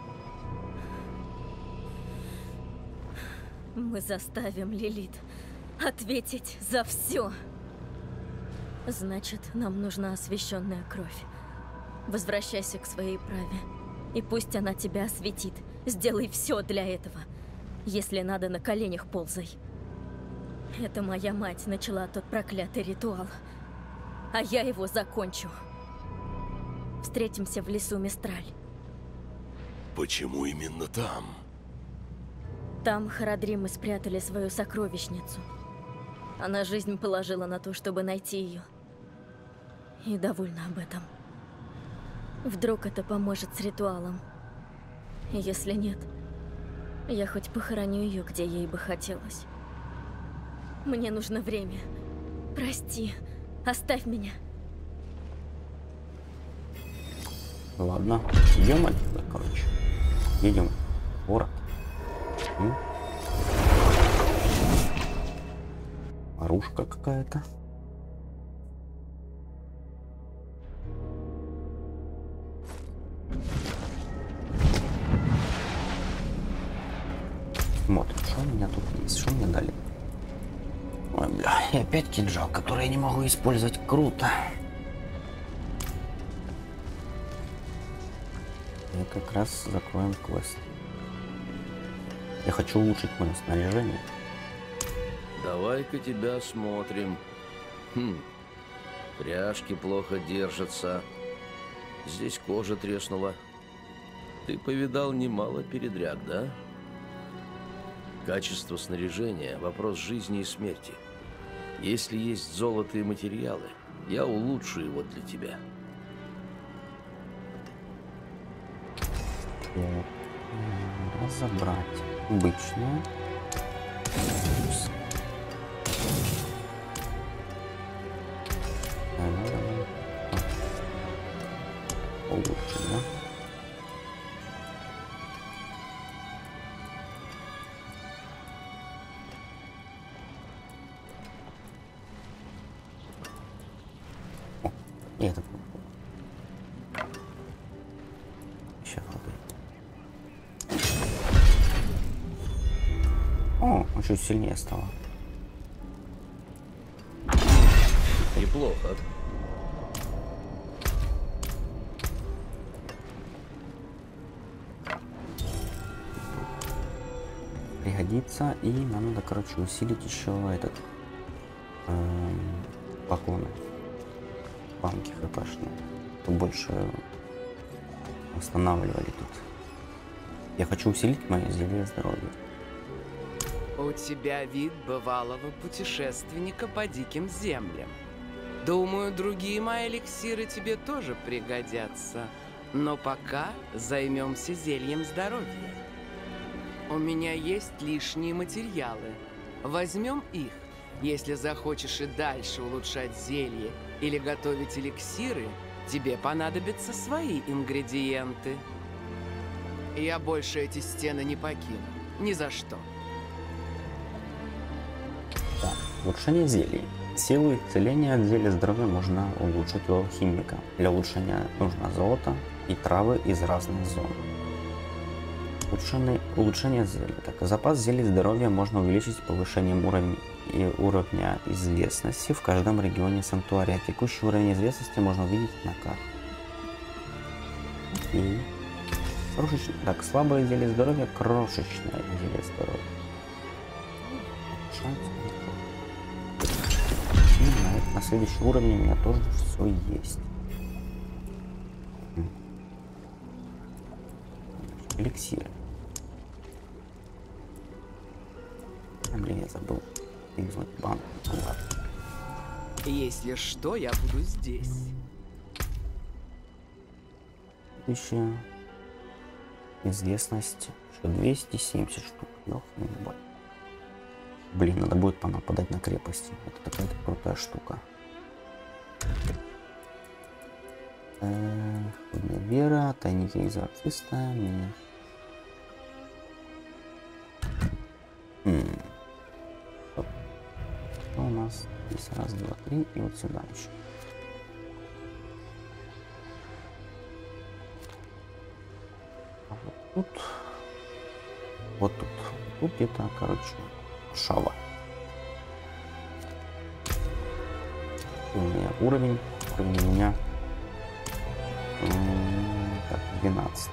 Speaker 15: Мы заставим Лилит ответить за все. Значит, нам нужна освященная кровь. Возвращайся к своей праве. И пусть она тебя осветит. Сделай все для этого. Если надо, на коленях ползай. Это моя мать начала тот проклятый ритуал. А я его закончу. Встретимся в лесу Мистраль.
Speaker 3: Почему именно там?
Speaker 15: Там Харадримы спрятали свою сокровищницу. Она жизнь положила на то, чтобы найти ее. И довольна об этом. Вдруг это поможет с ритуалом. Если нет, я хоть похороню ее, где ей бы хотелось. Мне нужно время. Прости, оставь меня.
Speaker 1: Ладно, идем отсюда, короче. Едем в город. Оружка какая-то. Смотрим, что у меня тут есть, что мне дали. Ой, бля, и опять кинжал, который я не могу использовать. Круто. И как раз закроем квест. Я хочу улучшить мое снаряжение.
Speaker 16: Давай-ка тебя осмотрим. Пряжки плохо держатся. Здесь кожа треснула. Ты повидал немало передряг, да? Качество снаряжения – вопрос жизни и смерти. Если есть золото и материалы, я улучшу его для тебя.
Speaker 1: Разобрать обычную. Улучшить, да? И этот. Сейчас О, он чуть сильнее стало.
Speaker 16: Неплохо.
Speaker 1: Пригодится, и нам надо, короче, усилить еще этот поклоны. Банки хпшные. Больше восстанавливали тут. Я хочу усилить мое зелье здоровья.
Speaker 17: У тебя вид бывалого путешественника по диким землям. Думаю, другие мои эликсиры тебе тоже пригодятся. Но пока займемся зельем здоровья. У меня есть лишние материалы. Возьмем их. Если захочешь и дальше улучшать зелье или готовить эликсиры, тебе понадобятся свои ингредиенты. Я больше эти стены не покину. Ни за что.
Speaker 1: Так, улучшение зелий. Силу и исцеление от зелья здоровья можно улучшить у алхимика. Для улучшения нужно золото и травы из разных зон. Улучшение зелий. Так, запас зелий здоровья можно увеличить повышением уровня известности в каждом регионе санктуария. Текущий уровень известности можно увидеть на карте. И так, слабое зелье здоровья, крошечное зелье здоровья. И на следующем уровне у меня тоже все есть. Эликсиры. Блин, я забыл вызвать банк.
Speaker 17: Если что, я буду здесь.
Speaker 1: Еще известность, что 270 штук. Блин, надо будет понападать на крепости. Это такая крутая штука. Вера, тайники экзорциста. Что у нас здесь? Раз, два, три. И вот сюда еще. А вот тут. Вот тут. Тут где-то, короче, шава. У меня уровень у меня так, 12.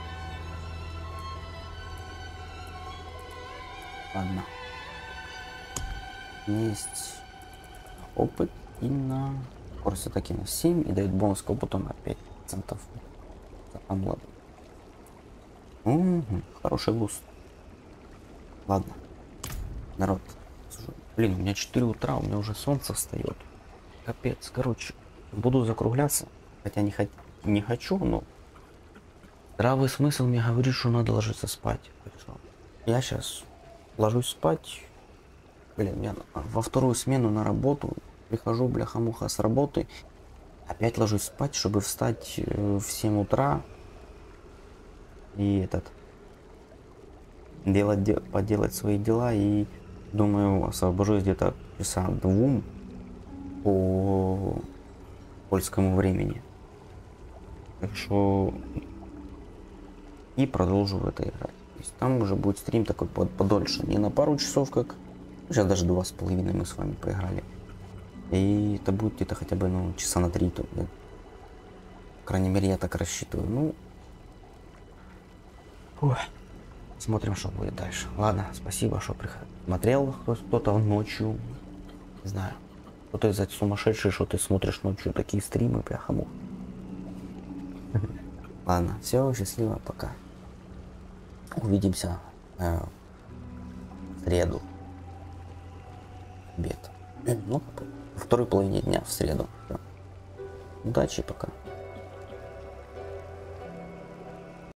Speaker 1: Ладно. Есть опыт и на скорость атаки на 7 и дает бонус к опыту на 5%. Там ладно. Хороший буст. Ладно. Народ. Блин, у меня 4 утра, у меня уже солнце встает. Капец, короче. Буду закругляться. Хотя не хочу, но здравый смысл мне говорит, что надо ложиться спать. Я сейчас ложусь спать. Блин, я во вторую смену на работу. Прихожу, бляха-муха, с работы. Опять ложусь спать, чтобы встать в 7 утра. И поделать свои дела. И думаю, освобожусь где-то часа 2 по польскому времени. Так что и продолжу в это играть. То есть там уже будет стрим такой подольше. Не на пару часов, как сейчас даже 2,5 мы с вами поиграли. И это будет где-то хотя бы часа на 3. То, да. По крайней мере, я так рассчитываю. Ну, смотрим, что будет дальше. Ладно, спасибо, что смотрел кто-то ночью. Не знаю. Кто-то из этих сумасшедших, что ты смотришь ночью такие стримы, бляха-муха. Ладно, все, счастливо, пока. Увидимся в среду. Обед. Ну, во второй половине дня в среду. Удачи, пока.